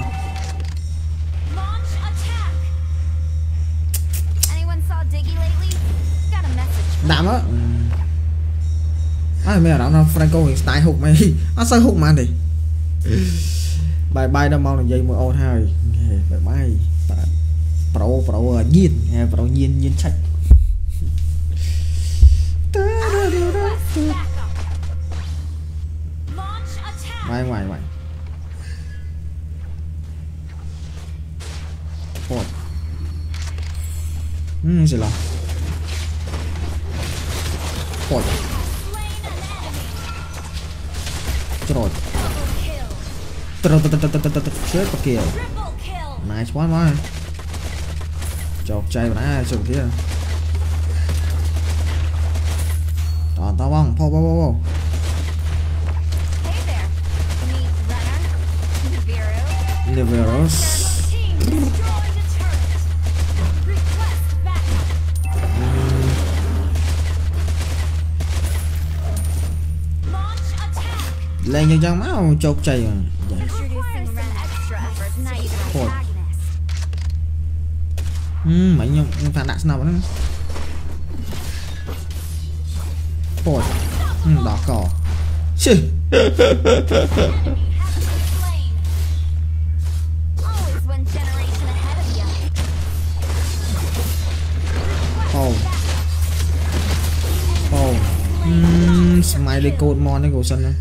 đạm á ai mày ở đâu Franco thì snipe hút mày nó sao hút mà đi bài bay đâu mau là dây một ô thôi bài bay pro pro nhiên pro nhiên nhiên chạy mày mày mày ôi ừ gì là ôi rồi từ từ từ từ từ từ từ chết có kìa nice quá mà chọc chay mà nè chụp kia toàn tao bong po po po po Niveros lên như trong máu chột chày mà ôi ừ mấy nhung phản đạn nào nữa ôi ừ, đỏ cỏ chì oh oh mm, smiley code mon này của sân này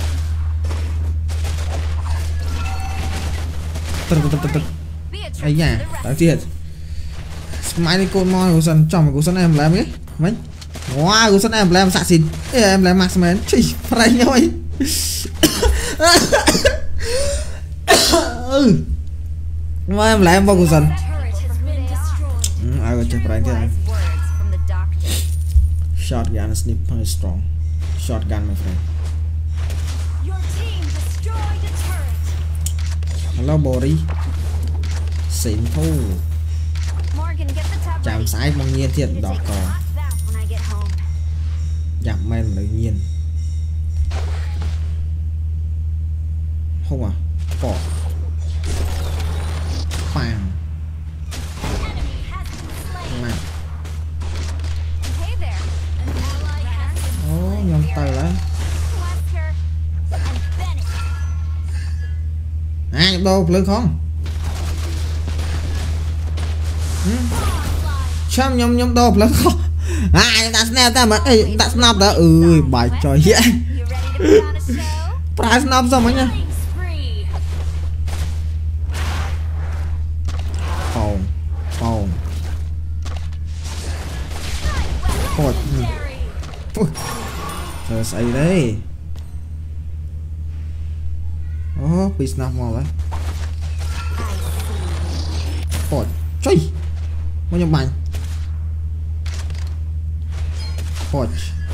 từ từ từ từ ấy nha đáng tiếc smiley code mon của sân trong của sân em làm ấy mấy wow của sân em làm xạ xịn em làm maxman chỉ phải nhau ấy ừ mà em làm bao của sân I will check right there. Shotgun sniper is strong. Shotgun, my friend. Your team destroyed a turret. Hello, body. Xịn thu. Morgan, get the tub chạm ready. sái mong nhiên thiệt Need to đỏ take a cò hot bath when I get home. dặm men tự nhiên không à cỏ phàng Enemy has been slain. này Hey there. An ally has been ô slain. nhom tay đó Wesker and Bennett. à nhom đâu lớn không chăm nhom nhom đâu lớn không à chúng ta snap ta mà ê ta snap đó ơi bài trò dễ You ready to put on a show? price snap xong rồi nha Killing spree. phòng phòng Ôi, ừ. Legendary. Ui, trời xảy đấy ô bị snap màu đấy ôi chơi bao nhiêu bánh ôi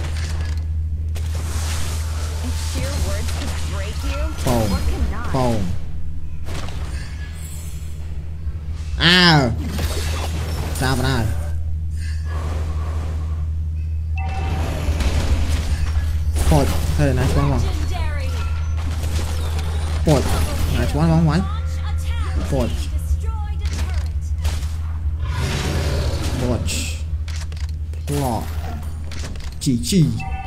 If sheer words could break you, phòng what cannot? phòng à sao vậy nào ôi thế này xuống không Legendary. ôi này xuống không mấy Launch attack. ôi Destroyed a turret. watch plot chỉ chỉ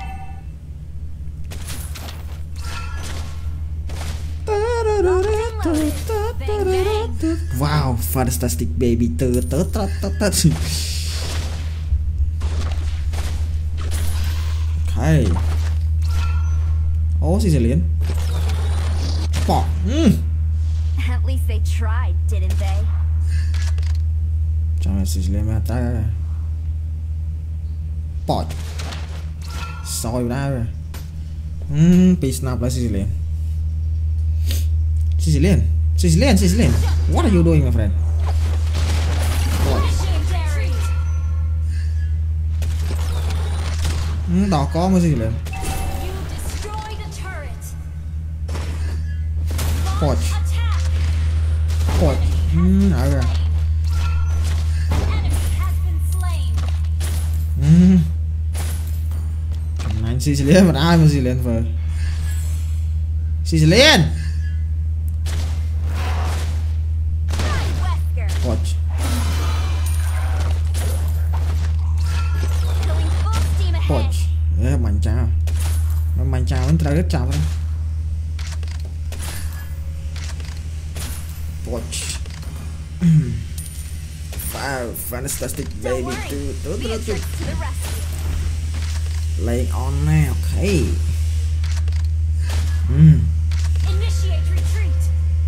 wow fantastic baby tơ tơ tơ tơ tơ okay ô gì sẽ liền bỏ ừ. At least they tried, didn't they? Cho mày xịt lên mà ta bỏ soi ra rồi ừm pi snap lại xịt lên xịt lên xịt lên xịt lên what are you doing my friend bỏ Legendary. ừm đỏ có mới xịt lên You destroyed a turret. bỏ Attack. bỏ ừm ở rồi Enemy has been slain. ừm anh xịt lên mà ai mà xịt lên vợ xịt lên Wesker. bỏ Going full steam bỏ ahead. ê mạnh chào nó mạnh chào anh ta rất chào đấy watch wow fantastic Don't baby worry. tơ tơ tơ Beatrix tơ to the rescue. laying on now okay ừm Initiate retreat.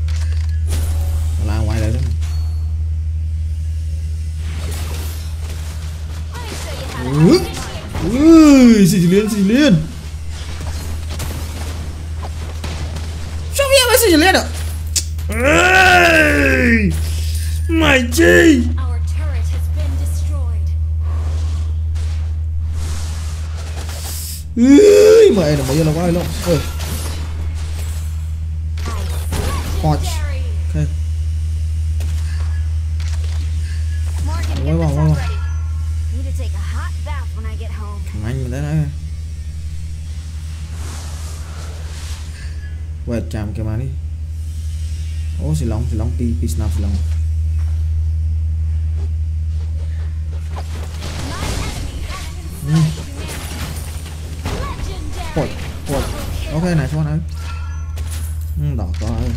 là ngoài đấy đó I'll show you how to ui optimize. ui xì liên xì liên sao vậy mà xì liên được ê mày chi Our turret has been destroyed. ui mày là mày là quay luôn ơi watch Legendary. okay Morgan, get Wait, the wait, tub wait. ready. Need to take a hot bath when I get home. thằng anh mình tới đấy quẹt chạm cái mà đi ô xì lông xì lông pi pi snap xì lông Legendary. ôi ôi ok này xuống này ừ, đỏ có ơi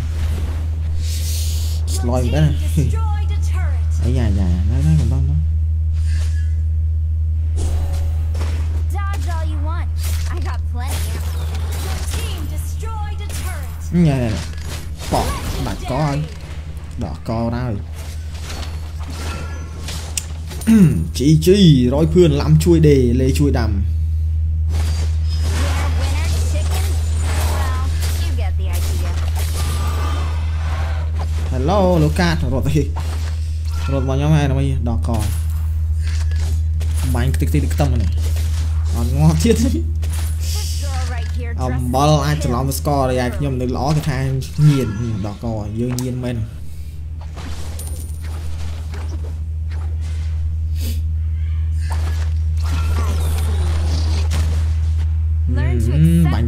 lôi Your cái team này destroyed a turret. ấy dài dài đấy đấy còn đông đó Dodge all you want. I got plenty ammo. Your team destroyed a turret. nhà này bỏ đặt có ơi đỏ co đây chị chi rồi phương làm chui đề lê chui đầm Winner, winner, chicken. Well, you get the idea. hello Lucas rồi thì rồi vào nhóm hai là mấy đỏ cò bánh tích tích tâm này còn ngon thiết This girl right here ông dresses bao ai like cho lòng score đây nhưng được ló cái thang nhiên đỏ cò dương nhiên men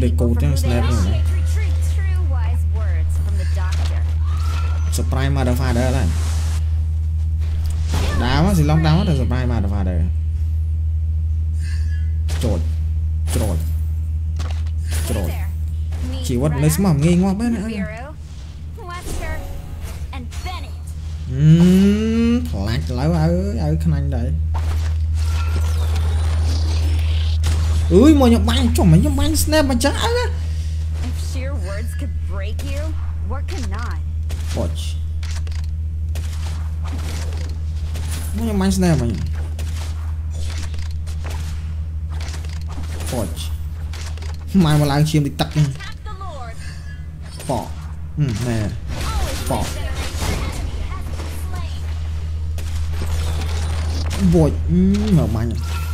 để people cột from cho who they snap are. rồi True wise words from the doctor. surprise mà đâu phải đấy là đá quá gì long đá quá được surprise mà đâu phải đấy trội trội Hey trội there. Meet chỉ quất lấy Renner, mỏng nghi ngoắc bên nữa Bureau, Wesker, and Bennett. ừm lại lại ở ở khăn anh đấy ui mà nhập bánh cho mày nhập bánh snap mà chắc á If sheer words could break you, what cannot? watch nó nhập bánh snap mà watch mai mà lại chim thì tắt nha Tap the Lord. bỏ ừ nè bỏ vội mở mạnh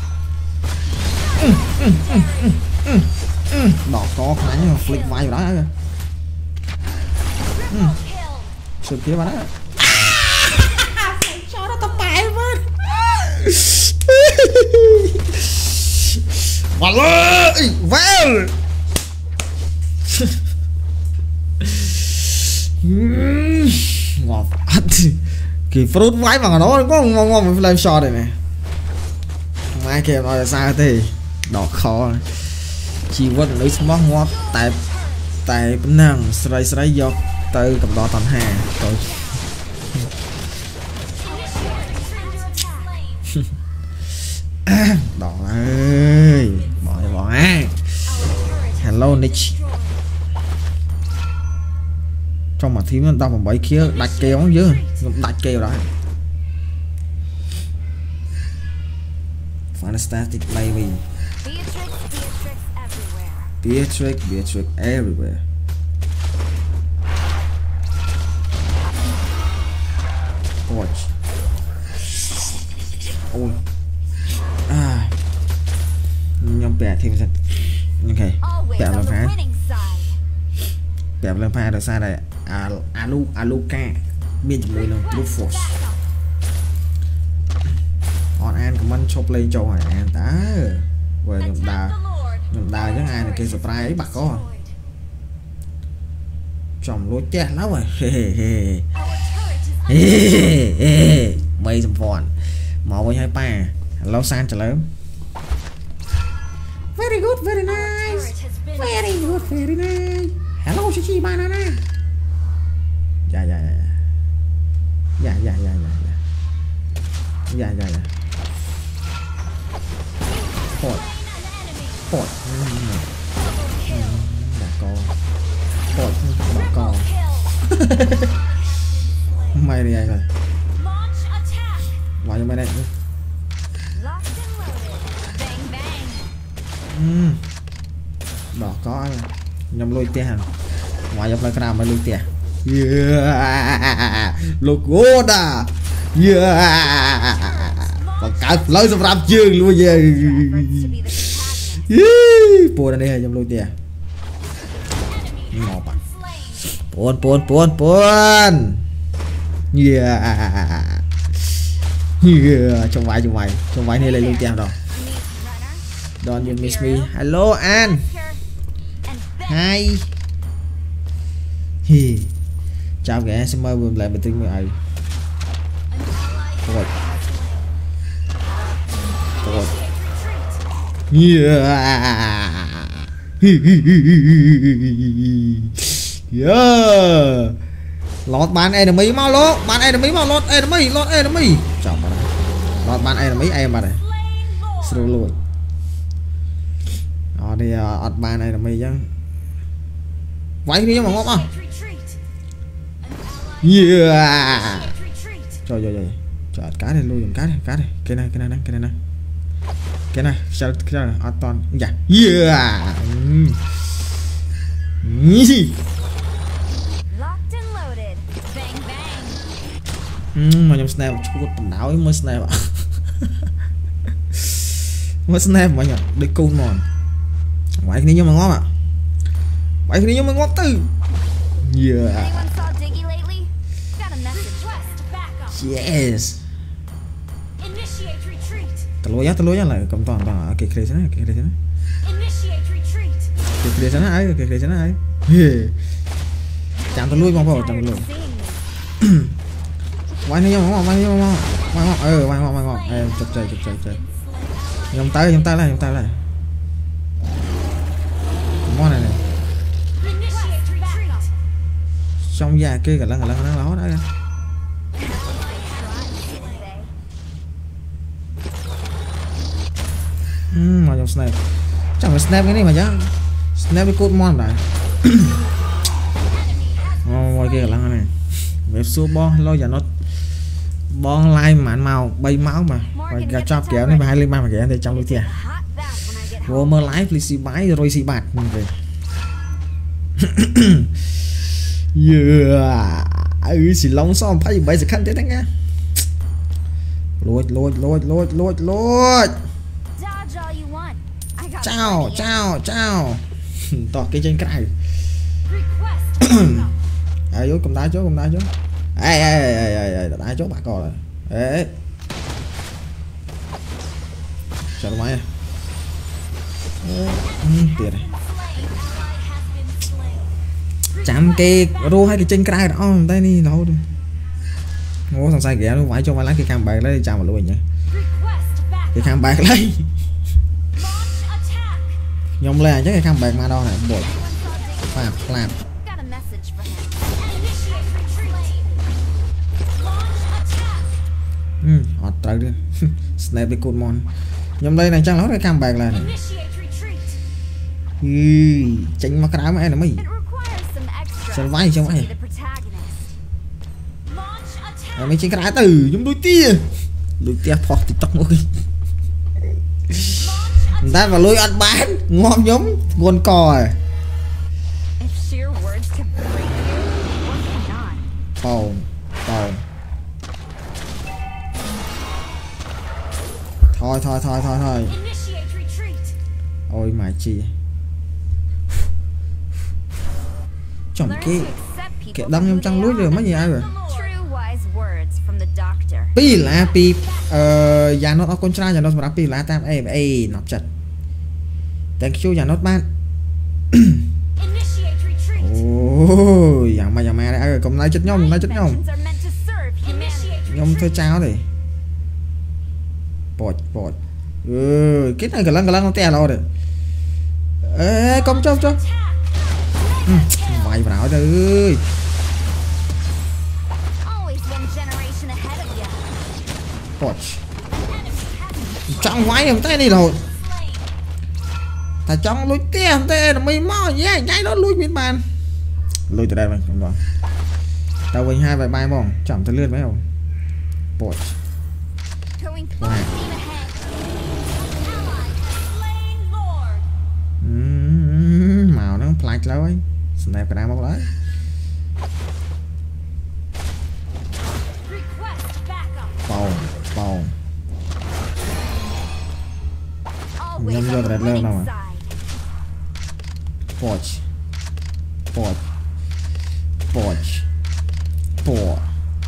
đỏ có cái nhưng mà flick vai vào đó kìa sự kia vào đó cho nó tập bài mất vào lên vào ngọt kỳ fruit váy mà nó có ngon ngon với flame shot này này mai kia nói là sao thì đỏ khó chỉ vẫn lấy smart ngọt tại tại năng sợi sợi dọc từ cầm đỏ tận hà rồi đỏ ơi bỏ bỏ á hello Nick trong mà thím nó đau bằng bảy kia đặt keo chứ đặt keo đó fantastic baby Beatrix, Beatrix Beatrix everywhere. Beatrix everywhere watch ôi à nhóm bè thêm sao ok Always bè on làm the phá winning side. bè làm phá được sai đây à alu aluka miền mùi nó look force on an comment chop lên châu hải an tá về nhầm đà Attack the Lord. nhầm đà với ai là kia surprise ấy bạc có chồng lối chết lắm rồi Our turret is Ê, ê, mây dùm phòn màu với hai pa lâu san trở lớn very good very nice turret has been very good very nice hello chichi banana dạ dạ dạ dạ dạ dạ dạ dạ dạ dạ phột phột bà con phột bà con mày đi anh rồi launch attack. vào cho mày đây Locked and loaded. Bang bang. ừ. Đỏ có nhầm lôi tia hàng ngoài dọc lại cái nào mới lôi tia yeah. Logo đã yeah. Còn cả lối sập rạp chương luôn vậy Efforts to be the companion. buồn anh đây nhầm lôi tia ngọt à Slain. buồn buồn buồn buồn yeah yeah trong vai trong vai trong vai này lấy lôi tia đâu Meet Runner, don't you miss me hello An Wesker, and Bennett. hi hi chào kẻ xin mời vừa lại mình tin người ấy An ally rồi rồi retreat. yeah yeah lọt bạn enemy mau lốt bạn enemy mau lọt enemy lọt enemy chào bạn lọt bạn enemy em bạn này sưu luôn ở đây ọt bạn enemy chứ váy đi mà ngon à Retreat. An ally yeah retreat. trời trời trời trời cá này lui dùng cá này cá này cái này cái này cái này này cái này sao cái này ở toàn dạ yeah Locked and loaded. Bang bang. mà nhầm snap chút tầm đảo mới snap ạ mới snap mà nhở đi cung mòn vậy cái này mà ngon ạ vậy cái này mà ngon tư yeah Anyone saw Diggy lately? Got a message. Request backup. yes Initiate retreat. tao lôi giá tao lôi giá lại cầm toàn toàn cái cái này cái này Initiate retreat. cái để cho nó ấy để cho nó ấy chạm tôi lui bóng vào chạm lui quay đi nhau quay nhau quay quay ờ quay quay quay em chụp chơi chụp chơi chơi nhông tay nhông tay lại nhông tay lại món này này xong già kia cả lần cả lần nó ló đấy mà trong snap chẳng phải snap cái này mà chứ snap cái code mon này ngoài kia cả lần này về số bo lo giờ nó bon like mạn màu bay máu mà và gà chop kéo này hai lên ba mà kéo thì trong đôi tiền vô mơ lái please bái rồi xì bạt về yeah ừ xì lông xong phải bây giờ khăn thế đấy nghe lôi lôi lôi lôi lôi lôi chào chào chào tọt cái trên cái ai vô cầm đá chỗ cầm đá chỗ ai ai ai ai ai đá chỗ bà cò rồi ê chào máy tiền này chạm cái rô hay cái trên cái đó đây đi đâu rồi ngô thằng sai ghẻ nó phải cho phải lấy cái cam bạc lấy chào mà luôn nhỉ cái cam bạc lấy nhông lên chắc cái cam bạc mà đâu này bột phạt làm ừ họ tới đi snap đi côn mon nhông đây này chắc nó cái cam bạc là này tránh mà cái áo mày nó mới sao vai sao mày mấy trên cái áo từ giống đôi tia đôi tia phọt tiktok mỗi người ta vào lôi ăn bán ngon giống con cò bầu bầu thôi thôi thôi thôi thôi ôi mà chi chồng cái cái đâm trong trăng lúa rồi mấy gì ai rồi pi là pi ờ già nó con trai già nó mà pi là tam ê ê nó chật thank you già nó ban ôi già mà già mà đây rồi còn lại chết nhông lại chết nhông nhông thôi cháo thì bột bột ừ cái này cả lăng cả lăng nó tè lo rồi ê công cho cho mày vào đây ơi bột trong váy em tay đi rồi ta trong lối tiền tê là mày mò nhé nháy nó lui bên bàn lui từ đây mà không đó tao với hai vài bài bỏng chậm tới lượt mấy không bột màu nó flash lâu ấy snap cái nào một đấy bầu bầu nhâm vô đẹp lên nào mà bột bột bột bột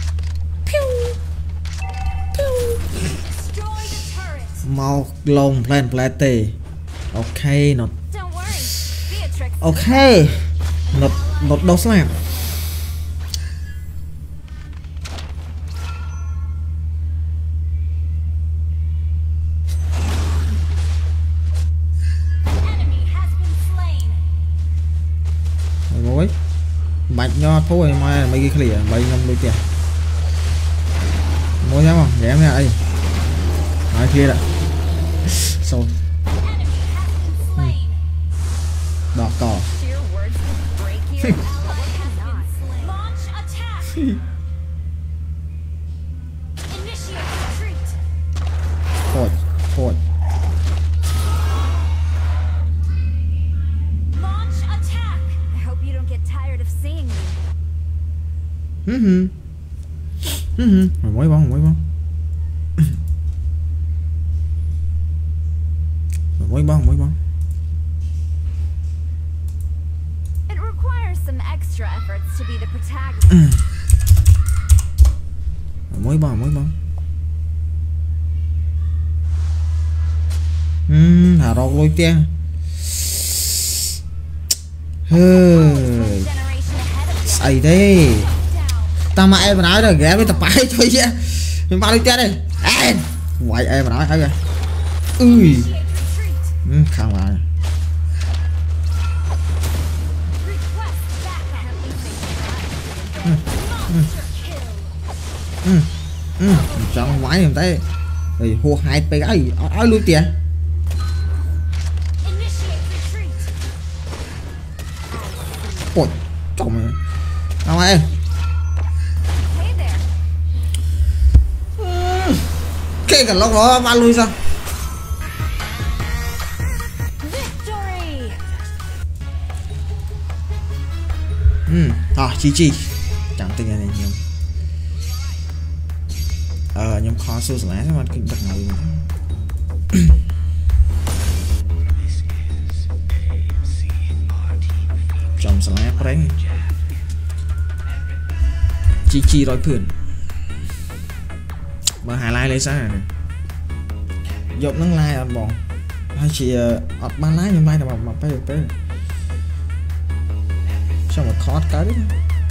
màu lồng plan plate ok nó ok nó nó đâu làm ngồi bạch nho thôi mà mấy cái khỉ mấy năm đôi tiền mua nhá không em này nói kia đã rồi đỏ cỏ thôi thôi hứ hứ hứ hứ mỗi bóng mỗi bóng mỗi bóng mỗi bóng mỗi bóng mỗi bóng ừm thả rau lôi tia hơi xảy thế ta mà em mà nói rồi ghé với tập bãi thôi chứ mình bao đi chết đi em vậy em mà nói thấy kìa ui không lại chẳng quái em thấy thì hô hai pe gái áo luôn kìa ôi chồng đâu em cái cả lông đó ba lui sao ừ à chi chi chẳng tin này nhiều ờ nhóm khó số lẻ mà kinh bật người chồng sẵn lẻ đấy chi chi rồi phượn mà highlight lấy sao này dọc nâng like ăn bò hay chỉ ọt ba lái nhưng mai là mà phải được tới xong rồi khó cái đấy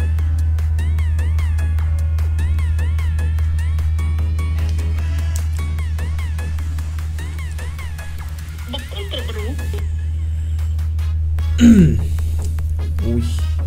ui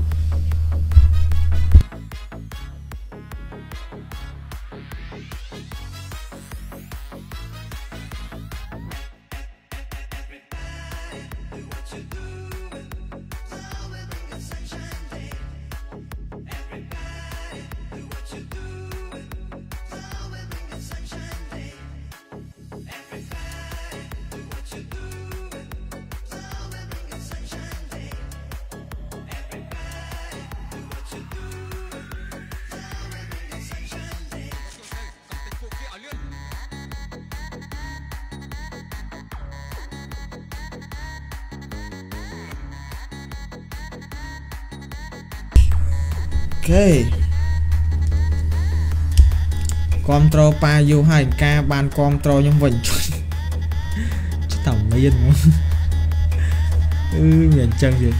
ok control pa vô hai k ban control nhóm mình tầm mấy yên muốn ừ miền chân gì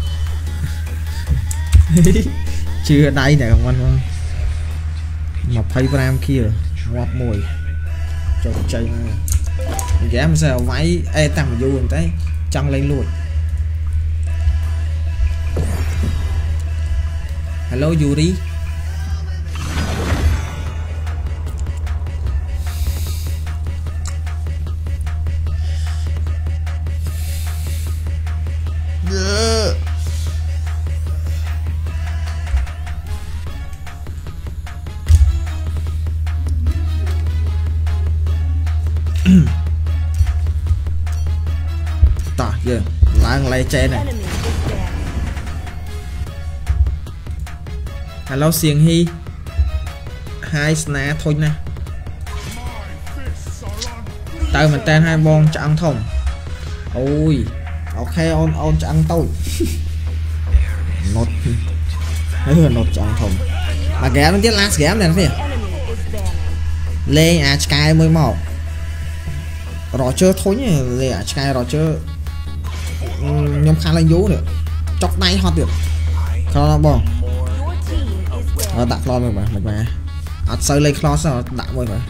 chưa đây nè các anh mà phay ram kia ngọt mùi cho chơi ghé mà sao váy e tầm vô người tới chân lên luôn hello Yuri yeah. Tỏ giờ lang lay che này hello xiềng hi hai sna thôi nè tao mình tên hai bon cho ăn thùng ôi ok on on cho ăn tôi nốt hơi nốt cho ăn thùng mà ghé nó tiết last ghé này phải lê à sky mới màu rõ chưa thôi nhỉ lê à sky rõ chưa nhóm khá là dấu nữa chọc tay hot được không nó bò nó đặt lo rồi mà mình mà ắt sơi lên lo sao đặt rồi mà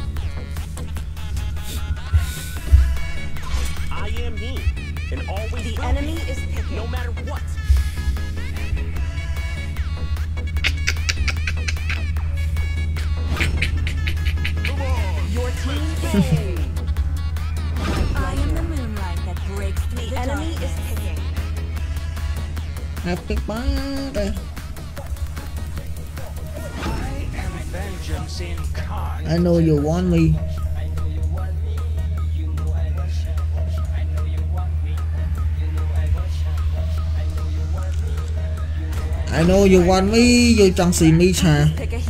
happy birthday I know you want me. I know you want me. You don't see me, cha.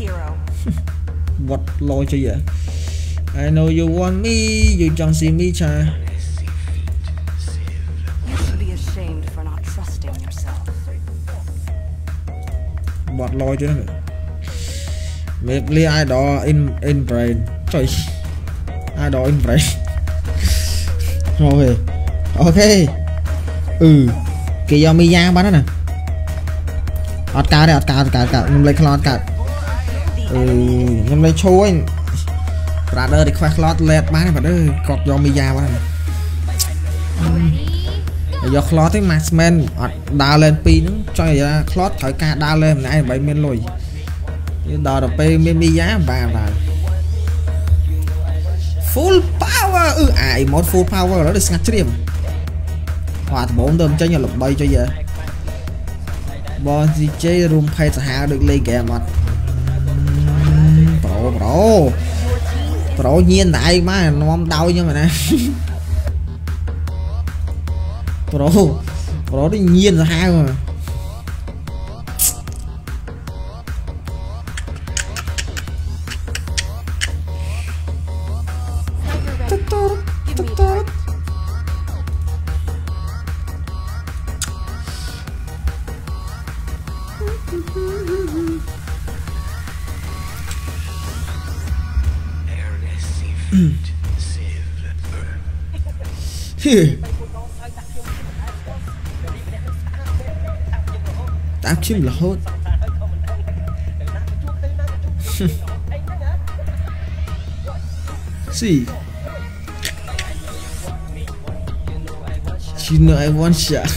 What lôi cho vậy? I know you want me. You don't see me, cha. What lôi chứ nữa. Maybe I do in in brain. Trời, I do in brain. Ok, ok. Ừ, Kiyomiya bán đó nè. อดการได้อดการอดการกับยังเลยคลอดกับเออยังเลยช่วยปลาเดอร์ดิควายคลอดเล็ดบ้านปลาเดอร์กดยอมมียาบ้างยอคลอดที่มาสแมนอดดาวเลนปีนึงcho ngườiคลอดถอยการดาวเลนnày bảy miền lùi đò đập pe miền mi giá bà bà full power ừ ai một full power đó được ngắt chìm hòa bốn đơm cho nhà lục bay cho giờ bo gì chơi room pay sao được lấy kẻ mặt pro pro pro nhiên tại má nó không đau nhưng mà nè pro pro đi nhiên ra hai mà tao chim là hốt gì you know I want shot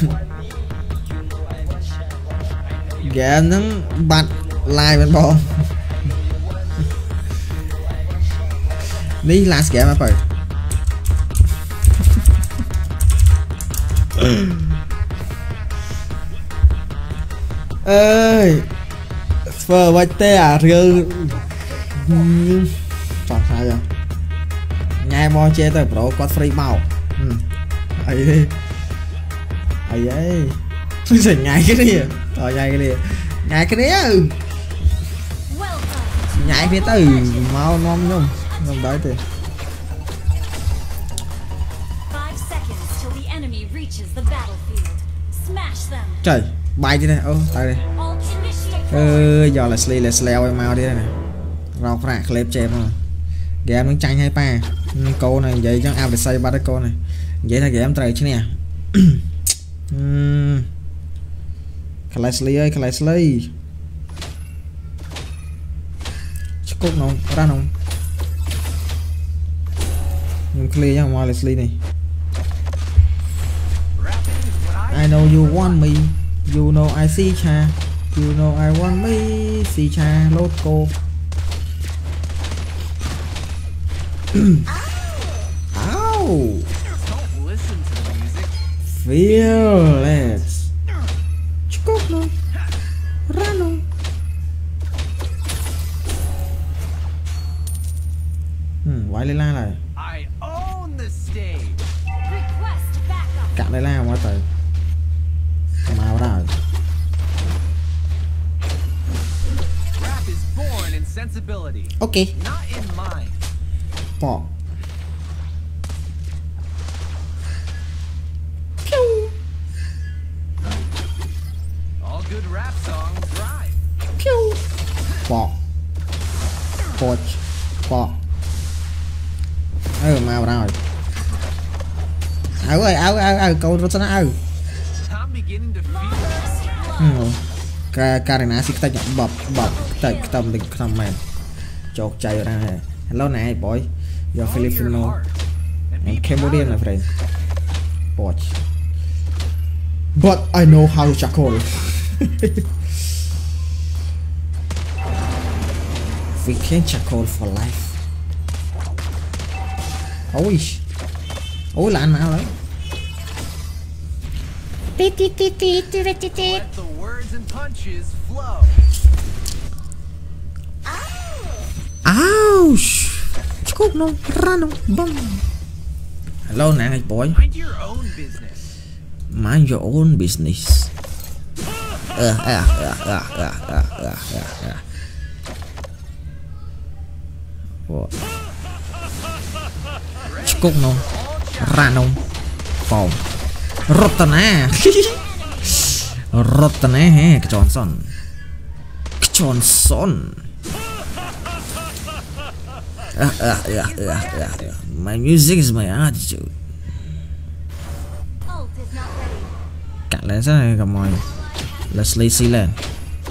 gà nó bật lại bên bò đi last game mà phải ơi phờ vạch tê à rư chọn sai rồi ngay bo che tới pro có free màu ấy đi ấy ấy rồi nhảy cái đi rồi nhảy cái đi nhảy cái đấy nhảy phía tới mau non không không đấy thì trời bay đi này ô tại đây ơ giờ là sli là sleo em mau đi đây này rau phạ clip cho em game nó tranh hay pa cô này vậy chẳng ao để xây ba cái cô này vậy là game trời chứ nè Classly ơi Classly chắc cốt nó ra không nhưng clear nhá mà Classly này I know you want me you know I see cha you know I want me see cha lốt cô ow fearless cukup no rano hmm quay lên la này cạn lên la quá trời mau rồi ok bỏ bỏ coach bỏ ừ màu rồi áo ơi áo áo áo câu nó áo ca Karina xích tay bập bập tay tâm định tâm mềm chọc chạy ra này hello này boy you're Filipino and Cambodian my friend watch but I know how to charcoal we can't charcoal for life ôi ôi là anh nào đấy tít tít tít tít tít tít tít ouch chúc nó ra nó bông hello nè boy mind your own business ờ ờ ờ ờ ờ ờ ờ ờ chúc nó ra nó phòng Rotana Rotana he Johnson Johnson uh, uh, uh, uh, uh, uh. My music is my attitude cạn lên sao này cầm mồi Leslie Sealand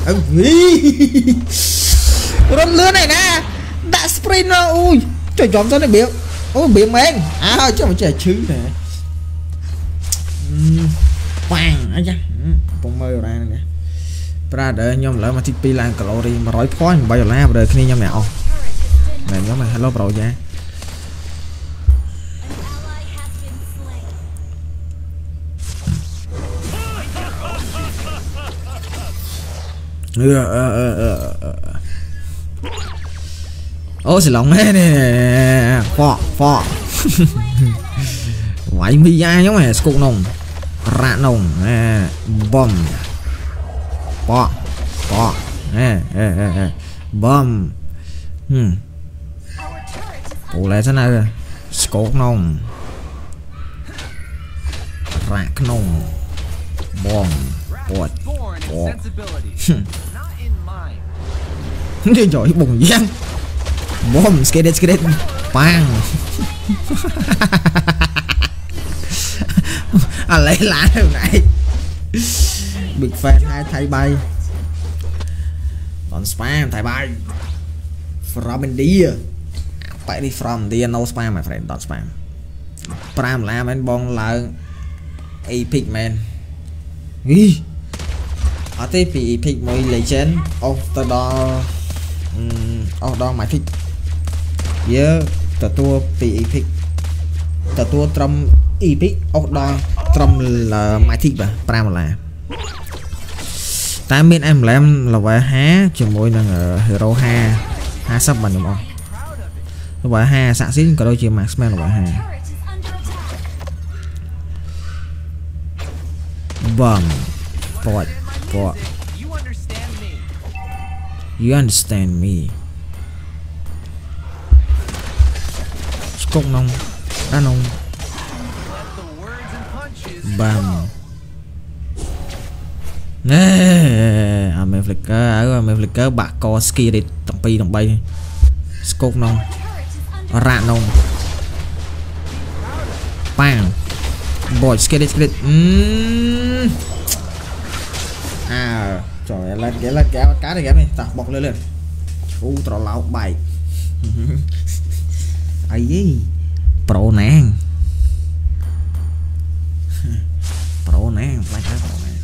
rốt lứa này nè đã sprint nó ui trời chóm cho này biểu ôi biểu men à chứ mà trời chứ nè quàng ấy chứ bông mơ ra nè ra để nhóm lại mà tp là calorie mà rói phó bao giờ la đời khi nhóm nào này nhóm này hello bro nha ô xì lỏng nè nè phọ phọ ngoại mi da giống này cục nồng rạ nồng nè bom phọ phọ nè bom hmm ủa lại thế nào cục nồng rạ nồng bom bọt bọt đi giỏi bùng giang bom skate skate bang à lấy lá hồi nãy big fan hai thay bay còn spam thay bay from India phải đi from India no spam my friend don't spam pram làm anh bong là epic man ý ở đây bị epic mới legend of the door oh đó mày thích nhớ tờ tua bị epic tờ tua trong epic oh đó trong là mày thích và pram là ta biết em là em là vợ há chừng mỗi lần ở hero ha ha sắp mình đúng không vợ ha xạ xít cả đôi chiều maxman là vợ ha vâng bọt bọt you understand me cục nông đá nông bam nè à mẹ flicker ở mẹ flicker bạc co ski đi tầm pi tầm bay cục nông rạ nông bang boy skate skate à trời lên kéo lên kéo cá này kéo này ta bọc lên lên u trò lão bài ấy gì pro nàng pro nàng phải cái pro nàng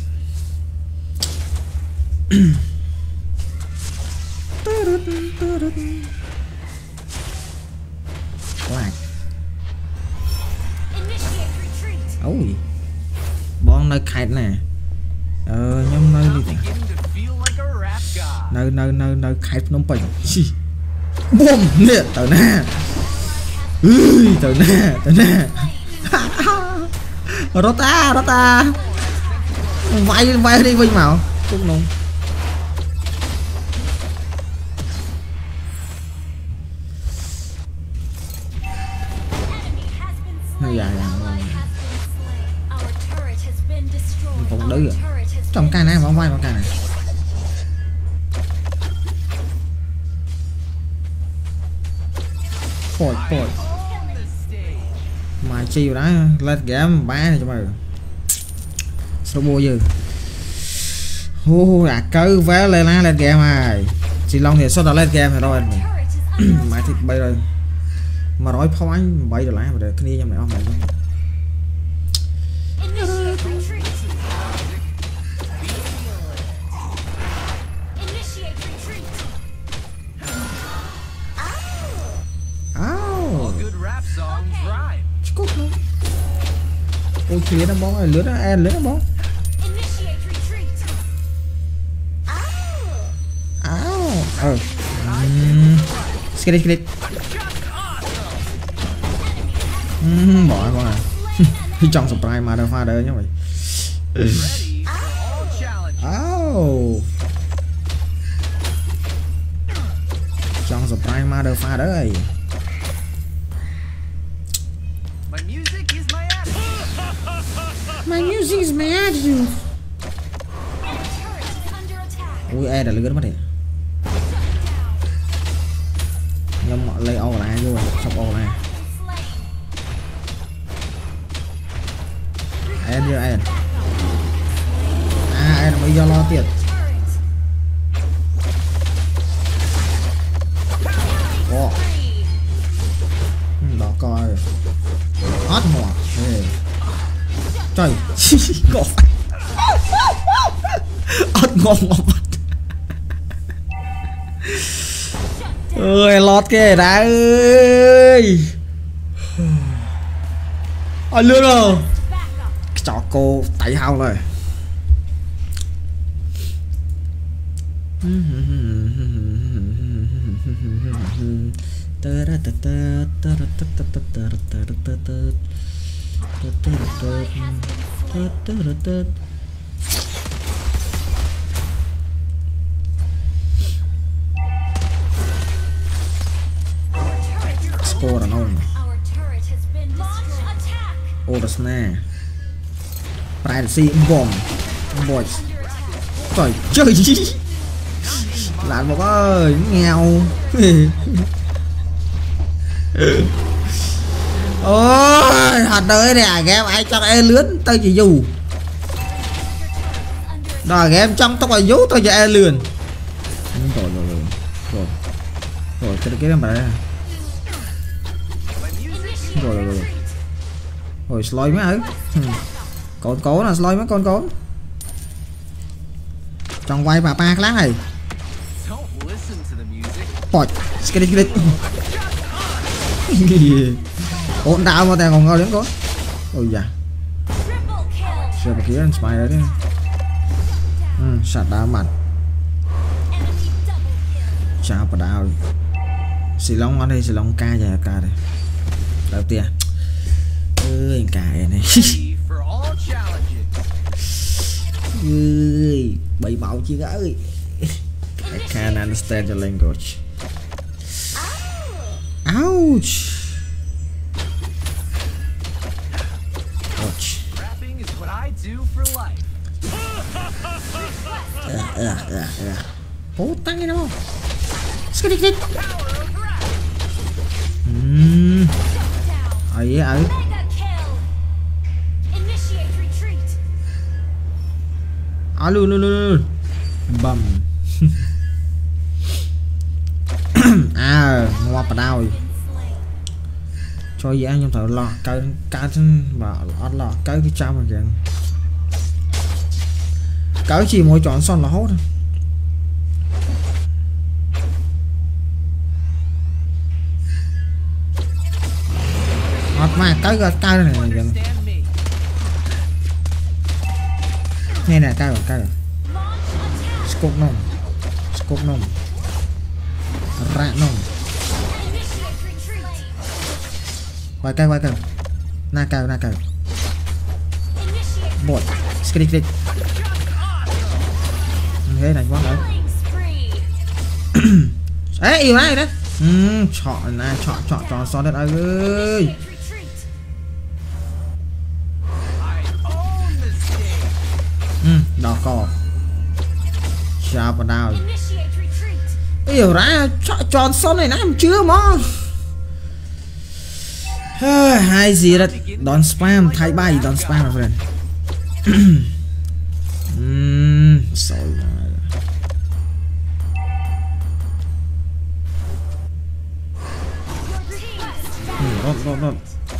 quạt ôi bon nơi khai nè ờ nhóm nơi đi nơi nơi nơi nơi khai nông bình bom nè tao nè tao nè tao nè rota rota vay vay đi vinh màu cũng nông dạ dạ cũng đấy rồi trong cái này mà vay vào cái này phổi phổi mà chiều đó lên game bá này cho mày số mua dư ô à cứ vé lên lá lên game này chị Long thì số đó lên game rồi đâu mà thì bây rồi mà nói phóng anh bay rồi lá mà để cái này em lại không lại luôn ôi phía nó bóng này lướt nó en lướt nó bóng áo ờ skate skate bỏ con này trong surprise mà đâu pha đời nhá mày áo trong surprise mà đâu pha đời my music is my attitude. Ui e đã lướt mất rồi. Nhưng mà lấy ô lại vô sọc ô này. En vô en. À en mới do lo tiền. trời ngộ ớt ngon ngọt ơi lót kìa đã ơi ôi lừa rồi chó cô tay hao rồi Spore đàn ông ô đợt nè privacy bomb boy trời chơi gì làm một ơi nghèo ôi hạt đời nè game ai cho e lướn tôi chỉ dù rồi game trong tóc là dấu tôi cho e lườn rồi rồi rồi rồi rồi cái cái em bảo rồi rồi rồi rồi slide mấy ấy con cố là slide mấy con cố trong quay bà ba lát này bọt cái đi cái đi ổn đạo mà tao còn ngồi đến có ôi dạ giờ phải kia anh spy đấy đi ừ sạt đá mặt chào bà đào xì lông ở đây xì lông ca dài ca đây đầu tiên ơi cài này ơi bậy bạo chứ ơi I can't understand the language ouch ouch ờ ờ ờ ờ bố tăng cái nó skip skip ừm ấy ấy à luôn luôn luôn bầm à ngoa bà đau cho dễ nhưng thở lọ cái cái mà ăn lọ cái cái trăm mà kìa cái chỉ mỗi chọn son là hốt thôi hot mà cái cái này này kìa nghe nè cái rồi cái rồi scope nông scope nông rạ nông quay cây quay cây na cây na cây bột skip skip thế này quá đấy ấy yêu ai đấy ừ, chọn này chọn chọn chọn so đất ơi ừ, đỏ cỏ chào bà nào hiểu ra tròn son này nãy chưa mà hai gì đó đòn spam thay bay đòn spam mà friend um, sorry rốt rốt rốt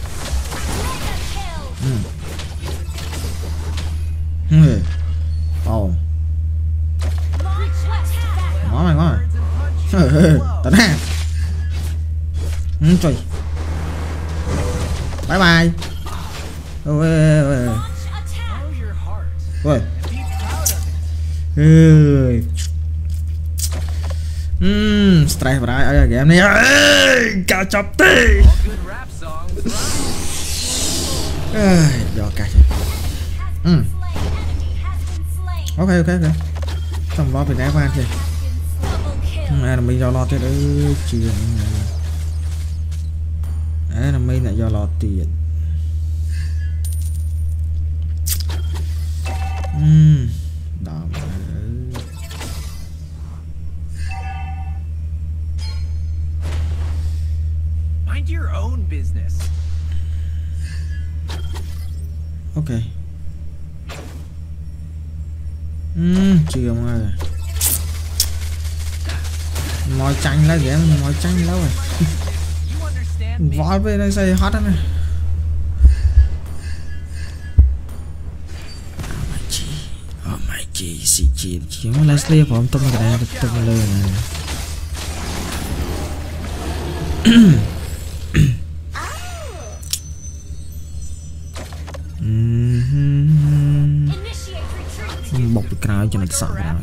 ừ ồ ngó mày ngó mày tấn ha ừ, trời bye bye ôi ôi ôi ôi um strike vào đây game này cao chọc tê do cả ừ ok ok ok xong lo bị ném van kìa này là mình do lo thế đấy chuyện đấy là mình lại do lo tiền uhm, đó mind your own business. ok uhm, chưa mọi người mồi chanh lá ghẻ mồi chanh lâu rồi vói bên đây xây hot đó này จีซีจีจีมันเลสเลียผมต้มกระดาษต้มเลยนะบอกไปกลางจะมันสั่งแล้ว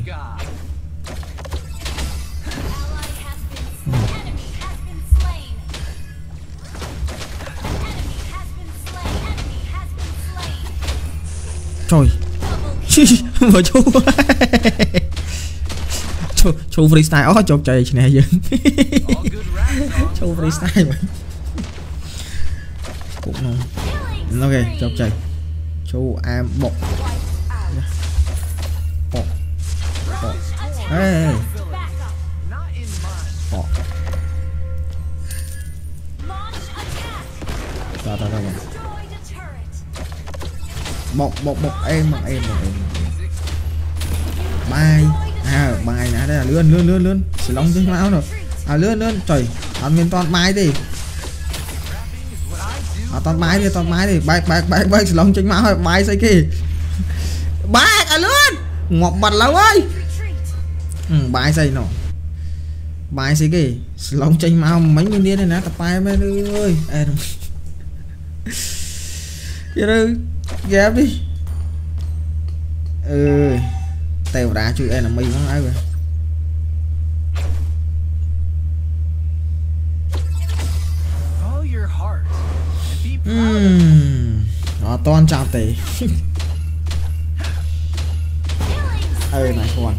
trời mà chú chú chú freestyle ó chọc trời này dừng chú freestyle mà cũng không ok chọc trời chú am bột bột bột ê bột ta ta ta một một một em một em một em bay à bài nè đây là lươn lươn lươn lươn sử long trên máu rồi à lươn lươn trời toàn miền toàn máy đi à toàn máy đi toàn máy đi bay bay bay bay sử long trên máu rồi bay xây kì ba à lươn ngọc bật lâu ơi ừ, bay xây nó bay xây kì sử long trên máu mấy miếng điên này nè tập bay mấy đứa ơi ê vậy ghép đi ừ tèo đá chui em là mì món ấy rồi uhm. Đó toàn chào tỷ ừ này còn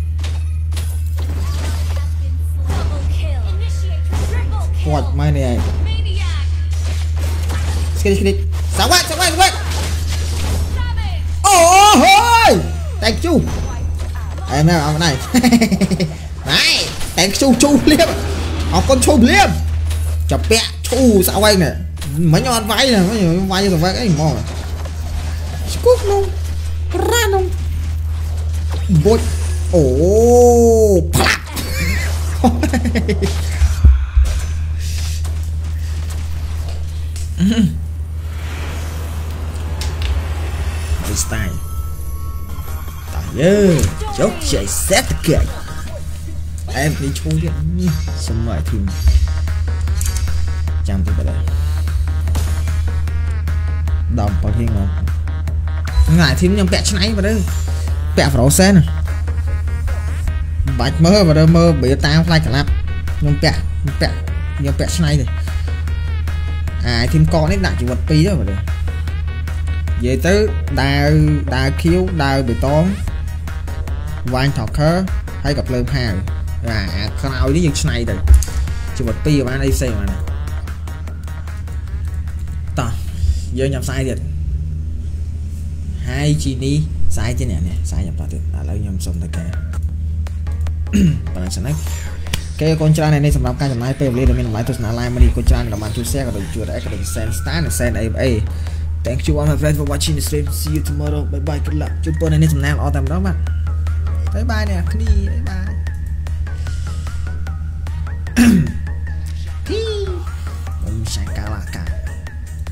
quạt mai này skip skip sáu quạt sáu quạt sáu quạt ôi thank you em nào ông này này thank you chu liêm học con chu liêm chập bẹ chu sao anh này mấy nhon váy này mấy nhon váy rồi váy cái gì mò cút luôn ra luôn bôi ồ phạt freestyle yeah chốt chạy set kìa em đi chui đi xong rồi thì chăm tôi vào đây đồng bao nhiêu ngon ngại thêm nhầm bẹ cháy vào đây bẹ vào xe này bạch mơ vào đây mơ bị tao fly cả lắm nhầm bẹ bẹ nhầm bẹ cháy rồi à thêm con ấy lại chỉ vật pi đó vào đây về tới đào đào khiếu đào bị tóm vang thọt khớ hay gặp lơm hà à con ao với những này rồi chỉ một pi mà đây xem mà này tao giờ nhập sai thiệt hai chị đi sai thế này nè sai nhập vào được là lấy nhầm xong rồi kìa bạn sẽ nói cái con trai này đây sầm cái này pe lên mình lại tôi sẽ lại mà đi con trai là bạn chú xe có được chưa đấy có được send star send a a thank you all my friends for watching the stream see you tomorrow bye bye good luck chúc bữa nay sầm nào ở tầm đó mà bye bye nè đi bye bye